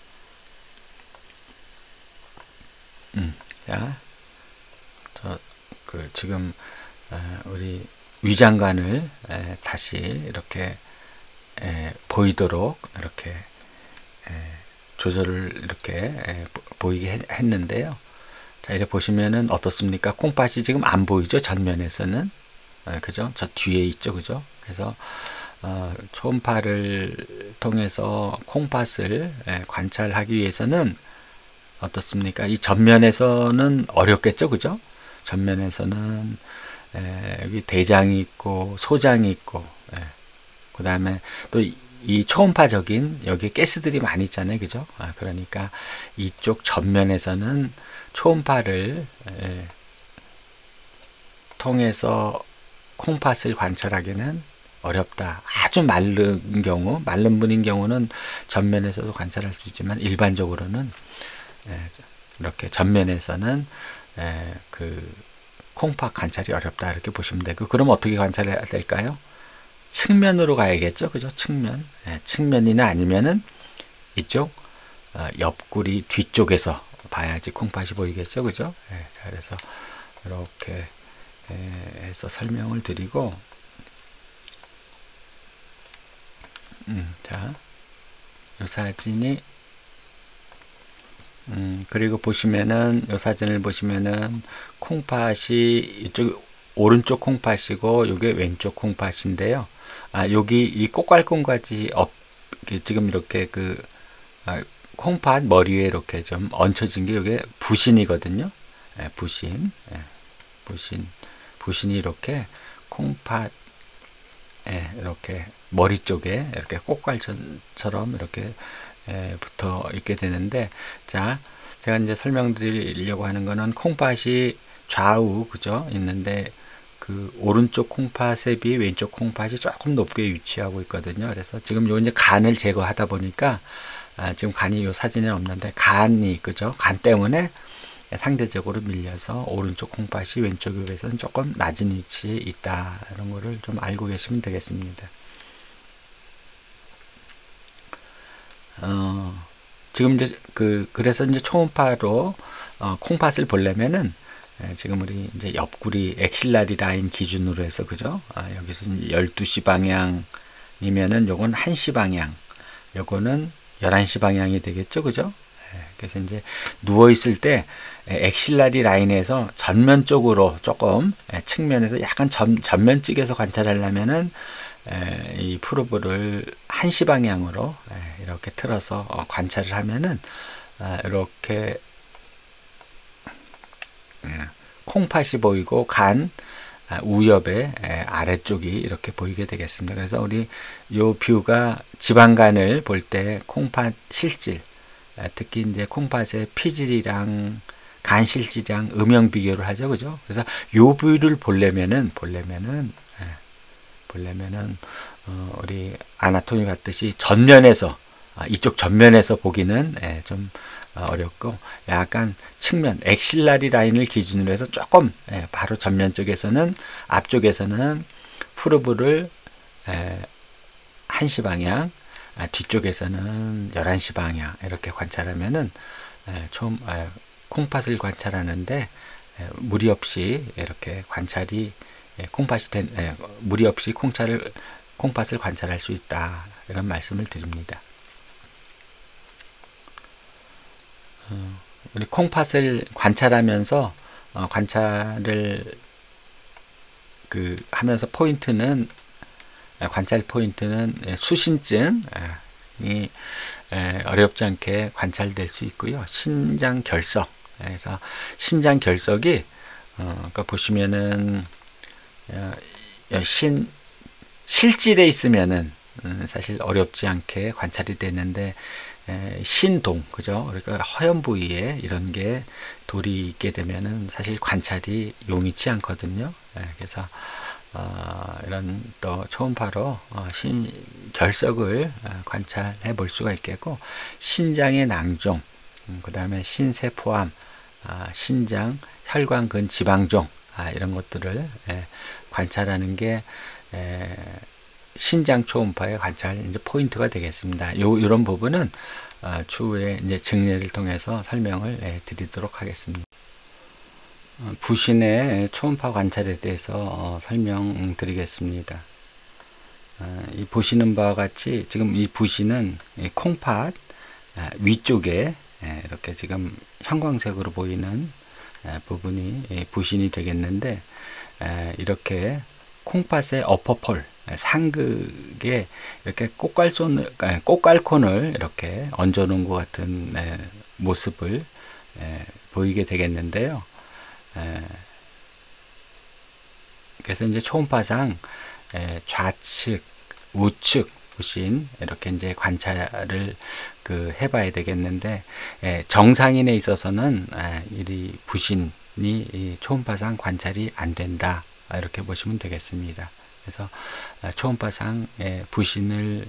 음, 자, 저 그 지금 아, 우리 위장관을 에, 다시 이렇게 에, 보이도록 이렇게 에, 조절을 이렇게 보이게 했는데요. 자, 이렇게 보시면은 어떻습니까? 콩팥이 지금 안 보이죠? 전면에서는. 그죠? 저 뒤에 있죠? 그죠? 그래서 어, 초음파를 통해서 콩팥을 관찰하기 위해서는 어떻습니까? 이 전면에서는 어렵겠죠? 그죠? 전면에서는 에, 여기 대장이 있고 소장이 있고 그 다음에 또 이 초음파적인 여기 가스들이 많이 있잖아요. 그죠? 아, 그러니까 이쪽 전면에서는 초음파를 에, 통해서 콩팥을 관찰하기는 어렵다. 아주 마른 경우, 마른 분인 경우는 전면에서도 관찰할 수 있지만 일반적으로는 에, 이렇게 전면에서는 에, 그 콩팥 관찰이 어렵다 이렇게 보시면 되고, 그럼 어떻게 관찰해야 될까요? 측면으로 가야겠죠, 그죠? 측면, 예, 측면이나 아니면은 이쪽 어, 옆구리 뒤쪽에서 봐야지 콩팥이 보이겠죠, 그죠? 예, 자, 그래서 이렇게 예, 해서 설명을 드리고, 음, 자, 이 사진이 음, 그리고 보시면은 이 사진을 보시면은 콩팥이 이쪽 오른쪽 콩팥이고 요게 왼쪽 콩팥인데요. 아, 여기 이 꽃갈콘까지 업 지금 이렇게 그 아, 콩팥 머리 위에 이렇게 좀 얹혀진 게 요게 부신이거든요. 예, 부신, 예, 부신, 부신이 이렇게 콩팥 예, 이렇게 머리 쪽에 이렇게 꽃갈처럼 이렇게 예, 붙어 있게 되는데, 자, 제가 이제 설명드리려고 하는 거는 콩팥이 좌우 그죠 있는데 그 오른쪽 콩팥에 비해 왼쪽 콩팥이 조금 높게 위치하고 있거든요. 그래서 지금 요 이제 간을 제거하다 보니까 아, 지금 간이 요 사진에 없는데 간이 그죠 간 때문에 상대적으로 밀려서 오른쪽 콩팥이 왼쪽에 비해서는 조금 낮은 위치에 있다, 이런 거를 좀 알고 계시면 되겠습니다. 어, 지금 이제 그 그래서 이제 초음파로 어, 콩팥을 보려면은 예, 지금 우리 이제 옆구리 엑실라리 라인 기준으로 해서 그죠? 아, 여기서 열두 시 방향이면은 요건 한 시 방향, 요거는 열한 시 방향이 되겠죠, 그죠? 예, 그래서 이제 누워 있을 때 엑실라리 라인에서 전면 쪽으로 조금 예, 측면에서 약간 전, 전면 쪽에서 관찰하려면은 에, 이 프로브를 한 시 방향으로 에, 이렇게 틀어서 어, 관찰을 하면은 아, 이렇게 에, 콩팥이 보이고 간 아, 우엽의 에, 아래쪽이 이렇게 보이게 되겠습니다. 그래서 우리 요 뷰가 지방간을 볼 때 콩팥 실질, 에, 특히 이제 콩팥의 피질이랑 간 실질이랑 음영 비교를 하죠, 그죠? 그래서 요 뷰를 보려면은 보려면은 에, 보려면은 어, 우리 아나토미 같듯이 전면에서 아, 이쪽 전면에서 보기는 예, 좀 어, 어렵고 약간 측면 엑실라리 라인을 기준으로 해서 조금 예, 바로 전면 쪽에서는 앞쪽에서는 프로브를 예, 한 시 방향, 아, 뒤쪽에서는 열한 시 방향 이렇게 관찰하면은 예, 좀 예, 콩팥을 관찰하는데 예, 무리 없이 이렇게 관찰이 예, 콩팥이 된, 예, 무리 없이 콩차를, 콩팥을 관찰할 수 있다, 이런 말씀을 드립니다. 어, 우리 콩팥을 관찰하면서 어, 관찰을 그 하면서 포인트는 예, 관찰 포인트는 예, 수신증이 예, 어렵지 않게 관찰될 수 있고요. 신장 결석, 예, 그래서 신장 결석이 어, 그러니까 보시면은 신, 실질에 있으면은 사실 어렵지 않게 관찰이 되는데 신동 그죠? 그러니까 허연 부위에 이런 게 돌이 있게 되면은 사실 관찰이 용이치 않거든요. 그래서 어, 이런 또 초음파로 어, 신 결석을 관찰해 볼 수가 있겠고, 신장의 낭종, 음, 그 다음에 신세포암, 아, 신장 혈관근 지방종, 아, 이런 것들을 예, 관찰하는 게 에, 신장 초음파의 관찰 이제 포인트가 되겠습니다. 요 이런 부분은 어, 추후에 이제 증례를 통해서 설명을 예, 드리도록 하겠습니다. 어, 부신의 초음파 관찰에 대해서 어, 설명드리겠습니다. 어, 이 보시는 바와 같이 지금 이 부신은 이 콩팥 위쪽에 이렇게 지금 형광색으로 보이는 부분이 부신이 되겠는데, 이렇게 콩팥의 어퍼폴 상극에 이렇게 꽃갈손을 꽃갈콘을 이렇게 얹어 놓은 것 같은 모습을 보이게 되겠는데요. 그래서 이제 초음파상 좌측, 우측 부신 이렇게 이제 관찰을 그 해봐야 되겠는데, 정상인에 있어서는 이 부신이 초음파상 관찰이 안 된다, 이렇게 보시면 되겠습니다. 그래서 초음파상 부신을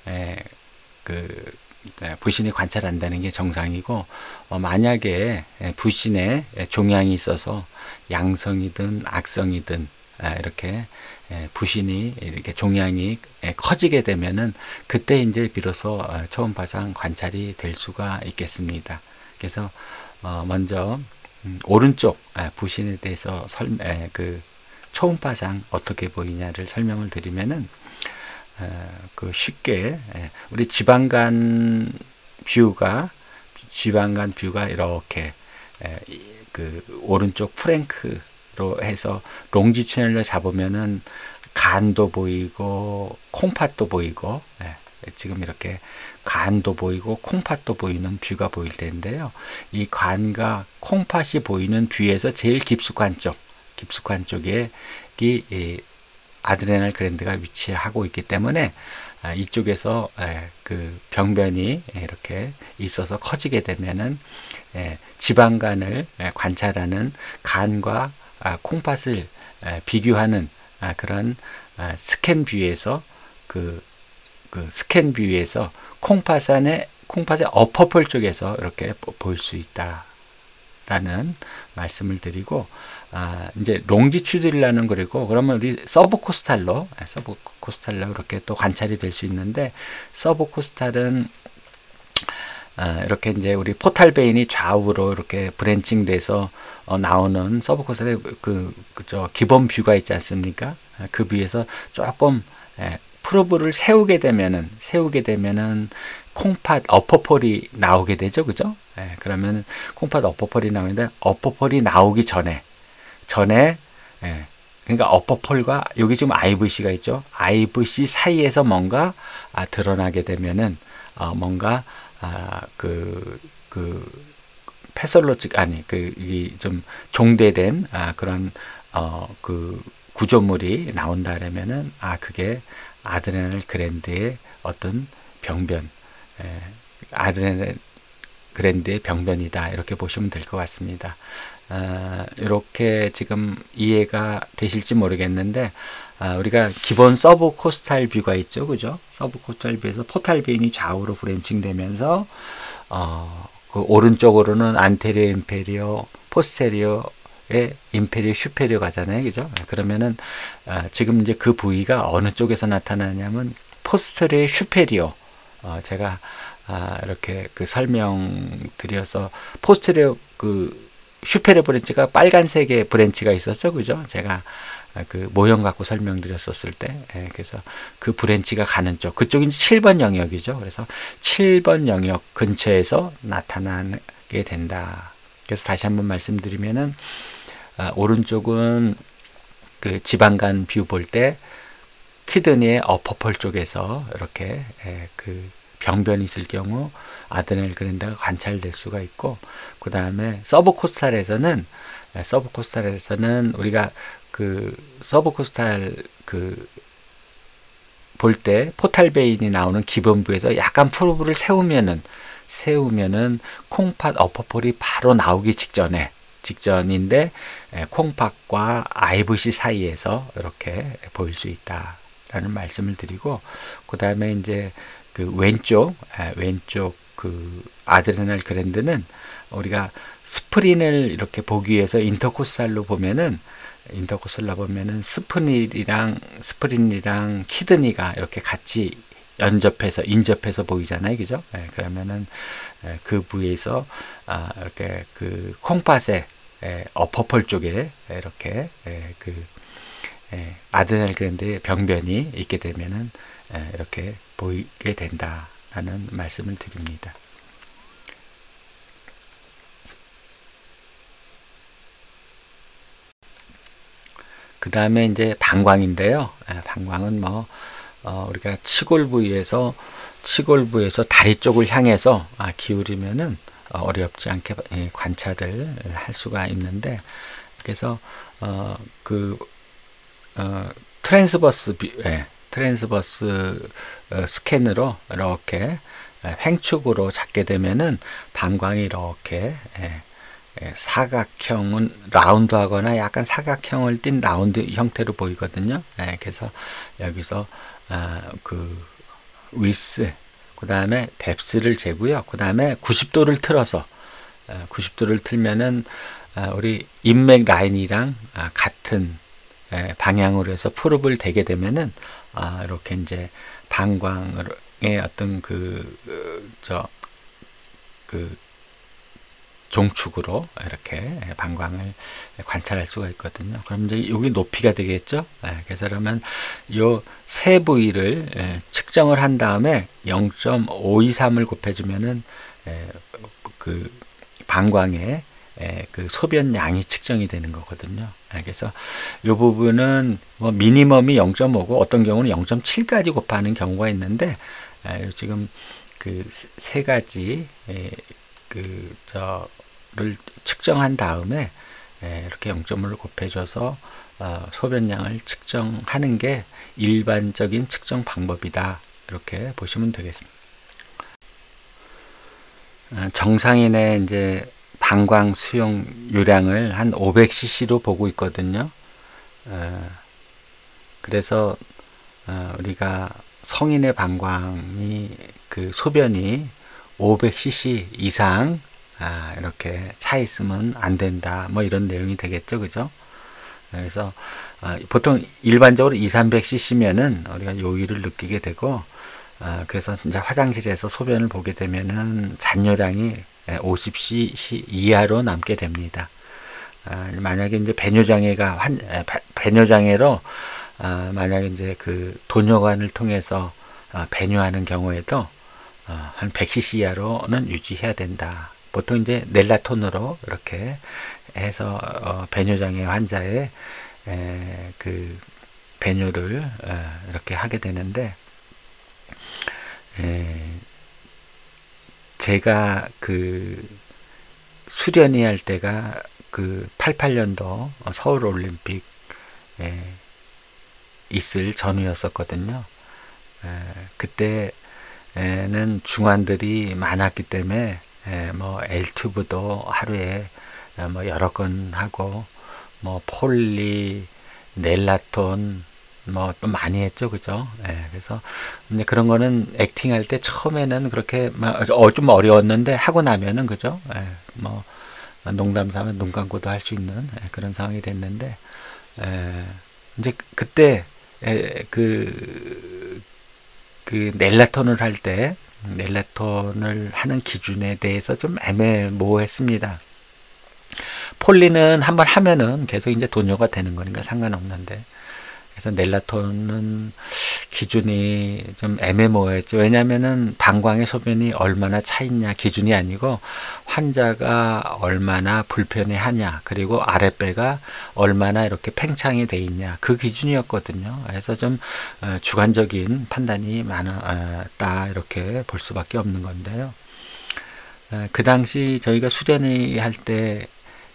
그 부신이 관찰한다는 게 정상이고, 어, 만약에 부신에 종양이 있어서 양성이든 악성이든 이렇게 부신이 이렇게 종양이 커지게 되면은 그때 이제 비로소 초음파상 관찰이 될 수가 있겠습니다. 그래서 어 먼저 음 오른쪽 부신에 대해서 설, 그 초음파상 어떻게 보이냐를 설명을 드리면은, 그 쉽게 우리 지방간 뷰가 지방간 뷰가 이렇게 그 오른쪽 프랭크로 해서 롱지튜널로 잡으면은 간도 보이고 콩팥도 보이고, 지금 이렇게 간도 보이고 콩팥도 보이는 뷰가 보일 텐데요. 이 간과 콩팥이 보이는 뷰에서 제일 깊숙한 쪽, 깊숙한 쪽에 이 아드레날 그랜드가 위치하고 있기 때문에 이쪽에서 그 병변이 이렇게 있어서 커지게 되면은 지방간을 관찰하는 간과 콩팥을 비교하는 그런 스캔 뷰에서 그, 그 스캔 뷰에서 콩팥 안에 콩팥의 어퍼폴 쪽에서 이렇게 볼 수 있다라는 말씀을 드리고, 아, 이제 롱지튜드라는 그리고 그러면 우리 서브코스탈로 서브코스탈로 이렇게 또 관찰이 될 수 있는데, 서브코스탈은 아, 이렇게 이제 우리 포탈 베인이 좌우로 이렇게 브랜칭 돼서 어, 나오는 서브코스탈의 그, 그저 기본 뷰가 있지 않습니까? 그 뷰에서 조금 에, 프로브를 세우게 되면은 세우게 되면은 콩팥 어퍼폴이 나오게 되죠, 그죠? 에, 그러면 콩팥 어퍼폴이 나오는데, 어퍼폴이 나오기 전에 전에 예, 그러니까 어퍼폴과 여기 지금 아이브이씨가 있죠. 아이브이씨 사이에서 뭔가 아, 드러나게 되면은 어, 뭔가 아, 그, 그 패솔로직 아니 그 이 좀 종대된 아, 그런 어, 그 구조물이 나온다라면은 아 그게 아드레날 그랜드의 어떤 병변, 예, 아드레날 그랜드의 병변이다, 이렇게 보시면 될 것 같습니다. 아, 이렇게 지금 이해가 되실지 모르겠는데, 아, 우리가 기본 서브 코스탈 뷰가 있죠, 그죠? 서브 코스탈 뷰에서 포탈 베인이 좌우로 브랜칭 되면서 어, 그 오른쪽으로는 안테리어 인페리어 포스테리어의 인페리어 슈페리어 가잖아요, 그죠? 그러면은 아, 지금 이제 그 부위가 어느 쪽에서 나타나냐면 포스테리어 슈페리어, 어, 제가 아, 이렇게 그 설명드려서 포스테리어 그 슈페리어 브랜치가 빨간색의 브랜치가 있었죠, 그죠? 제가 그 모형 갖고 설명드렸었을 때, 예, 그래서 그 브랜치가 가는 쪽, 그쪽이 칠 번 영역이죠. 그래서 칠 번 영역 근처에서 나타나게 된다. 그래서 다시 한번 말씀드리면은, 아, 오른쪽은 그 지방간 뷰 볼 때 키드니의 어퍼폴 쪽에서 이렇게 예, 그 병변이 있을 경우 아드레날 그랜드가 관찰될 수가 있고, 그 다음에 서브코스탈에서는 서브코스탈에서는 우리가 그 서브코스탈 그 볼 때 포탈 베인이 나오는 기본부에서 약간 프로브를 세우면은 세우면은 콩팥 어퍼폴이 바로 나오기 직전에 직전인데 콩팥과 아이브이씨 사이에서 이렇게 보일 수 있다라는 말씀을 드리고, 그 다음에 이제 그 왼쪽 왼쪽 그 아드레날 그랜드는 우리가 스프린을 이렇게 보기 위해서 인터코스탈로 보면은 인터코스탈로 보면은 스프린이랑 스프린이랑 키드니가 이렇게 같이 연접해서 인접해서 보이잖아요, 그죠? 예, 그러면은 예, 그 부위에서 아, 이렇게 그 콩팥의 예, 어퍼폴 쪽에 이렇게 예, 그 예, 아드레날 그랜드의 병변이 있게 되면은 예, 이렇게 보이게 된다라는 말씀을 드립니다. 그 다음에 이제 방광인데요. 예, 방광은 뭐 어, 우리가 치골 부위에서 치골 부위에서 다리 쪽을 향해서 아, 기울이면은 어렵지 않게 예, 관찰을 할 수가 있는데, 그래서 어, 그 어, 트랜스버스 비, 예, 트랜스버스 어, 스캔으로 이렇게 횡축으로 잡게 되면은 방광이 이렇게 예, 예, 사각형은 라운드하거나 약간 사각형을 띈 라운드 형태로 보이거든요. 예, 그래서 여기서 아, 그 위스, 그 다음에 뎁스를 재고요. 그 다음에 구십 도를 틀어서 아, 구십 도를 틀면은 아, 우리 인맥 라인이랑 아, 같은 예, 방향으로 해서 프롭을 대게 되면은 아, 이렇게 이제 방광의 어떤 그 저 그 종축으로 이렇게 방광을 관찰할 수가 있거든요. 그럼 이제 여기 높이가 되겠죠. 그래서 그러면 요 세 부위를 측정을 한 다음에 영 점 오이삼을 곱해주면은 그 방광의 그 소변 양이 측정이 되는 거거든요. 그래서 이 부분은 뭐 미니멈이 영 점 오고 어떤 경우는 영 점 칠까지 곱하는 경우가 있는데, 지금 그 세 가지 그 저를 측정한 다음에 이렇게 영 점을 곱해줘서 소변량을 측정하는 게 일반적인 측정 방법이다, 이렇게 보시면 되겠습니다. 정상인의 이제 방광 수용 요량을 한 오백 씨씨로 보고 있거든요. 그래서 우리가 성인의 방광이 그 소변이 오백 씨씨 이상 아, 이렇게 차 있으면 안 된다, 뭐 이런 내용이 되겠죠, 그죠? 그래서 아, 보통 일반적으로 이삼백 씨씨면은 우리가 요의를 느끼게 되고, 아, 그래서 이제 화장실에서 소변을 보게 되면은 잔뇨량이 오십 씨씨 이하로 남게 됩니다. 아, 만약에 이제 배뇨장애가 환, 배뇨장애로 아, 만약에 이제 그 도뇨관을 통해서 아, 배뇨하는 경우에도 어, 한 백 씨씨 이하로는 유지해야 된다. 보통 이제 넬라톤으로 이렇게 해서 어, 배뇨장애 환자의 에, 그 배뇨를 어, 이렇게 하게 되는데, 에, 제가 그 수련회 할 때가 그 팔십팔 년도 서울 올림픽 에, 있을 전후였었거든요. 에, 그때 에는 중환들이 많았기 때문에 에, 뭐 엘튜브도 하루에 에, 뭐 여러 건 하고, 뭐 폴리, 넬라톤 뭐 또 많이 했죠, 그죠? 에, 그래서 이제 그런 거는 액팅 할 때 처음에는 그렇게 어, 좀 어려웠는데 하고 나면은 그죠? 에, 뭐 농담 삼아 눈 감고도 할 수 있는 에, 그런 상황이 됐는데, 에, 이제 그때 에, 그 그 넬라톤을 할 때 넬라톤을 하는 기준에 대해서 좀 애매모호했습니다. 폴리는 한번 하면은 계속 이제 도뇨가 되는 거니까 상관없는데, 그래서 넬라톤은 기준이 좀 애매모호했죠. 왜냐하면은 방광의 소변이 얼마나 차 있냐 기준이 아니고 환자가 얼마나 불편해하냐, 그리고 아랫배가 얼마나 이렇게 팽창이 돼 있냐, 그 기준이었거든요. 그래서 좀 주관적인 판단이 많았다, 이렇게 볼 수밖에 없는 건데요. 그 당시 저희가 수련회 할 때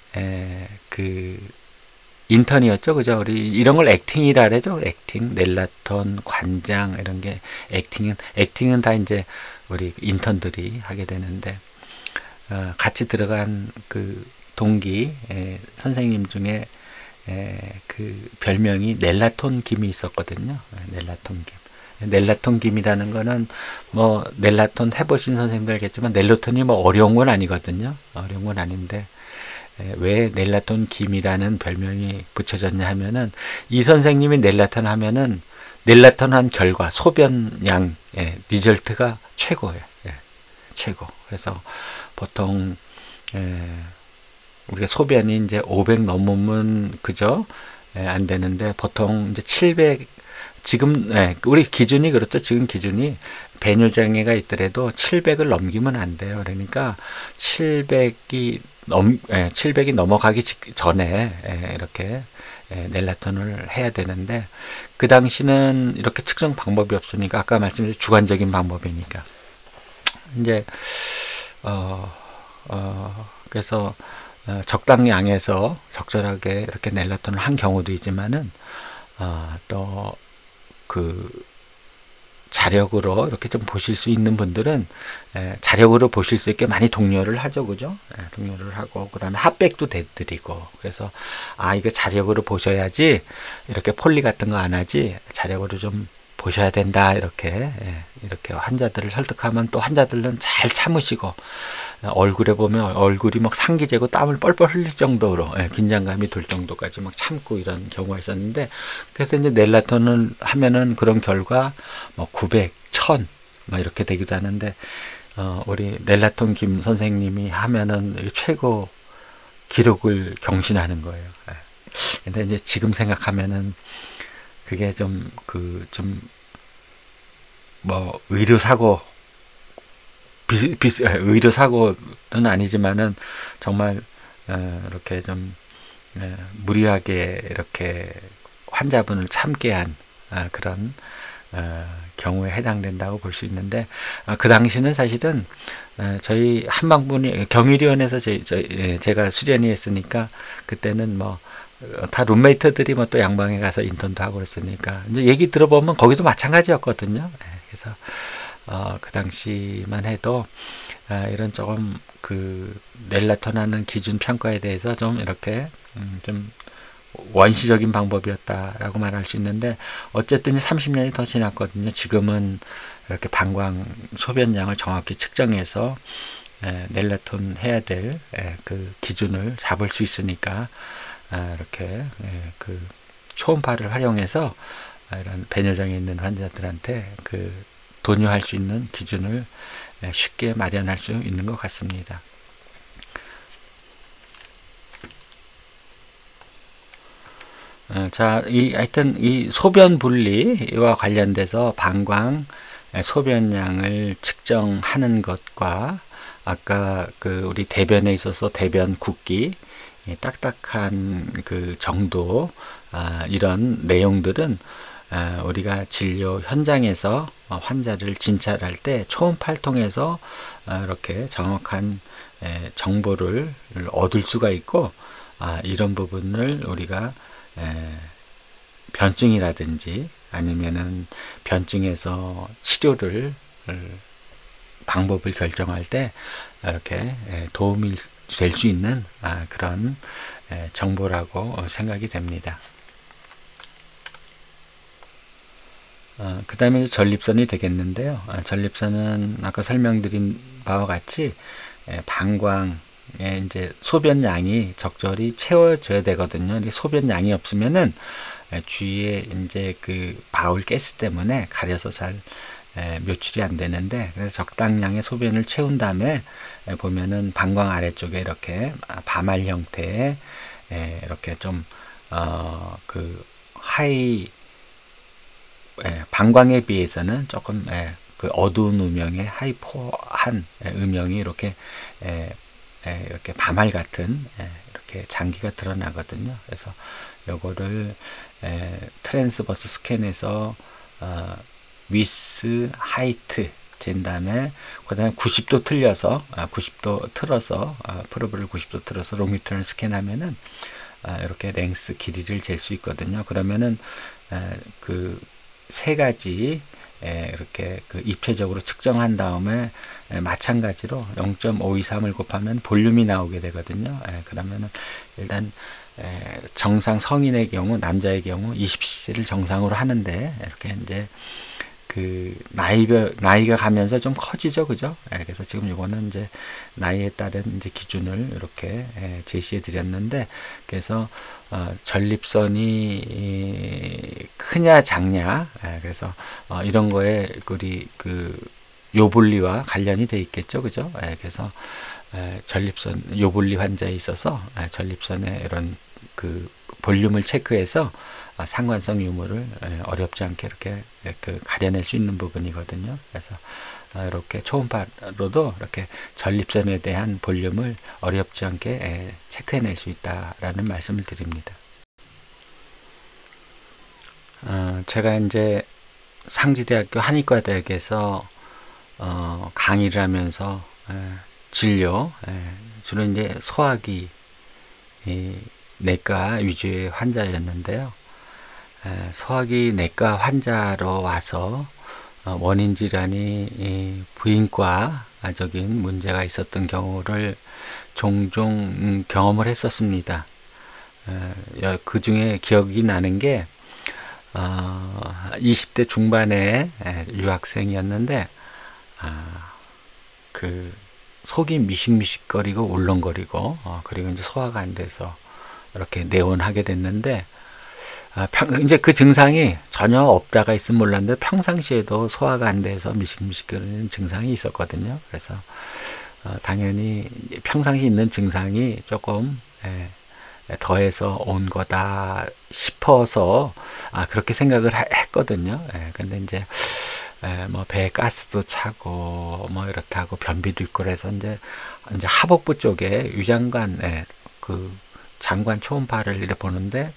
그 인턴이었죠, 그죠? 우리 이런 걸 액팅이라 그러죠. 액팅, 넬라톤, 관장, 이런 게 액팅은 액팅은 다 이제 우리 인턴들이 하게 되는데, 어, 같이 들어간 그 동기 에, 선생님 중에 에, 그 별명이 넬라톤 김이 있었거든요. 넬라톤 김. 넬라톤 김이라는 거는 뭐 넬라톤 해보신 선생님들 알겠지만 넬라톤이 뭐 어려운 건 아니거든요. 어려운 건 아닌데, 왜 넬라톤 김이라는 별명이 붙여졌냐 하면은, 이 선생님이 넬라톤 하면은 넬라톤 한 결과 소변량 예, 리절트가 최고예요. 예, 최고. 그래서 보통 예, 우리가 소변이 이제 오백 넘으면 그죠? 예, 안 되는데 보통 이제 칠백, 지금 예, 우리 기준이 그렇죠. 지금 기준이 배뇨장애가 있더라도 칠백을 넘기면 안 돼요. 그러니까 칠백이 넘, 예, 칠백이 넘어가기 직, 전에 예, 이렇게 예, 넬라톤을 해야 되는데 그 당시는 이렇게 측정 방법이 없으니까 아까 말씀드린 주관적인 방법이니까 이제 어, 어, 그래서 어, 적당량에서 적절하게 이렇게 넬라톤을 한 경우도 있지만은 어, 또그 자력으로 이렇게 좀 보실 수 있는 분들은 에, 자력으로 보실 수 있게 많이 독려를 하죠, 그죠? 에, 독려를 하고 그 다음에 핫백도 대드리고 그래서 아 이거 자력으로 보셔야지 이렇게 폴리 같은 거 안 하지 자력으로 좀 보셔야 된다 이렇게 에, 이렇게 환자들을 설득하면 또 환자들은 잘 참으시고 에, 얼굴에 보면 얼굴이 막 상기제고 땀을 뻘뻘 흘릴 정도로 에, 긴장감이 돌 정도까지 막 참고 이런 경우가 있었는데 그래서 이제 넬라톤을 하면은 그런 결과 뭐 구백, 천 막 이렇게 되기도 하는데 어, 우리 넬라톤 김 선생님이 하면은 최고 기록을 경신하는 거예요. 에. 근데 이제 지금 생각하면은 그게 좀 그 좀 뭐 의료 사고 비스, 비스, 의료 사고는 아니지만은 정말 어, 이렇게 좀 에, 무리하게 이렇게 환자분을 참게 한 아, 그런 어, 경우에 해당된다고 볼 수 있는데 어, 그 당시는 사실은 어, 저희 한방분이 경일위원회에서 제, 저, 예, 제가 수련이 했으니까 그때는 뭐 다 룸메이트들이 뭐 또 양방에 가서 인턴도 하고 그랬으니까 이제 얘기 들어보면 거기도 마찬가지였거든요. 그래서 어, 그 당시만 해도 아, 이런 조금 그 넬라톤하는 기준 평가에 대해서 좀 이렇게 음, 좀 원시적인 방법이었다라고 말할 수 있는데 어쨌든 삼십 년이 더 지났거든요. 지금은 이렇게 방광 소변량을 정확히 측정해서 에, 넬라톤 해야 될 그 기준을 잡을 수 있으니까 아, 이렇게 예, 그 초음파를 활용해서 아, 이런 배뇨장에 있는 환자들한테 그 도뇨할 수 있는 기준을 예, 쉽게 마련할 수 있는 것 같습니다. 어, 자, 이 하여튼 이 소변 분리와 관련돼서 방광 예, 소변량을 측정하는 것과 아까 그 우리 대변에 있어서 대변 굵기 딱딱한 그 정도 아, 이런 내용들은 아, 우리가 진료 현장에서 환자를 진찰할 때 초음파를 통해서 아, 이렇게 정확한 에, 정보를 얻을 수가 있고 아, 이런 부분을 우리가 에, 변증이라든지 아니면은 변증에서 치료를 방법을 결정할 때 이렇게 도움이 될 수 있는 그런 정보라고 생각이 됩니다. 어, 그 다음에 전립선이 되겠는데요. 아, 전립선은 아까 설명드린 바와 같이 방광에 이제 소변량이 적절히 채워져야 되거든요. 소변량이 없으면은 주위에 이제 그 바울 가스 때문에 가려서 잘 에, 묘출이 안 되는데 그래서 적당량의 소변을 채운 다음에 에, 보면은 방광 아래쪽에 이렇게 바말 형태의 에, 이렇게 좀 어, 그 하이 에, 방광에 비해서는 조금 에, 그 어두운 음영의 하이포한 에, 음영이 이렇게 에, 에, 이렇게 바말 같은 에, 이렇게 장기가 드러나거든요. 그래서 요거를 에, 트랜스버스 스캔에서 어, 위스 하이트 잰 다음에 그 다음에 구십 도 틀려서 아, 구십 도 틀어서 아, 프로브를 구십 도 틀어서 롱미터를 스캔하면은 아, 이렇게 랭스 길이를 잴 수 있거든요. 그러면은 그 세 가지 에, 이렇게 그 입체적으로 측정한 다음에 에, 마찬가지로 영 점 오이삼을 곱하면 볼륨이 나오게 되거든요. 에, 그러면은 일단 에, 정상 성인의 경우 남자의 경우 이십 씨씨를 정상으로 하는데 이렇게 이제 그 나이별 나이가 가면서 좀 커지죠, 그죠? 예, 그래서 지금 이거는 이제 나이에 따른 이제 기준을 이렇게 예, 제시해 드렸는데 그래서 어, 전립선이 크냐 작냐 예, 그래서 어, 이런 거에 우리 그 요불리와 관련이 돼 있겠죠, 그죠? 예, 그래서 에, 전립선 요불리 환자에 있어서 에, 전립선의 이런 그 볼륨을 체크해서 아, 상관성 유무를 에, 어렵지 않게 이렇게 에, 그 가려낼 수 있는 부분이거든요. 그래서 아, 이렇게 초음파로도 이렇게 전립선에 대한 볼륨을 어렵지 않게 에, 체크해낼 수 있다라는 말씀을 드립니다. 어, 제가 이제 상지대학교 한의과대학에서 어, 강의를 하면서 에, 진료, 에, 주로 이제 소화기 이, 내과 위주의 환자였는데요. 에, 소화기 내과 환자로 와서 어, 원인 질환이 이, 부인과적인 문제가 있었던 경우를 종종 음, 경험을 했었습니다. 에, 그 중에 기억이 나는 게 어, 이십 대 중반의 유학생이었는데 아, 그 속이 미식미식거리고 울렁거리고 어, 그리고 이제 소화가 안 돼서 이렇게 내원하게 됐는데 아, 평, 이제 그 증상이 전혀 없다가 있으면 몰랐는데 평상시에도 소화가 안 돼서 미식미식거리는 증상이 있었거든요. 그래서 어, 당연히 평상시 있는 증상이 조금 예, 더해서 온 거다 싶어서 아, 그렇게 생각을 하, 했거든요. 예, 근데 이제 에, 뭐 배에 가스도 차고 뭐 이렇다고 변비도 있고 그래서 이제 이제 하복부 쪽에 위장관 에, 그 장관 초음파를 이렇게 보는데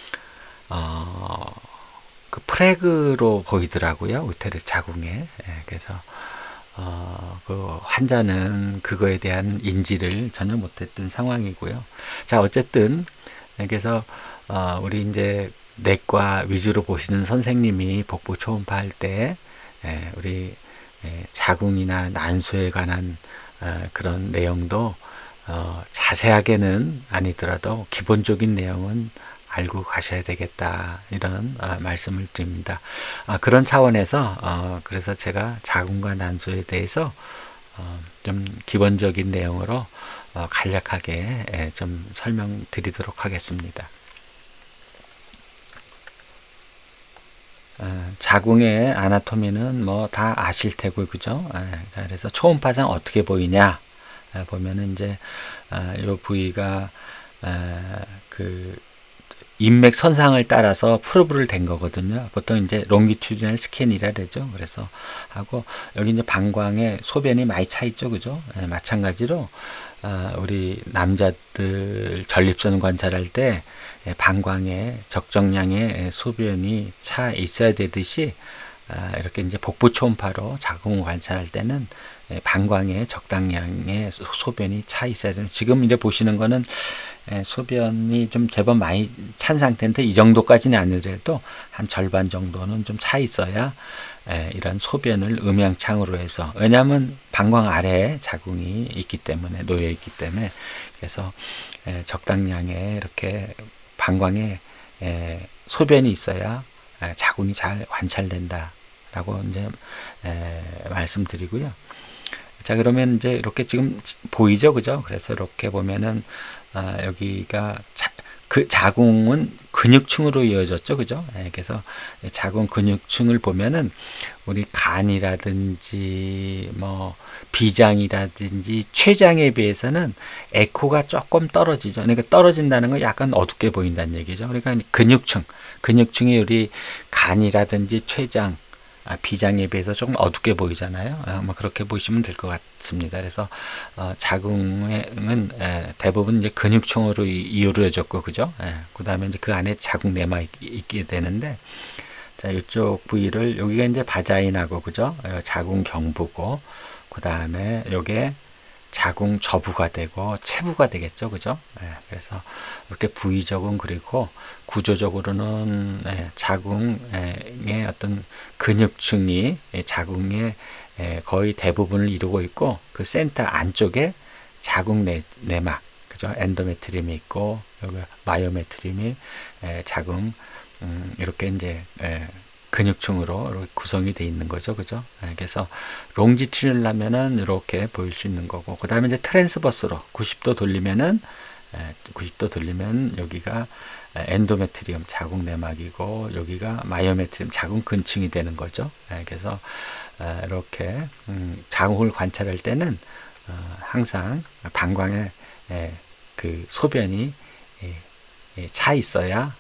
어, 그 프레그로 보이더라고요. 우테르 자궁에. 에, 그래서 어, 그 환자는 그거에 대한 인지를 전혀 못했던 상황이고요. 자, 어쨌든 그래서 어, 우리 이제 내과 위주로 보시는 선생님이 복부 초음파 할 때 에, 우리 에, 자궁이나 난소에 관한 어, 그런 내용도 어, 자세하게는 아니더라도 기본적인 내용은 알고 가셔야 되겠다 이런 어, 말씀을 드립니다. 아, 그런 차원에서 어, 그래서 제가 자궁과 난소에 대해서 어, 좀 기본적인 내용으로 어, 간략하게 에, 좀 설명드리도록 하겠습니다. 어, 자궁의 아나토미는 뭐 다 아실 테고 그죠? 에, 자, 그래서 초음파상 어떻게 보이냐 에, 보면은 이제 어, 이 부위가 에, 그 인맥 선상을 따라서 프로브를 댄 거거든요. 보통 이제 롱기튜디널 스캔이라 되죠. 그래서 하고 여기 이제 방광에 소변이 많이 차 있죠, 그죠? 예, 마찬가지로 어, 우리 남자들 전립선 관찰할 때 예, 방광에 적정량의 소변이 차 있어야 되듯이 아, 이렇게 이제 복부 초음파로 자궁을 관찰할 때는 예, 방광에 적당량의 소변이 차 있어야 됩니다. 지금 이제 보시는 거는 예, 소변이 좀 제법 많이 찬 상태인데 이 정도까지는 아니더라도 한 절반 정도는 좀 차 있어야 예, 이런 소변을 음양창으로 해서 왜냐하면 방광 아래에 자궁이 있기 때문에 놓여 있기 때문에 그래서 예, 적당량의 이렇게 방광에 예, 소변이 있어야 예, 자궁이 잘 관찰된다. 라고 이제 에, 말씀드리고요. 자, 그러면 이제 이렇게 지금 보이죠, 그죠? 그래서 이렇게 보면은 아, 여기가 자, 그 자궁은 근육층으로 이어졌죠, 그죠? 에, 그래서 자궁 근육층을 보면은 우리 간이라든지 뭐 비장이라든지 췌장에 비해서는 에코가 조금 떨어지죠. 그러니까 떨어진다는 건 약간 어둡게 보인다는 얘기죠. 그러니까 근육층, 근육층이 우리 간이라든지 췌장 아, 비장에 비해서 조금 어둡게 보이잖아요. 아, 뭐 그렇게 보시면 될 것 같습니다. 그래서 어, 자궁은 에, 대부분 이제 근육층으로 이루어졌고, 그죠? 그 다음에 이제 그 안에 자궁 내막 있게 되는데, 자, 이쪽 부위를 여기가 이제 바자인하고, 그죠? 자궁 경부고, 그 다음에 요게 자궁 저부가 되고 체부가 되겠죠, 그죠? 예, 그래서 이렇게 부위적은 그리고 구조적으로는 예, 자궁의 어떤 근육층이 자궁의 예, 거의 대부분을 이루고 있고 그 센터 안쪽에 자궁 내, 내막, 그죠? 엔도메트리움이 있고 여기 마이오메트리움이 예, 자궁 음, 이렇게 이제 예, 근육층으로 구성이 되어 있는 거죠, 그죠? 그래서 롱지튜드라면은 이렇게 보일 수 있는 거고, 그 다음에 이제 트랜스버스로 구십 도 돌리면은 구십 도 돌리면 여기가 엔도메트리움 자궁 내막이고 여기가 마이오메트리움 자궁 근층이 되는 거죠. 그래서 이렇게 자궁을 관찰할 때는 항상 방광에 그 소변이 차 있어야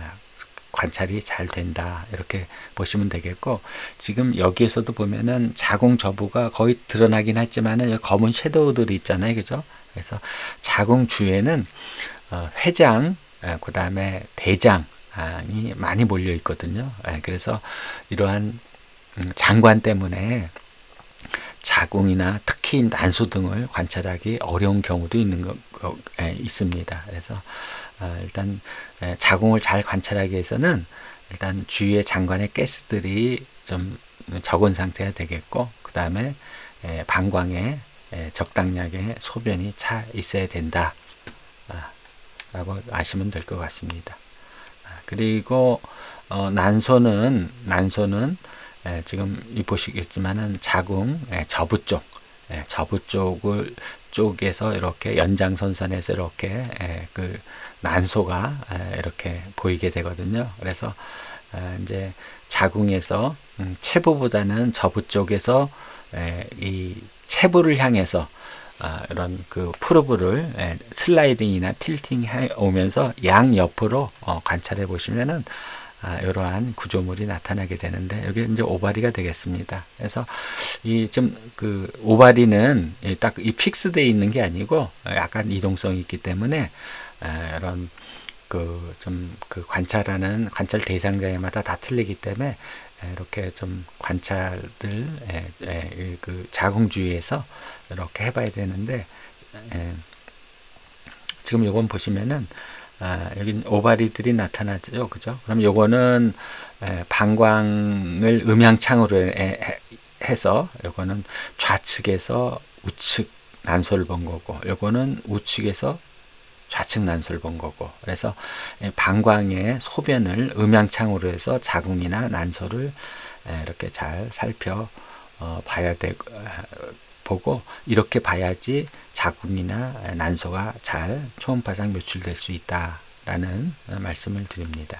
관찰이 잘 된다 이렇게 보시면 되겠고, 지금 여기에서도 보면은 자궁 저부가 거의 드러나긴 했지만은 검은 섀도우들이 있잖아요, 그죠? 그래서 자궁 주에는 회장, 그 다음에 대장이 많이 몰려 있거든요. 그래서 이러한 장관 때문에 자궁이나 특히 난소 등을 관찰하기 어려운 경우도 있는 거, 거 에, 있습니다. 그래서 어, 일단 에, 자궁을 잘 관찰하기 위해서는 일단 주위의 장관의 가스들이 좀 적은 상태가 되겠고, 그 다음에 방광에 에, 적당량의 소변이 차 있어야 된다 아, 라고 아시면 될 것 같습니다. 아, 그리고 어, 난소는 난소는 예, 지금 보시겠지만은 자궁 예, 저부 쪽, 예, 저부 쪽을 쪽에서 이렇게 연장선상에서 이렇게 예, 그 난소가 예, 이렇게 보이게 되거든요. 그래서 예, 이제 자궁에서 음, 체부보다는 저부 쪽에서 예, 이 체부를 향해서 아, 이런 그 프로브를 예, 슬라이딩이나 틸팅 해 오면서 양 옆으로 어, 관찰해 보시면은 아, 이러한 구조물이 나타나게 되는데, 여기 이제 오바리가 되겠습니다. 그래서 이 좀 그 오바리는 딱 이 픽스되어 있는 게 아니고 약간 이동성이 있기 때문에 아, 이런 그 좀 그 관찰하는 관찰 대상자마다 다 틀리기 때문에 이렇게 좀 관찰을 에, 에, 그 자궁 주위에서 이렇게 해봐야 되는데, 에, 지금 요건 보시면은 아, 여기 오바리들이 나타나죠, 그죠? 그럼 요거는 에, 방광을 음향창으로 에, 해, 해서 요거는 좌측에서 우측 난소를 본 거고, 요거는 우측에서 좌측 난소를 본 거고, 그래서 에, 방광의 소변을 음향창으로 해서 자궁이나 난소를 에, 이렇게 잘 살펴 어, 봐야 되고, 보고 이렇게 봐야지 자궁이나 난소가 잘 초음파상 노출될 수 있다라는 말씀을 드립니다.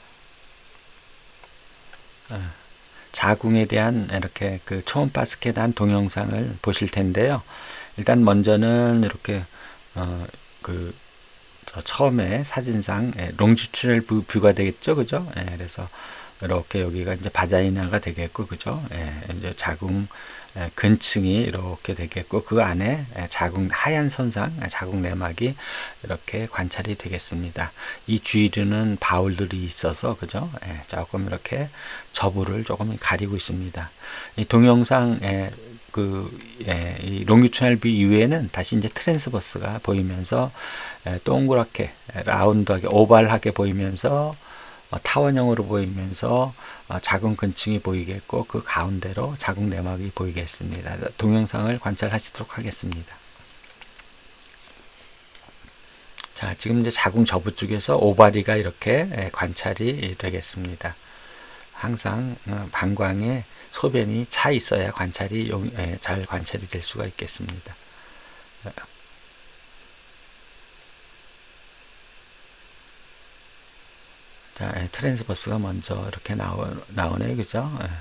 자궁에 대한 이렇게 그 초음파 스캔한 동영상을 보실 텐데요. 일단 먼저는 이렇게 어 그 처음에 사진상 롱지튜럴 뷰가 되겠죠, 그죠? 예, 그래서 이렇게 여기가 이제 바자이나가 되겠고, 그죠? 예, 이제 자궁 근층이 이렇게 되겠고, 그 안에 자궁 하얀 선상, 자궁 내막이 이렇게 관찰이 되겠습니다. 이 주위로는 바울들이 있어서, 그죠? 예, 조금 이렇게 저부를 조금 가리고 있습니다. 이 동영상 그 예, 이 롱기튜디널 뷰 이후에는 다시 이제 트랜스버스가 보이면서 예, 동그랗게 라운드하게 오발하게 보이면서 어, 타원형으로 보이면서 어, 자궁 근층이 보이겠고, 그 가운데로 자궁 내막이 보이겠습니다. 동영상을 관찰하시도록 하겠습니다. 자, 지금 이제 자궁 저부 쪽에서 오바리가 이렇게 예, 관찰이 되겠습니다. 항상 어, 방광에 소변이 차 있어야 관찰이 용, 예, 잘 관찰이 될 수가 있겠습니다. 자, 예, 트랜스버스가 먼저 이렇게 나오, 나오네요, 그죠? 예.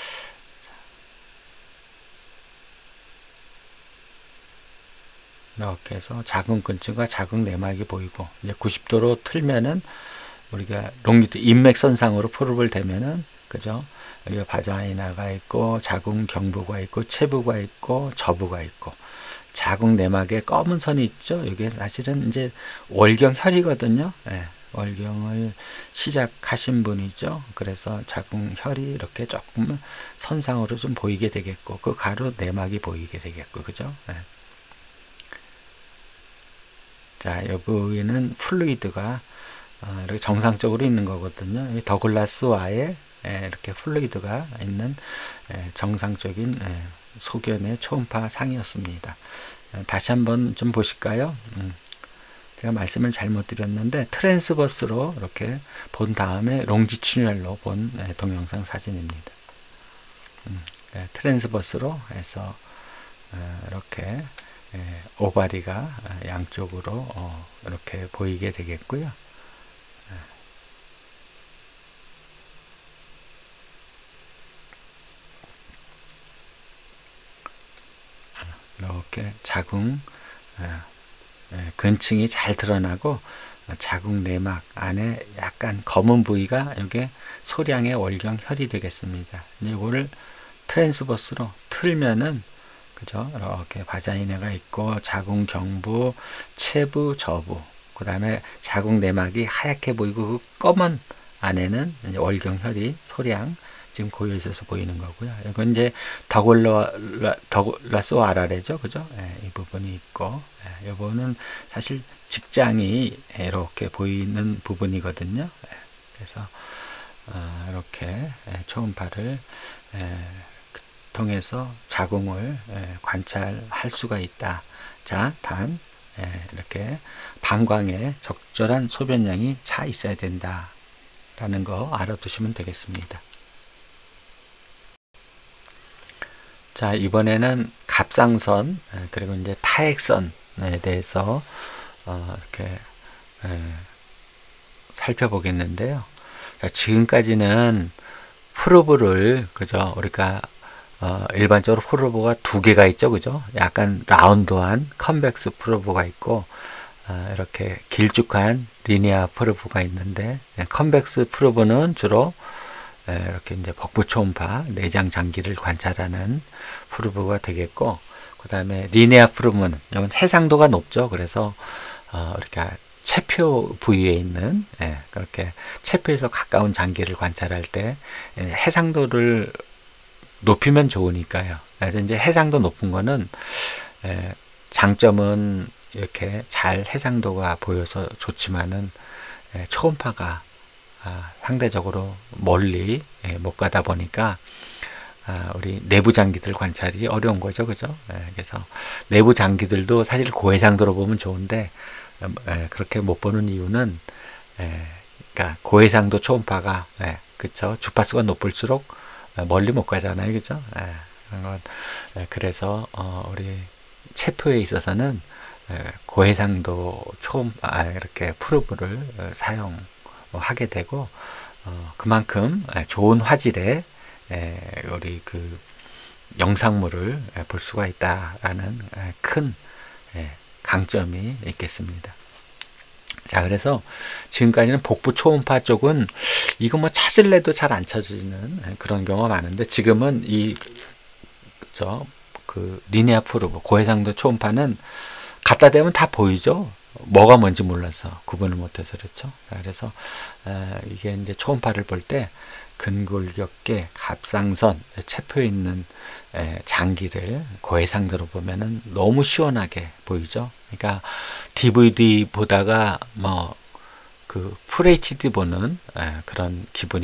이렇게 해서 자궁 근층과 자궁 내막이 보이고, 이제 구십 도로 틀면은 우리가 롱리트 인맥선상으로 프로브를 대면은, 그죠? 여기가 바자이나가 있고, 자궁 경부가 있고, 체부가 있고, 저부가 있고, 자궁 내막에 검은 선이 있죠. 이게 사실은 이제 월경혈이거든요. 예, 월경을 시작하신 분이죠. 그래서 자궁혈이 이렇게 조금 선상으로 좀 보이게 되겠고, 그 가로 내막이 보이게 되겠고, 그죠? 예. 자, 여기는 플루이드가 어, 이렇게 정상적으로 있는 거거든요. 이 더글라스와의 에, 이렇게 플루이드가 있는 에, 정상적인 에, 소견의 초음파 상이었습니다. 에, 다시 한번 좀 보실까요? 음, 제가 말씀을 잘못 드렸는데 트랜스버스로 이렇게 본 다음에 롱지튜디널로 본 에, 동영상 사진입니다. 음, 에, 트랜스버스로 해서 에, 이렇게 에, 오바리가 양쪽으로 어, 이렇게 보이게 되겠고요. 이렇게 자궁 근층이 잘 드러나고 자궁 내막 안에 약간 검은 부위가 여기 소량의 월경혈이 되겠습니다. 이거를 트랜스버스로 틀면은 그죠? 이렇게 바자이네가 있고 자궁 경부, 체부, 저부, 그 다음에 자궁 내막이 하얗게 보이고 그 검은 안에는 이제 월경혈이 소량 지금 고여 있어서 보이는 거고요. 이건 이제 더글라 더글라스 아라레죠, 그죠? 예, 이 부분이 있고, 예, 이 부분은 사실 직장이 이렇게 보이는 부분이거든요. 예, 그래서 어, 이렇게 예, 초음파를 예, 통해서 자궁을 예, 관찰할 수가 있다. 자, 단 예, 이렇게 방광에 적절한 소변량이 차 있어야 된다라는 거 알아두시면 되겠습니다. 자, 이번에는 갑상선 그리고 이제 타액선에 대해서 어, 이렇게 에, 살펴보겠는데요. 자, 지금까지는 프로브를 그죠? 우리가 어, 일반적으로 프로브가 두 개가 있죠, 그죠? 약간 라운드한 컨벡스 프로브가 있고 어, 이렇게 길쭉한 리니아 프로브가 있는데 컨벡스 프로브는 주로 이렇게 이제 복부 초음파 내장 장기를 관찰하는 프로브가 되겠고, 그 다음에 리니아 프로브는 이건 해상도가 높죠. 그래서 어, 이렇게 체표 부위에 있는 예, 그렇게 체표에서 가까운 장기를 관찰할 때 예, 해상도를 높이면 좋으니까요. 그래서 이제 해상도 높은 거는 예, 장점은 이렇게 잘 해상도가 보여서 좋지만은 예, 초음파가 아, 상대적으로 멀리 예, 못 가다 보니까 아, 우리 내부 장기들 관찰이 어려운 거죠, 그죠? 예, 그래서 내부 장기들도 사실 고해상도로 보면 좋은데 예, 그렇게 못 보는 이유는 예, 그러니까 고해상도 초음파가 예, 그쵸? 주파수가 높을수록 멀리 못 가잖아요, 그죠? 예, 그런 건, 예, 그래서 어, 우리 체표에 있어서는 예, 고해상도 초음 아, 이렇게 프로브를 어, 사용 하게 되고 어, 그만큼 좋은 화질의 에, 우리 그 영상물을 볼 수가 있다라는 큰 에, 강점이 있겠습니다. 자, 그래서 지금까지는 복부 초음파 쪽은 이거 뭐 찾을래도 잘 안 찾아지는 그런 경우가 많은데 지금은 이 저 그 리니아 프로브 고해상도 초음파는 갖다 대면 다 보이죠. 뭐가 뭔지 몰라서 구분을 못해서 그렇죠. 자, 그래서 어, 이게 이제 초음파를 볼 때 근골격계, 갑상선, 체표에 있는 에, 장기를 고해상도로 보면은 너무 시원하게 보이죠. 그러니까 디브이디 보다가 뭐 그 풀에이치디 보는 에, 그런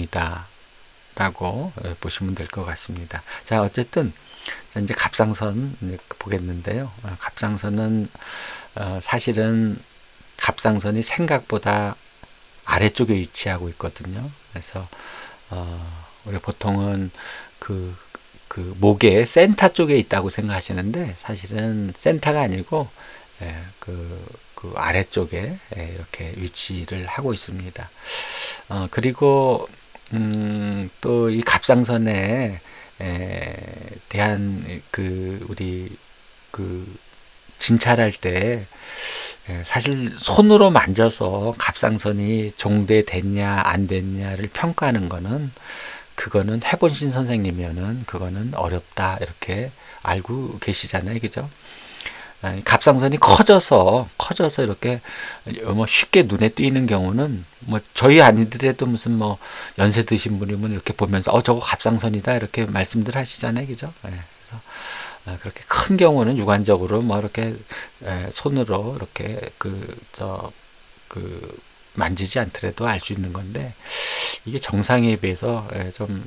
기분이다라고 에, 보시면 될 것 같습니다. 자, 어쨌든 이제 갑상선 보겠는데요. 어, 갑상선은 어, 사실은 갑상선이 생각보다 아래쪽에 위치하고 있거든요. 그래서 어, 우리 보통은 그, 그 목의 센터 쪽에 있다고 생각하시는데 사실은 센터가 아니고 예, 그, 그 아래쪽에 예, 이렇게 위치를 하고 있습니다. 어, 그리고 음, 또 이 갑상선에 에 대한 그 우리 그 진찰할 때 사실 손으로 만져서 갑상선이 종대됐냐 안 됐냐를 평가하는 거는 그거는 해본신 선생님이면은 그거는 어렵다 이렇게 알고 계시잖아요, 그죠? 갑상선이 커져서 커져서 이렇게 뭐 쉽게 눈에 띄는 경우는 뭐 저희 아니더라도 무슨 뭐 연세 드신 분이면 이렇게 보면서 어 저거 갑상선이다 이렇게 말씀들 하시잖아요, 그죠? 예, 그래서 그렇게 큰 경우는 육안적으로 뭐 이렇게 손으로 이렇게 그 저 그 만지지 않더라도 알 수 있는 건데 이게 정상에 비해서 좀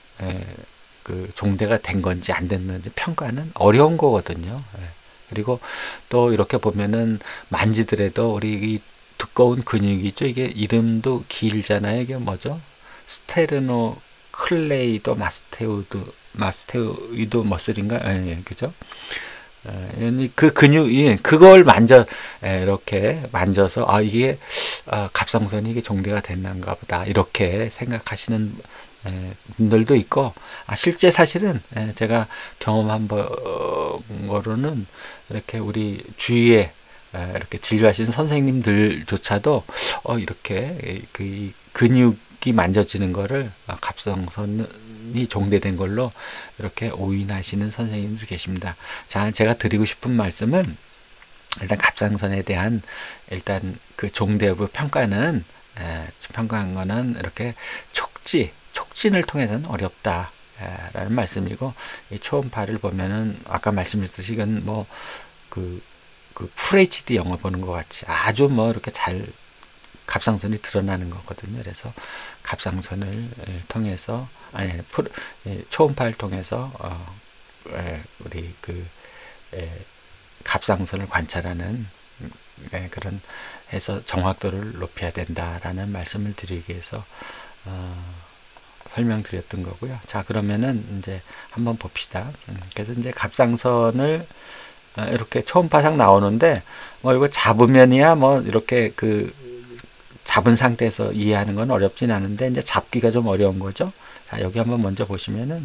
그 종대가 된 건지 안 됐는지 평가는 어려운 거거든요. 그리고 또 이렇게 보면은 만지더라도 우리 이 두꺼운 근육이 있죠. 이게 이름도 길잖아요. 이게 뭐죠? 스테르노 클레이도 마스테우드 마스테우이드 머슬인가? 예, 예, 그죠? 예, 그 근육이 그걸 만져 예, 이렇게 만져서 아 이게 아, 갑상선이 이게 종대가 됐는가 보다 이렇게 생각하시는 예, 분들도 있고 아, 실제 사실은 예, 제가 경험한 바, 어, 거로는 이렇게 우리 주위에 이렇게 진료하시는 선생님들조차도 어 이렇게 그 근육이 만져지는 거를 갑상선이 종대된 걸로 이렇게 오인하시는 선생님들 계십니다. 자, 제가 드리고 싶은 말씀은 일단 갑상선에 대한 일단 그 종대 여부 평가는 에, 평가한 거는 이렇게 촉지, 촉진을 통해서는 어렵다. 라는 말씀이고, 이 초음파를 보면은 아까 말씀드렸듯이 이건 뭐 그 그 풀에이치디 영화 보는 것 같이 아주 뭐 이렇게 잘 갑상선이 드러나는 거거든요. 그래서 갑상선을 통해서 아니 풀 초음파를 통해서 어, 에, 우리 그 에, 갑상선을 관찰하는 에, 그런 해서 정확도를 높여야 된다라는 말씀을 드리기 위해서 어, 설명드렸던 거고요. 자, 그러면은 이제 한번 봅시다. 그래서 이제 갑상선을 이렇게 초음파상 나오는데 뭐 이거 잡으면이야 뭐 이렇게 그 잡은 상태에서 이해하는 건 어렵진 않은데 이제 잡기가 좀 어려운 거죠. 자, 여기 한번 먼저 보시면은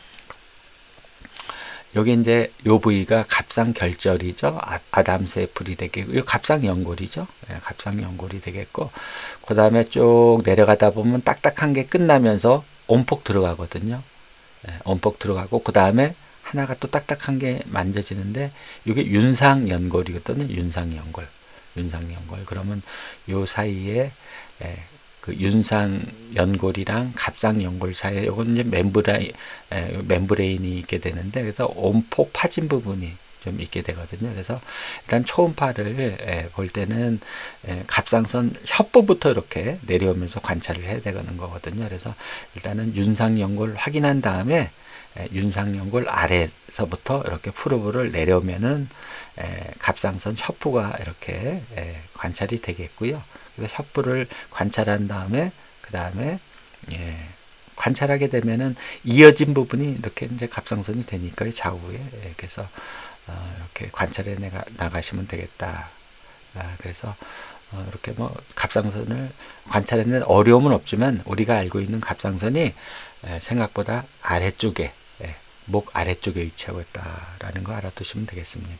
여기 이제 요 부위가 갑상결절이죠. 아, 아담스 애플이 되겠고, 이 갑상연골이죠. 네, 갑상연골이 되겠고, 그 다음에 쭉 내려가다 보면 딱딱한 게 끝나면서 온폭 들어가거든요. 네, 온폭 들어가고, 그 다음에 하나가 또 딱딱한 게 만져지는데, 이게 윤상연골이거든요. 윤상연골. 윤상연골. 그러면 요 사이에, 예, 그 윤상연골이랑 갑상연골 사이에 요건 이제 멤브레인, 에, 멤브레인이 있게 되는데, 그래서 온폭 파진 부분이 좀 있게 되거든요. 그래서 일단 초음파를 에, 볼 때는 에, 갑상선 협부부터 이렇게 내려오면서 관찰을 해야 되는 거거든요. 그래서 일단은 윤상연골 확인한 다음에 에, 윤상연골 아래서부터 이렇게 프로브를 내려오면은 에, 갑상선 협부가 이렇게 에, 관찰이 되겠고요. 그래서 협부를 관찰한 다음에 그 다음에 예, 관찰하게 되면은 이어진 부분이 이렇게 이제 갑상선이 되니까요. 좌우에 예, 그래서 어, 이렇게 관찰해 나가, 나가시면 되겠다. 아, 그래서 어, 이렇게 뭐 갑상선을 관찰하는 어려움은 없지만 우리가 알고 있는 갑상선이 예, 생각보다 아래쪽에 예, 목 아래쪽에 위치하고 있다라는 거 알아두시면 되겠습니다.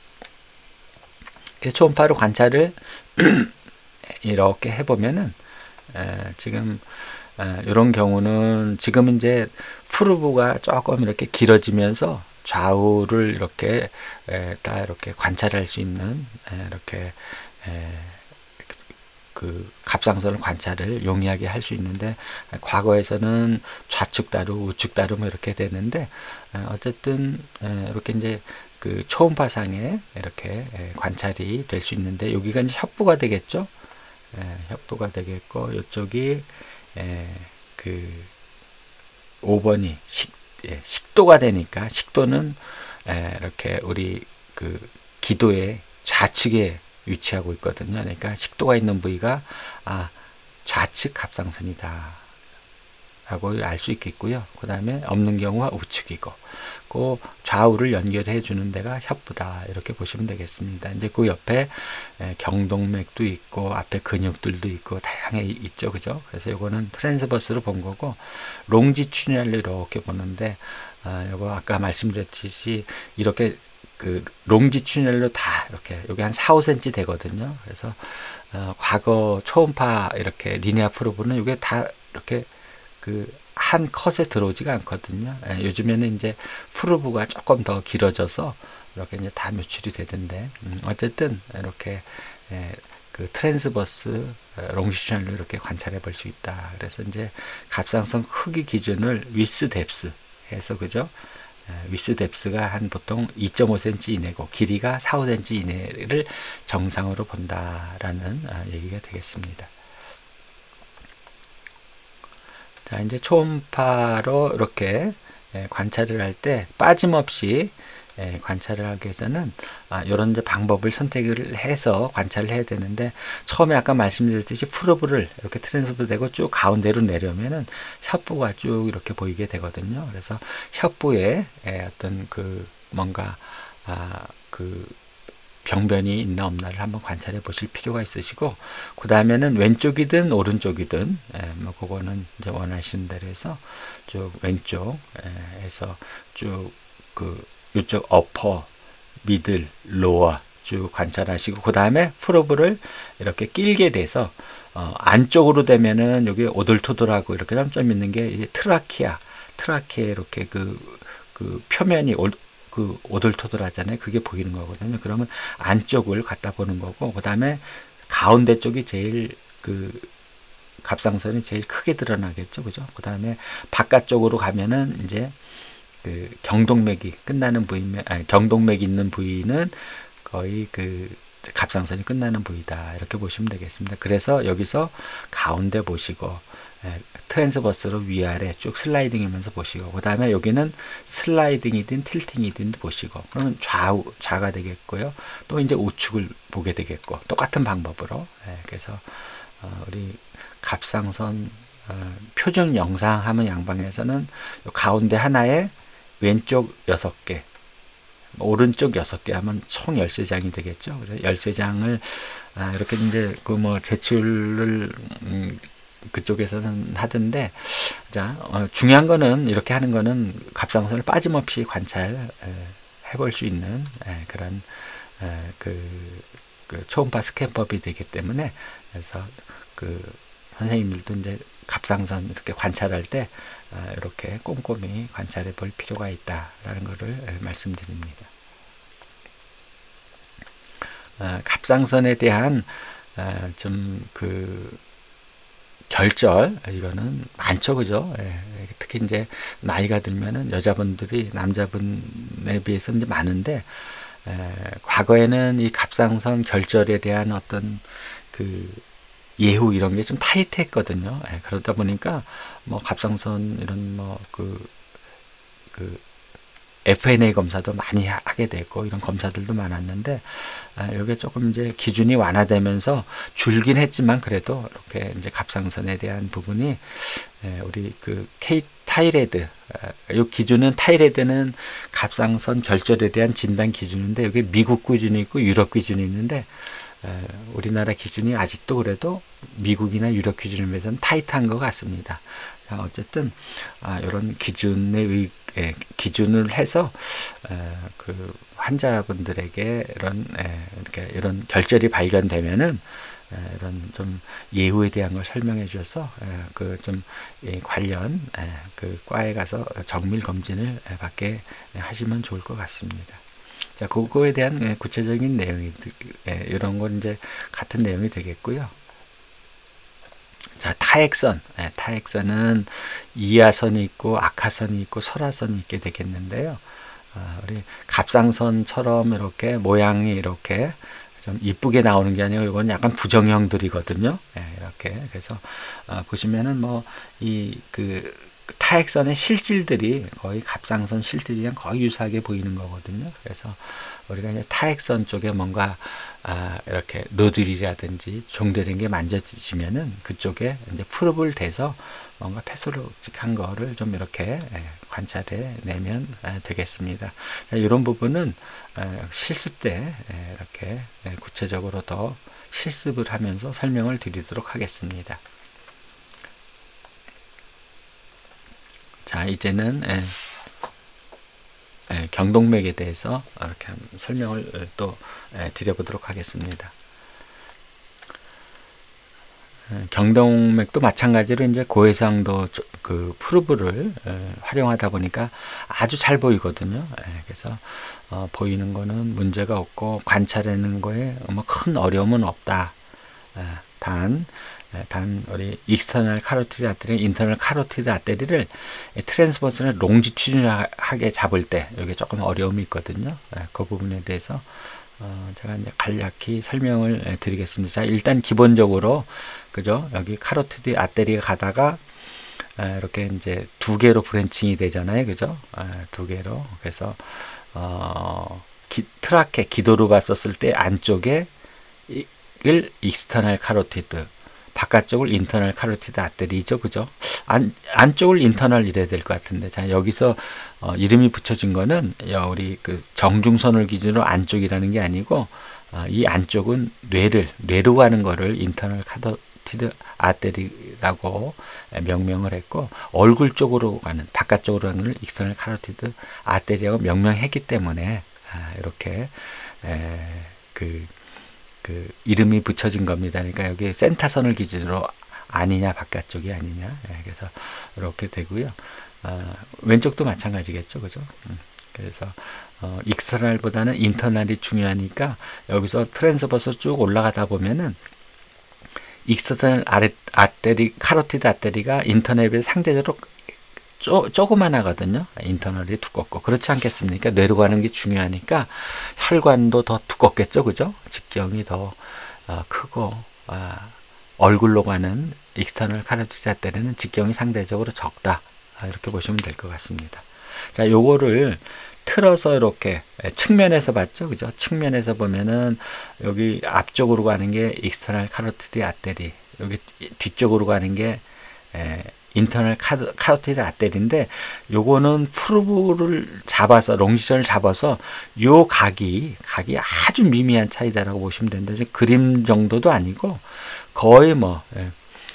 그래서 초음파로 관찰을 이렇게 해보면은 에, 지금 에, 이런 경우는 지금 이제 프루브가 조금 이렇게 길어지면서 좌우를 이렇게 에, 다 이렇게 관찰할 수 있는 에, 이렇게 에, 그 갑상선을 관찰을 용이하게 할 수 있는데 과거에서는 좌측 다루, 우측 다루 뭐 이렇게 되는데 에, 어쨌든 에, 이렇게 이제 그 초음파상에 이렇게 에, 관찰이 될 수 있는데 여기가 이제 협부가 되겠죠. 예, 협부가 되겠고 이쪽이 예, 그 오 번이 식, 예, 식도가 되니까 식도는 예, 이렇게 우리 그 기도의 좌측에 위치하고 있거든요. 그러니까 식도가 있는 부위가 아 좌측 갑상선이다 라고 알 수 있겠고요. 그 다음에 없는 경우가 우측이고 그 좌우를 연결해 주는 데가 협부다 이렇게 보시면 되겠습니다. 이제 그 옆에 경동맥도 있고 앞에 근육들도 있고 다양하게 있죠, 그죠? 그래서 이거는 트랜스버스로 본 거고 롱지튜디널로 이렇게 보는데 아, 이거 아까 말씀드렸듯이 이렇게 그 롱지튜디널로 다 이렇게 여기 한 사, 오 센티미터 되거든요. 그래서 어, 과거 초음파 이렇게 리니아 프로브는 이게 다 이렇게 그 한 컷에 들어오지가 않거든요. 예, 요즘에는 이제 프로브가 조금 더 길어져서 이렇게 이제 다 노출이 되던데 음, 어쨌든 이렇게 예, 그 트랜스버스 롱지튜디널로 이렇게 관찰해 볼 수 있다. 그래서 이제 갑상선 크기 기준을 위스 뎁스 해서 그죠? 예, 위스 뎁스가 한 보통 이 점 오 센티미터 이내고 길이가 사, 오 센티미터 이내를 정상으로 본다라는 아, 얘기가 되겠습니다. 자, 이제 초음파로 이렇게 관찰을 할 때 빠짐없이 관찰을 하기 위해서는 아, 이런 이제 방법을 선택을 해서 관찰을 해야 되는데 처음에 아까 말씀드렸듯이 프로브를 이렇게 트랜스퍼 되고 쭉 가운데로 내려오면은 협부가 쭉 이렇게 보이게 되거든요. 그래서 협부에 어떤 그 뭔가 아, 그 병변이 있나 없나를 한번 관찰해 보실 필요가 있으시고 그 다음에는 왼쪽이든 오른쪽이든 에, 뭐 그거는 이제 원하시는 대로 해서 쭉 왼쪽에서 쭉 그 이쪽 어퍼, 미들, 로어 쭉 관찰하시고 그 다음에 프로브를 이렇게 끼게 돼서 어, 안쪽으로 되면은 여기 오돌토돌하고 이렇게 점점 있는 게 이제 트라키아, 트라키아 이렇게 그, 그 표면이 오, 그 오돌토돌하잖아요. 그게 보이는 거거든요. 그러면 안쪽을 갖다 보는 거고 그 다음에 가운데 쪽이 제일 그 갑상선이 제일 크게 드러나겠죠, 그죠? 그 다음에 바깥쪽으로 가면은 이제 그 경동맥이 끝나는 부위면, 아니, 경동맥이 있는 부위는 거의 그 갑상선이 끝나는 부위다. 이렇게 보시면 되겠습니다. 그래서 여기서 가운데 보시고, 예, 트랜스버스로 위아래 쭉 슬라이딩하면서 보시고, 그 다음에 여기는 슬라이딩이든 틸팅이든 보시고, 그러면 좌우, 좌가 되겠고요. 또 이제 우측을 보게 되겠고, 똑같은 방법으로. 예, 그래서, 어, 우리 갑상선 어, 표준 영상 하면 양방에서는 가운데 하나에 왼쪽 여섯 개, 오른쪽 여섯 개 하면 총 열세 장이 되겠죠. 그래서 열세 장을 아, 이렇게 이제 그 뭐 제출을 음, 그쪽에서는 하던데, 자 어, 중요한 거는 이렇게 하는 거는 갑상선을 빠짐없이 관찰 해볼 수 있는 에, 그런 에, 그, 그 초음파 스캔법이 되기 때문에 그래서 그 선생님들도 이제 갑상선 이렇게 관찰할 때 아, 이렇게 꼼꼼히 관찰해 볼 필요가 있다라는 것을 말씀드립니다. 아, 갑상선에 대한 아, 좀 그 결절 이거는 많죠, 그죠? 예, 특히 이제 나이가 들면은 여자분들이 남자분에 비해서 이제 많은데 에, 과거에는 이 갑상선 결절에 대한 어떤 그 예후 이런 게 좀 타이트했거든요. 예, 그러다 보니까 뭐 갑상선 이런 뭐 그 그 에프엔에이 검사도 많이 하게 됐고 이런 검사들도 많았는데 아, 이게 조금 이제 기준이 완화되면서 줄긴 했지만 그래도 이렇게 이제 갑상선에 대한 부분이 예, 우리 그 K 타이레드 아, 이 기준은 타이레드는 갑상선 결절에 대한 진단 기준인데 여기 미국 기준이 있고 유럽 기준이 있는데 에, 우리나라 기준이 아직도 그래도 미국이나 유럽 기준에 비해서는 타이트한 것 같습니다. 자, 어쨌든 아, 이런 기준에 의, 에, 기준을 해서 에, 그 환자분들에게 이런 에, 이렇게 이런 결절이 발견되면은 에, 이런 좀 예후에 대한 걸 설명해 주셔서 그 좀 관련 에, 그 과에 가서 정밀 검진을 받게 하시면 좋을 것 같습니다. 자, 그거에 대한 구체적인 내용이, 이런 건 이제 같은 내용이 되겠고요. 자, 타액선. 타액선은 이하선이 있고, 악하선이 있고, 설하선이 있게 되겠는데요. 우리 갑상선처럼 이렇게 모양이 이렇게 좀 이쁘게 나오는 게 아니고, 이건 약간 부정형들이거든요. 이렇게. 그래서, 보시면은 뭐, 이, 그, 타액선의 실질들이 거의 갑상선 실질이랑 거의 유사하게 보이는 거거든요. 그래서 우리가 이제 타액선 쪽에 뭔가 아, 이렇게 노즐이라든지 종대된 게 만져지면은 그쪽에 이제 프롭을 대서 뭔가 패솔로직한 거를 좀 이렇게 관찰해 내면 되겠습니다. 자, 이런 부분은 실습 때 이렇게 구체적으로 더 실습을 하면서 설명을 드리도록 하겠습니다. 자, 이제는 에, 에, 경동맥에 대해서 이렇게 설명을 또 에, 드려보도록 하겠습니다. 에, 경동맥도 마찬가지로 이제 고해상도 그 프로브를 에, 활용하다 보니까 아주 잘 보이거든요. 에, 그래서 어, 보이는 거는 문제가 없고 관찰하는 거에 뭐 큰 어려움은 없다. 에, 단 단 우리 익스터널 카로티드 아테리, 인터널 카로티드 아테리를 트랜스버스나 롱지튜디널하게 잡을 때 이게 조금 어려움이 있거든요. 그 부분에 대해서 어 제가 이제 간략히 설명을 드리겠습니다. 자, 일단 기본적으로 그죠? 여기 카로티드 아테리가 가다가 이렇게 이제 두 개로 브랜칭이 되잖아요, 그죠? 두 개로. 그래서 어 기, 트라케 기도로 봤었을 때 안쪽에 을 익스터널 카로티드, 바깥쪽을 인터널 카로티드 아테리죠, 그죠? 안, 안쪽을 인터널 이래야 될 것 같은데, 자, 여기서 어, 이름이 붙여진 거는 우리 그 정중선을 기준으로 안쪽이라는 게 아니고 어, 이 안쪽은 뇌를 뇌로 가는 거를 인터널 카로티드 카로티드 아테리라고 명명을 했고, 얼굴 쪽으로 가는, 바깥쪽으로 가는 익스터널 카로티드 아테리라고 명명했기 때문에 아, 이렇게 에, 그, 그 이름이 붙여진 겁니다. 그러니까 여기 센터선을 기준으로 아니냐 바깥쪽이 아니냐, 예, 그래서 이렇게 되고요. 어, 왼쪽도 마찬가지겠죠, 그죠? 음, 그래서 어, 익스터널보다는 인터널이 중요하니까 여기서 트랜스버스 쭉 올라가다 보면은 익스터널 아레, 아테리, 카로티드 아테리가 인터널에 비해 상대적으로 쪼, 조그만하거든요. 인터널이 두껍고. 그렇지 않겠습니까? 뇌로 가는 게 중요하니까 혈관도 더 두껍겠죠, 그죠? 직경이 더 어, 크고, 아, 얼굴로 가는 익스터널 카로티드 아테리는 직경이 상대적으로 적다. 아, 이렇게 보시면 될 것 같습니다. 자, 요거를 틀어서 이렇게 측면에서 봤죠, 그죠? 측면에서 보면은 여기 앞쪽으로 가는 게 익스터널 카로티드 아테리, 여기 뒤쪽으로 가는 게 에, 인터널 카드, 카로티드 아테리인데, 요거는 프루브를 잡아서 롱지션을 잡아서 요 각이 각이 아주 미미한 차이다라고 보시면 되는데, 그림 정도도 아니고 거의 뭐 예,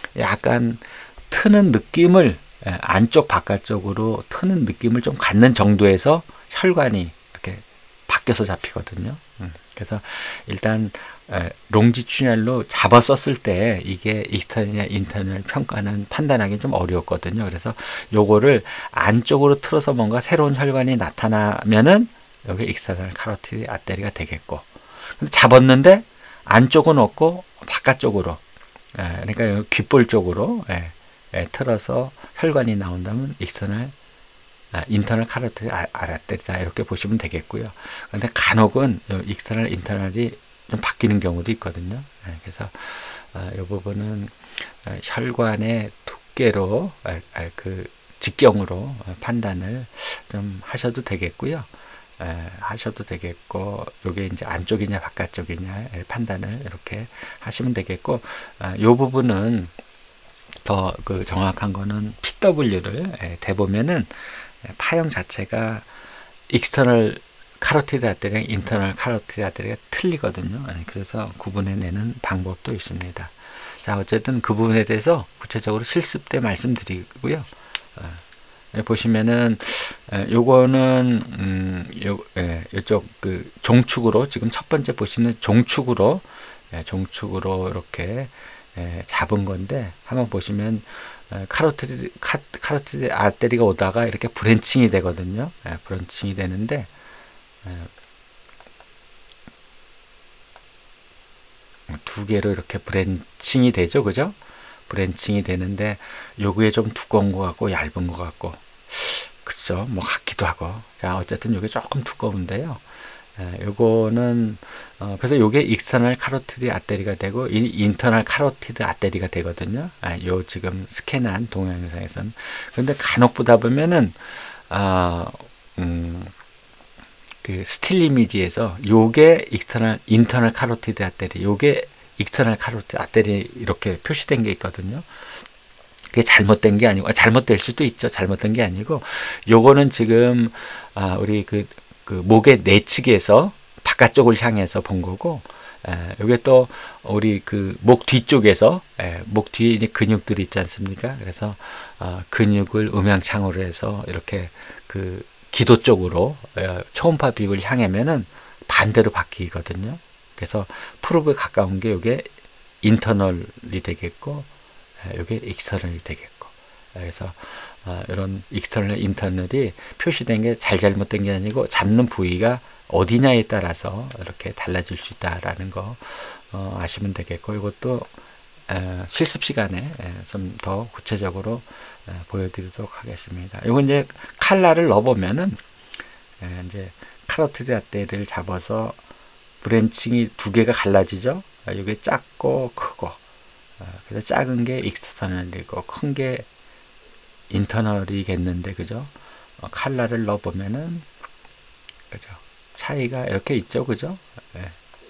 약간 트는 느낌을, 예, 안쪽 바깥쪽으로 트는 느낌을 좀 갖는 정도에서 혈관이 이렇게 바뀌어서 잡히거든요. 음, 그래서 일단 에, 롱지튜디널로 잡아 썼을 때 이게 익스터널이냐 인터널 평가는 판단하기 좀 어려웠거든요. 그래서 요거를 안쪽으로 틀어서 뭔가 새로운 혈관이 나타나면은 여기 익스터널 카로티드 아테리가 되겠고, 근데 잡았는데 안쪽은 없고 바깥쪽으로, 에, 그러니까 여기 귓볼 쪽으로 에, 에, 틀어서 혈관이 나온다면 익스터널 아, 인터널 카로티드 아테리다, 이렇게 보시면 되겠고요. 근데 간혹은 익스터널 인터널이 좀 바뀌는 경우도 있거든요. 네, 그래서 아, 이 부분은 아, 혈관의 두께로 아, 아, 그 직경으로 판단을 좀 하셔도 되겠고요. 에, 하셔도 되겠고, 요게 이제 안쪽이냐 바깥쪽이냐 판단을 이렇게 하시면 되겠고, 아, 요 부분은 더 그 정확한 거는 피더블유를 에, 대보면은 파형 자체가 익스터널 카로티드 아테리랑 인터널 카로티드 아테리가 틀리거든요. 그래서 구분해내는 방법도 있습니다. 자, 어쨌든 그 부분에 대해서 구체적으로 실습 때 말씀드리고요. 어, 보시면은 요거는 음, 요, 예, 요쪽 그 종축으로, 지금 첫 번째 보시는 종축으로, 예, 종축으로 이렇게 예, 잡은 건데, 한번 보시면 카로티드, 카, 카로티드 아테리가 오다가 이렇게 브랜칭이 되거든요. 예, 브랜칭이 되는데, 예, 두 개로 이렇게 브랜칭이 되죠, 그죠? 브랜칭이 되는데, 요게 좀 두꺼운 것 같고, 얇은 것 같고, 그쵸? 뭐, 같기도 하고. 자, 어쨌든 요게 조금 두꺼운데요. 예, 요거는, 어, 그래서 요게 익스터널 카로티드 아테리가 되고, 이, 인터널 카로티드 아테리가 되거든요. 아, 요 지금 스캔한 동영상에서는. 근데 간혹 보다 보면은, 아, 음, 그 스틸 이미지에서 요게 익스터널, 인터널 카로티드 아테리, 요게 익스터널 카로티드 아테리 이렇게 표시된 게 있거든요. 그게 잘못된 게 아니고, 잘못될 수도 있죠. 잘못된 게 아니고, 요거는 지금, 아, 우리 그, 그 목의 내측에서 바깥쪽을 향해서 본 거고, 에, 이게 또 우리 그 목 뒤쪽에서, 에, 목 뒤에 이제 근육들이 있지 않습니까? 그래서 어, 근육을 음향창으로 해서 이렇게 그 기도 쪽으로 에, 초음파 비율을 향하면은 반대로 바뀌거든요. 그래서 프로브에 가까운 게 이게 인터널이 되겠고, 에, 이게 익스터널이 되겠고, 그래서 어, 이런 익스터널 인터널이 표시된 게 잘 잘못된 게 아니고, 잡는 부위가 어디냐에 따라서 이렇게 달라질 수 있다라는 거 어, 아시면 되겠고, 이것도 에, 실습 시간에 좀 더 구체적으로 에, 보여드리도록 하겠습니다. 이거 이제 칼라를 넣어보면은 에, 이제 카로티드 아테리를 잡아서 브랜칭이 두 개가 갈라지죠. 이게 작고 크고, 어, 그래서 작은 게 익스터널이고 큰 게 인터널이겠는데, 그죠? 어, 칼라를 넣어보면은, 그죠? 차이가 이렇게 있죠, 그죠? 예.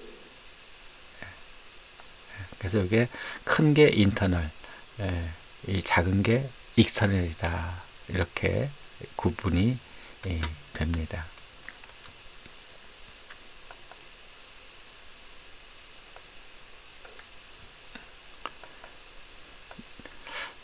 그래서 이게 큰 게 인터널, 예. 이 작은 게 익스터널이다. 이렇게 구분이 예, 됩니다.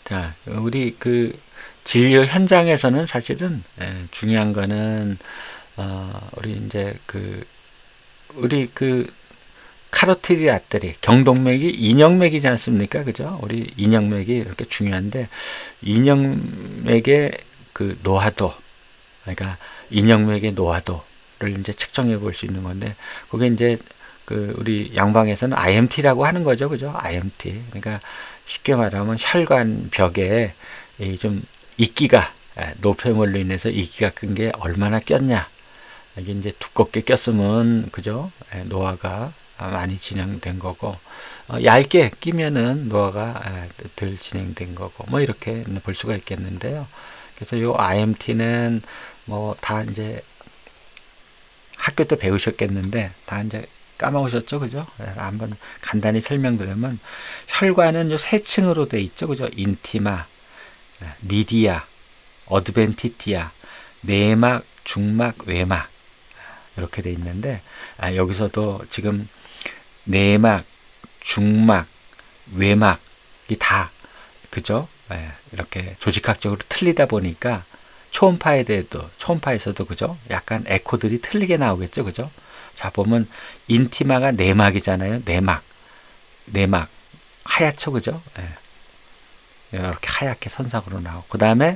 자, 우리 그 진료 현장에서는 사실은 예, 중요한 거는 어, 우리 이제 그 우리 그 카로티드 아테리 경동맥이 인형맥이지 않습니까? 그죠? 우리 인형맥이 이렇게 중요한데 인형맥의 그 노화도, 그러니까 인형맥의 노화도를 이제 측정해 볼 수 있는 건데 그게 이제 그 우리 양방에서는 아이엠티라고 하는 거죠, 그죠? 아이엠티. 그러니까 쉽게 말하면 혈관 벽에 이 좀 이끼가 노폐물로 인해서 이끼가 끈 게 얼마나 꼈냐. 이게 이제 두껍게 꼈으면 그죠? 노화가 많이 진행된 거고 어, 얇게 끼면은 노화가 덜 진행된 거고 뭐 이렇게 볼 수가 있겠는데요. 그래서 요 아이엠티는 뭐 다 이제 학교 때 배우셨겠는데 다 이제 까먹으셨죠, 그죠? 한번 간단히 설명드리면 혈관은 요 세 층으로 돼 있죠, 그죠? 인티마, 미디아, 어드벤티티아, 내막, 중막, 외막 이렇게 돼 있는데 아, 여기서도 지금 내막, 중막, 외막이 다 그죠? 예, 이렇게 조직학적으로 틀리다 보니까 초음파에 대해도 초음파에서도 그죠? 약간 에코들이 틀리게 나오겠죠, 그죠? 자 보면 인티마가 내막이잖아요, 내막, 내막 하얗죠, 그죠? 예, 이렇게 하얗게 선상으로 나오고 그 다음에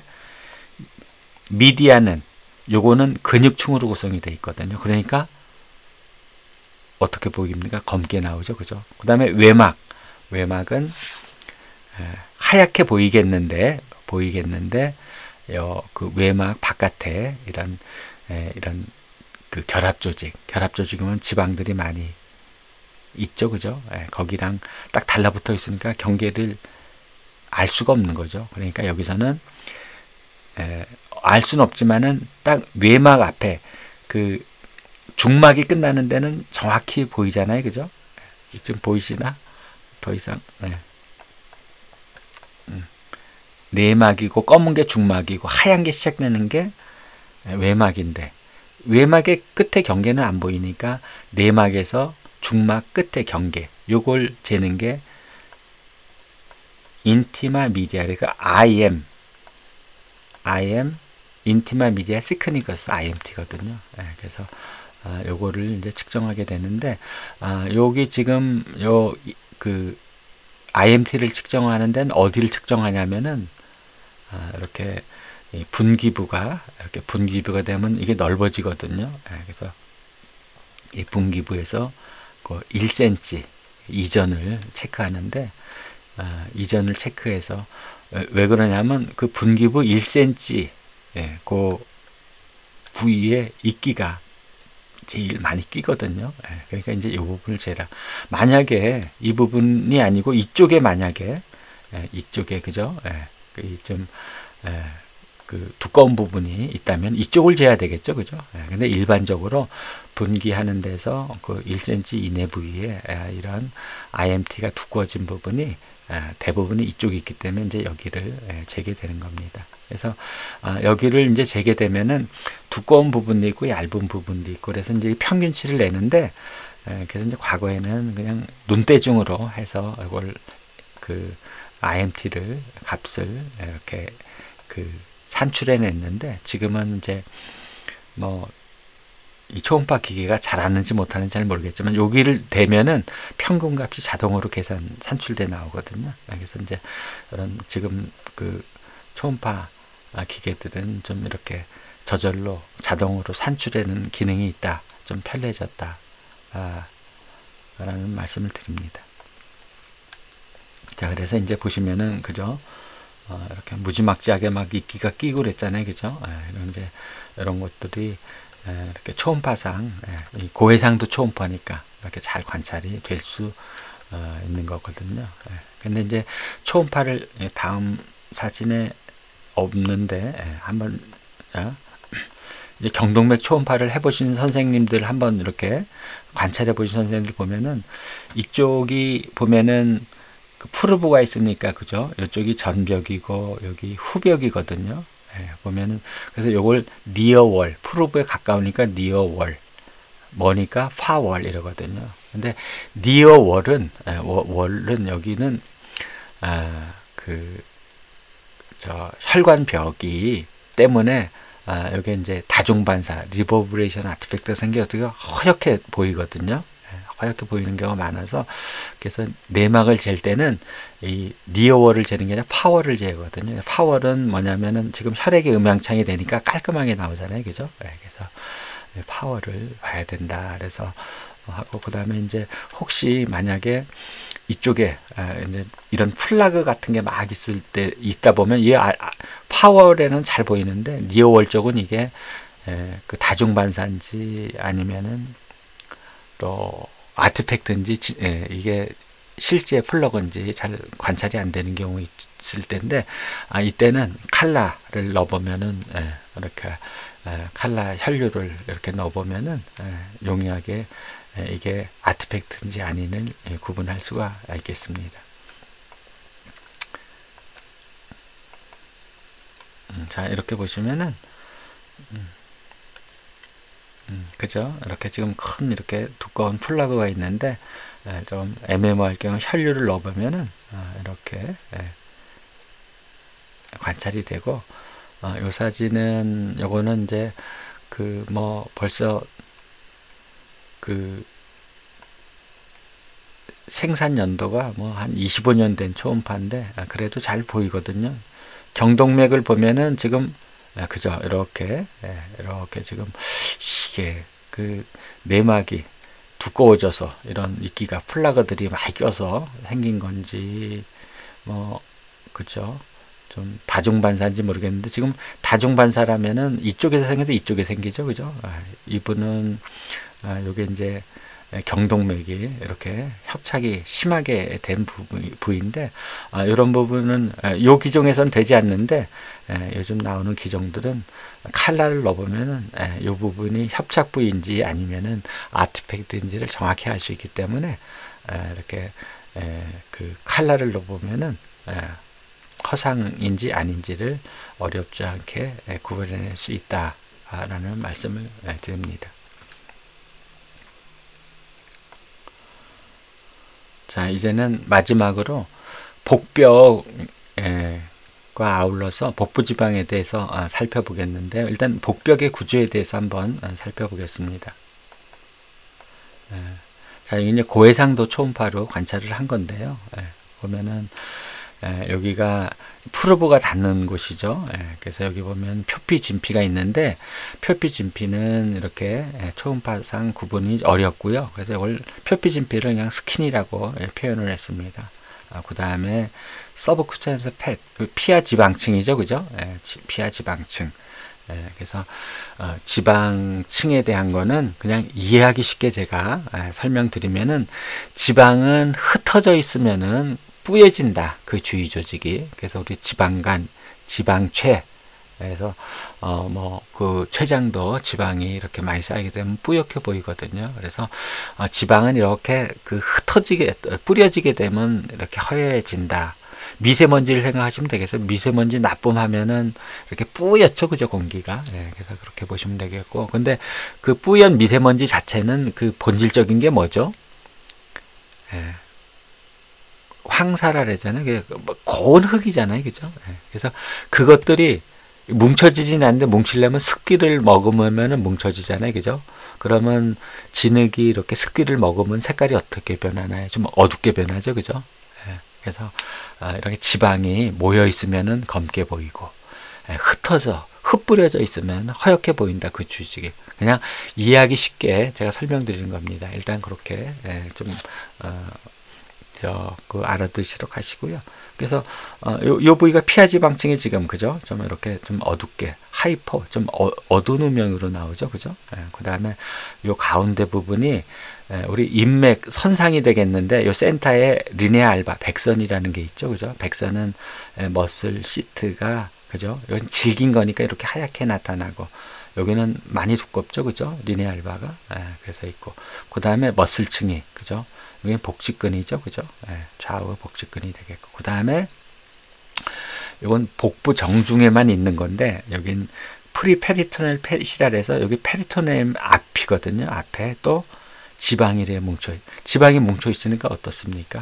미디아는 요거는 근육층으로 구성이 되어 있거든요. 그러니까 어떻게 보입니까? 검게 나오죠, 그죠? 그 다음에 외막, 외막은 하얗게 보이겠는데 보이겠는데 요 그 외막 바깥에 이런 에, 이런 그 결합 조직, 결합 조직이면 지방들이 많이 있죠, 그죠? 에, 거기랑 딱 달라붙어 있으니까 경계를 알 수가 없는 거죠. 그러니까 여기서는 에, 알 수는 없지만은 딱 외막 앞에 그 중막이 끝나는 데는 정확히 보이잖아요, 그죠? 지금 보이시나? 더 이상 네. 음. 내막이고 검은 게 중막이고 하얀 게 시작되는 게 외막인데 외막의 끝에 경계는 안 보이니까 내막에서 중막 끝에 경계 요걸 재는 게 인티마 미디아, 그러니까 아이엠 아이엠 인티마 미디아 시크니커스 아이엠티거든요. 네, 그래서 아, 요거를 이제 측정하게 되는데 아, 여기 지금 요 그 아이엠티를 측정하는 데는 어디를 측정하냐면은 아, 이렇게 분기부가 이렇게 분기부가 되면 이게 넓어지거든요. 네, 그래서 이 분기부에서 그 일 센티미터 이전을 체크하는데 아, 이전을 체크해서 왜 그러냐면 그 분기부 일 센티미터 예, 그 부위에 이끼가 제일 많이 끼거든요. 예, 그러니까 이제 이 부분을 재라. 만약에 이 부분이 아니고 이쪽에 만약에 예, 이쪽에 그죠? 예, 그 좀 예, 그 두꺼운 부분이 있다면 이쪽을 재야 되겠죠, 그죠? 예, 근데 일반적으로 분기하는 데서 그 일 센티미터 이내 부위에 예, 이런 아이엠티가 두꺼워진 부분이 대부분이 이쪽이 있기 때문에 이제 여기를 재게 되는 겁니다. 그래서 여기를 이제 재게 되면은 두꺼운 부분도 있고 얇은 부분도 있고 그래서 이제 평균치를 내는데 그래서 이제 과거에는 그냥 눈대중으로 해서 이걸 그 아이엠티를 값을 이렇게 그 산출해 냈는데 지금은 이제 뭐 이 초음파 기계가 잘하는지 못하는지 잘 모르겠지만 여기를 대면은 평균 값이 자동으로 계산 산출돼 나오거든요. 그래서 이제 그런 지금 그 초음파 기계들은 좀 이렇게 저절로 자동으로 산출하는 기능이 있다. 좀 편리해졌다. 아, 라는 말씀을 드립니다. 자, 그래서 이제 보시면은 그죠? 어, 이렇게 무지막지하게 막 이끼가 끼고 그랬잖아요, 그죠? 예, 이런 이제 이런 것들이 이렇게 초음파상, 고해상도 초음파니까 이렇게 잘 관찰이 될 수 있는 거거든요. 근데 이제 초음파를 다음 사진에 없는데 한번 이제 경동맥 초음파를 해보신 선생님들 한번 이렇게 관찰해 보신 선생님들 보면은 이쪽이 보면은 그 푸르부가 있으니까 그죠? 이쪽이 전벽이고 여기 후벽이거든요. 예, 보면은 그래서 요걸 니어월 프로브에 가까우니까 니어월 머니까 파월 이러거든요. 근데 니어월은 예, 월은 여기는 아, 그 저 혈관벽이 때문에 아, 여기 이제 다중반사 리버브레이션 아티팩트가 생겨서 허옇게 보이거든요. 허옇게 보이는 경우가 많아서 그래서 내막을 잴 때는 이 니어월을 재는 게 아니라 파월을 재거든요. 파월은 뭐냐면은 지금 혈액이 음양창이 되니까 깔끔하게 나오잖아요, 그죠? 네, 그래서 파월을 봐야 된다. 그래서 하고 그 다음에 이제 혹시 만약에 이쪽에 아, 이제 이런 플라그 같은 게 막 있을 때 있다 보면 이 아, 파월에는 잘 보이는데 니어월 쪽은 이게 에, 그 다중반사인지 아니면은 또 아티팩트인지 지, 예, 이게 실제 플러그인지 잘 관찰이 안 되는 경우 있을 텐데 아, 이때는 칼라를 넣어보면은 예, 이렇게 예, 칼라 혈류를 이렇게 넣어보면은 예, 용이하게 예, 이게 아티팩트인지 아닌을 예, 구분할 수가 있겠습니다. 음, 자 이렇게 보시면은 음, 음, 그죠? 이렇게 지금 큰 이렇게 두꺼운 플러그가 있는데 예, 좀 애매모할 경우 혈류를 넣어보면은 어, 이렇게 예, 관찰이 되고 어, 요 사진은 요거는 이제 그 뭐 벌써 그 생산 연도가 뭐 한 이십오 년 된 초음파인데 아, 그래도 잘 보이거든요. 경동맥을 보면은 지금 아, 그죠? 이렇게 예, 이렇게 지금 이게 그 내막이 두꺼워져서 이런 이끼가 플라그들이 많이 껴서 생긴 건지 뭐 그죠? 좀 다중반사인지 모르겠는데 지금 다중반사라면은 이쪽에서 생겨도 이쪽에 생기죠, 그죠? 아, 이분은 아, 요게 이제 경동맥이 이렇게 협착이 심하게 된 부분, 부위인데 아, 이런 부분은 요 기종에선 되지 않는데 에, 요즘 나오는 기종들은 칼라를 넣어보면은 이 부분이 협착 부위인지 아니면은 아티팩트인지를 정확히 알 수 있기 때문에 에, 이렇게 에, 그 칼라를 넣어보면은 에, 허상인지 아닌지를 어렵지 않게 에, 구분해낼 수 있다라는 말씀을 에, 드립니다. 자, 이제는 마지막으로 복벽과 아울러서 복부지방에 대해서 살펴보겠는데 일단 복벽의 구조에 대해서 한번 살펴보겠습니다. 자, 이게 고해상도 초음파로 관찰을 한 건데요. 보면은 여기가 프로브가 닿는 곳이죠. 그래서 여기 보면 표피 진피가 있는데 표피 진피는 이렇게 초음파상 구분이 어렵고요. 그래서 이걸 표피 진피를 그냥 스킨이라고 표현을 했습니다. 그 다음에 서브쿠테너스 팻, 피하 지방층이죠, 그죠? 피하 지방층. 그래서 지방층에 대한 거는 그냥 이해하기 쉽게 제가 설명드리면은 지방은 흩어져 있으면은 뿌얘진다. 그 주위 조직이. 그래서 우리 지방간, 지방체. 그래서 어 뭐 그 췌장도 지방이 이렇게 많이 쌓이게 되면 뿌옇게 보이거든요. 그래서 어 지방은 이렇게 그 흩어지게 뿌려지게 되면 이렇게 허여해진다. 미세먼지를 생각하시면 되겠어요. 미세먼지 나쁨하면은 이렇게 뿌옇죠, 그죠, 공기가. 네, 그래서 그렇게 보시면 되겠고. 근데 그 뿌연 미세먼지 자체는 그 본질적인 게 뭐죠? 네. 황사라 그러잖아요. 고운 흙이잖아요. 그죠? 그래서 그것들이 뭉쳐지진 않는데 뭉치려면 습기를 머금으면 뭉쳐지잖아요. 그죠? 그러면 진흙이 이렇게 습기를 머금은 색깔이 어떻게 변하나요? 좀 어둡게 변하죠. 그죠? 그래서 이렇게 지방이 모여 있으면은 검게 보이고 흩어져 흩뿌려져 있으면 허옇게 보인다. 그 주식이. 그냥 이해하기 쉽게 제가 설명드리는 겁니다. 일단 그렇게 좀 어, 저, 그 알아두시도록 하시고요. 그래서 어, 요, 요 부위가 피하지방층이 지금 그죠? 좀 이렇게 좀 어둡게 하이퍼 좀 어, 어두운 음영으로 나오죠, 그죠? 예, 그 다음에 요 가운데 부분이 예, 우리 인맥 선상이 되겠는데 요 센터에 리네아 알바 백선이라는 게 있죠, 그죠? 백선은 예, 머슬 시트가 그죠? 이건 질긴 거니까 이렇게 하얗게 나타나고 여기는 많이 두껍죠, 그죠? 리네아 알바가 예, 그래서 있고 그 다음에 머슬층이 그죠? 여기 복직근이죠, 그죠? 예, 좌우 복직근이 되겠고, 그 다음에 이건 복부 정중에만 있는 건데 여긴 프리페리토넬 팻이라서 여기 페리토넴 앞이거든요. 앞에 또 지방이 뭉쳐 지방이 뭉쳐 있으니까 어떻습니까?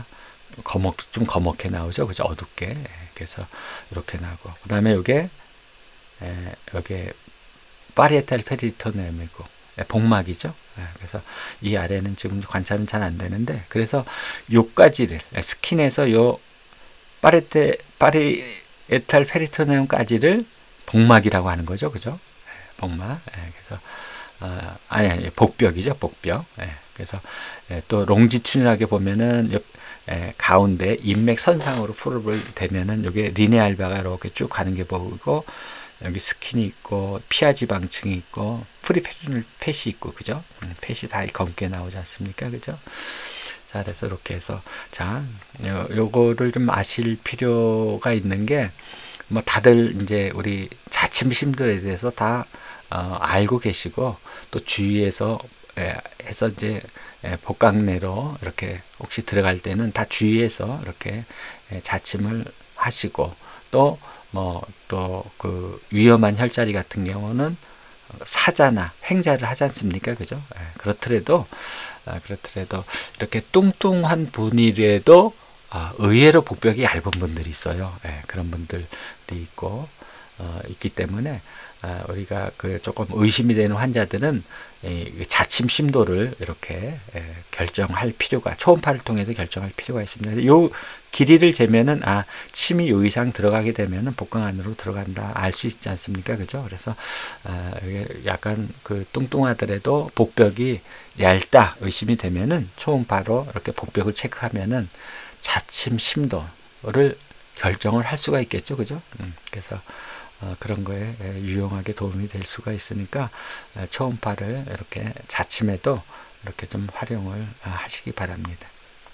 거먹 좀 거먹게 나오죠, 그죠? 어둡게. 그래서 이렇게 나고, 그 다음에 요게 에, 요게 파리에탈 페리토네움이고 복막이죠. 에, 그래서 이 아래는 지금 관찰은 잘 안 되는데, 그래서 요까지를 스킨에서 요 파리테 파리에탈 페리토네움까지를 복막이라고 하는 거죠, 그죠? 에, 복막. 에, 그래서 어, 아니 아니 복벽이죠, 복벽. 에, 그래서 에, 또 롱지튜드하게 보면은 옆, 에, 가운데 인맥 선상으로 풀을 대면은 여기 리네알바가 이렇게 쭉 가는 게 보이고, 여기 스킨이 있고 피하 지방층이 있고 프리페리널 팻이 있고, 그죠? 음, 팻이 다 검게 나오지 않습니까, 그죠? 자, 그래서 이렇게 해서 자, 요, 요거를 좀 아실 필요가 있는 게, 뭐 다들 이제 우리 자침 심도에 대해서 다 어, 알고 계시고, 또 주위에서 에, 해서 이제 에, 복강내로 이렇게 혹시 들어갈 때는 다 주위에서 이렇게 에, 자침을 하시고, 또 뭐 또 그 위험한 혈자리 같은 경우는 사자나 횡자를 하지 않습니까, 그죠? 에, 그렇더라도 아, 그렇더라도 이렇게 뚱뚱한 분이라도 아, 의외로 복벽이 얇은 분들이 있어요. 예, 그런 분들이 있고 어, 있기 때문에 아, 우리가 그 조금 의심이 되는 환자들은 이 자침 심도를 이렇게 예, 결정할 필요가, 초음파를 통해서 결정할 필요가 있습니다. 요 길이를 재면은 아, 침이 요 이상 들어가게 되면은 복강 안으로 들어간다 알 수 있지 않습니까, 그죠? 그래서 아, 약간 그 뚱뚱하더라도 복벽이 얇다 의심이 되면은 초음파로 이렇게 복벽을 체크하면은 자침 심도를 결정을 할 수가 있겠죠, 그죠? 음, 그래서 어, 그런 거에 유용하게 도움이 될 수가 있으니까 어, 초음파를 이렇게 자침에도 이렇게 좀 활용을 어, 하시기 바랍니다.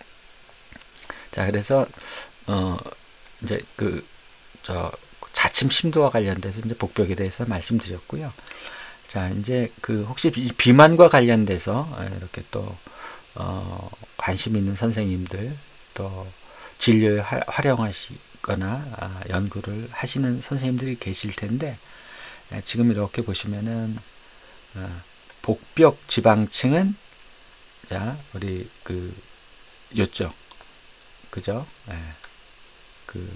자, 그래서 어, 이제 그 저 자침 심도와 관련돼서 이제 복벽에 대해서 말씀드렸고요. 자, 이제 그 혹시 비만과 관련돼서 이렇게 또 어, 관심 있는 선생님들, 또 진료에 하, 활용하시거나 아, 연구를 하시는 선생님들이 계실 텐데, 에, 지금 이렇게 보시면은 어, 복벽 지방층은 자, 우리 그 요쪽, 그죠? 에, 그,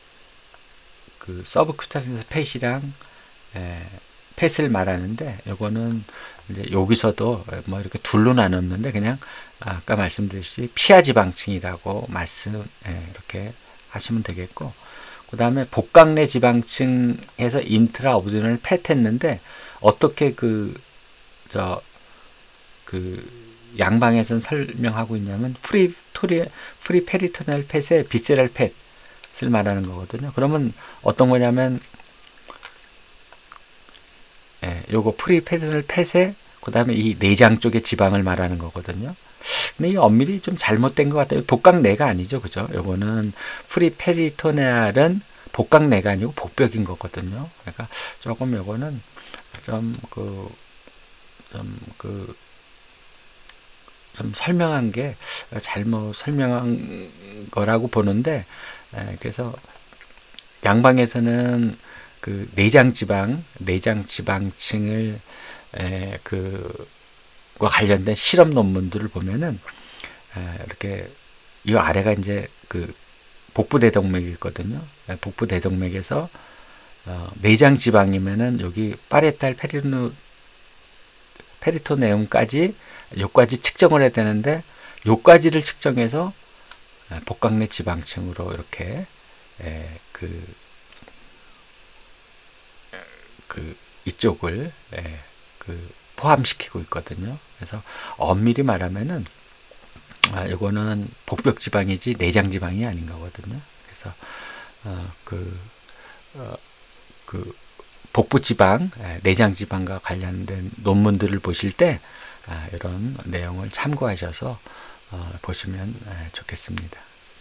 그 서브큐타니어스 팻이랑 에, 팻을 말하는데, 요거는 이제 여기서도 뭐 이렇게 둘로 나눴는데, 그냥 아까 말씀드렸듯이 피하 지방층이라고 말씀 예, 이렇게 하시면 되겠고, 그 다음에 복강내 지방층에서 인트라 오브디널 팻 했는데, 어떻게 그 저 그 양방에서는 설명하고 있냐면 프리 토리 프리 페리토넬 팻에 비세럴 팻을 말하는 거거든요. 그러면 어떤 거냐면 예, 요거 프리페리토넬 팻에 그 다음에 이 내장 쪽의 지방을 말하는 거거든요. 근데 이 엄밀히 좀 잘못된 것 같아요. 복강내가 아니죠, 그죠? 요거는 프리페리토네알은 복강내가 아니고 복벽인 거거든요. 그러니까 조금 요거는 좀 그 좀 그 좀 설명한 게 잘못 설명한 거라고 보는데, 에, 그래서 양방에서는 그 내장 지방, 내장 지방층을 에, 그 과 관련된 실험 논문들을 보면은 에, 이렇게 이 아래가 이제 그 복부 대동맥이 있거든요. 에, 복부 대동맥에서 어, 내장 지방이면은 여기 파리에탈 페리노 페리토네움까지 요까지 측정을 해야 되는데, 요까지를 측정해서 복강내 지방층으로 이렇게 에, 그, 그 이쪽을 에, 그 포함시키고 있거든요. 그래서 엄밀히 말하면은 아, 이거는 복벽 지방이지 내장 지방이 아닌 거거든요. 그래서 어, 그, 어, 그 복부 지방, 내장 지방과 관련된 논문들을 보실 때 아, 이런 내용을 참고하셔서 어, 보시면 에, 좋겠습니다.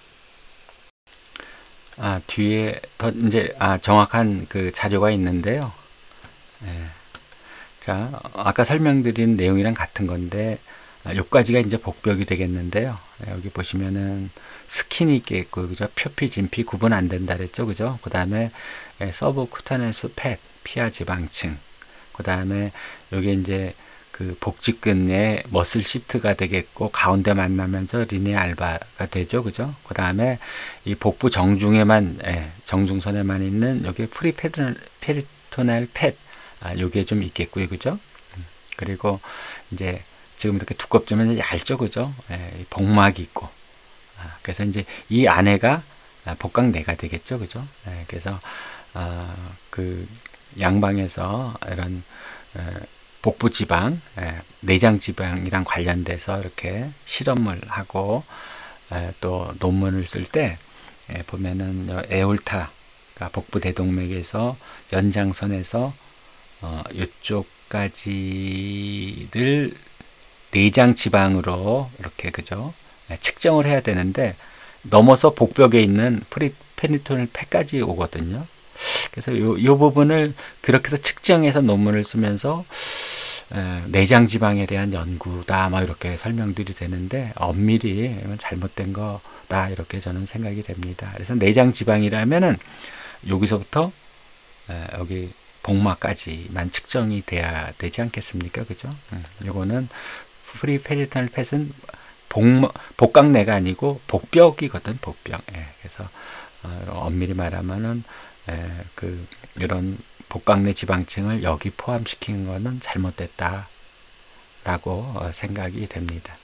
아, 뒤에 더 이제 아, 정확한 그 자료가 있는데요. 예. 자, 아까 설명드린 내용이랑 같은 건데, 아, 요까지가 이제 복벽이 되겠는데요. 여기 보시면은 스킨이 있겠고, 그죠? 표피, 진피 구분 안 된다 그랬죠, 그죠? 그 다음에 서브쿠타네스 팻, 피하 지방층. 그 다음에 여기 이제 그 복직근의 머슬 시트가 되겠고, 가운데 만나면서 리니어 알바가 되죠. 그죠? 그 다음에 이 복부 정중에만, 예, 정중선에만 있는 여기 프리페리토넬 팻, 아, 요게 좀 있겠고요. 그죠? 그리고 이제 지금 이렇게 두껍지만 얇죠. 그죠? 예, 복막이 있고. 아, 그래서 이제 이 안에가 복강내가 되겠죠. 그죠? 예, 그래서, 아, 그 양방에서 이런, 에, 복부 지방, 에, 내장 지방이랑 관련돼서 이렇게 실험을 하고, 에, 또 논문을 쓸 때 보면은 에올타, 그러니까 복부 대동맥에서 연장선에서 어, 이쪽까지를 내장 지방으로 이렇게 그죠? 에, 측정을 해야 되는데 넘어서 복벽에 있는 프리페니토넬 팻까지 오거든요. 그래서 요, 요 부분을 그렇게 해서 측정해서 논문을 쓰면서 에, 내장 지방에 대한 연구다 뭐 이렇게 설명들이 되는데 엄밀히 잘못된 거다 이렇게 저는 생각이 됩니다. 그래서 내장 지방이라면은 여기서부터 에, 여기 복막까지만 측정이 돼야 되지 않겠습니까? 그죠? 음, 요거는 프리페리토넬 팻은 복, 복강내가 아니고 복벽이거든, 복벽. 예, 그래서 어, 엄밀히 말하면은 에, 그 이런 복강내 지방층을 여기 포함시키는 것은 잘못됐다라고 어, 생각이 됩니다.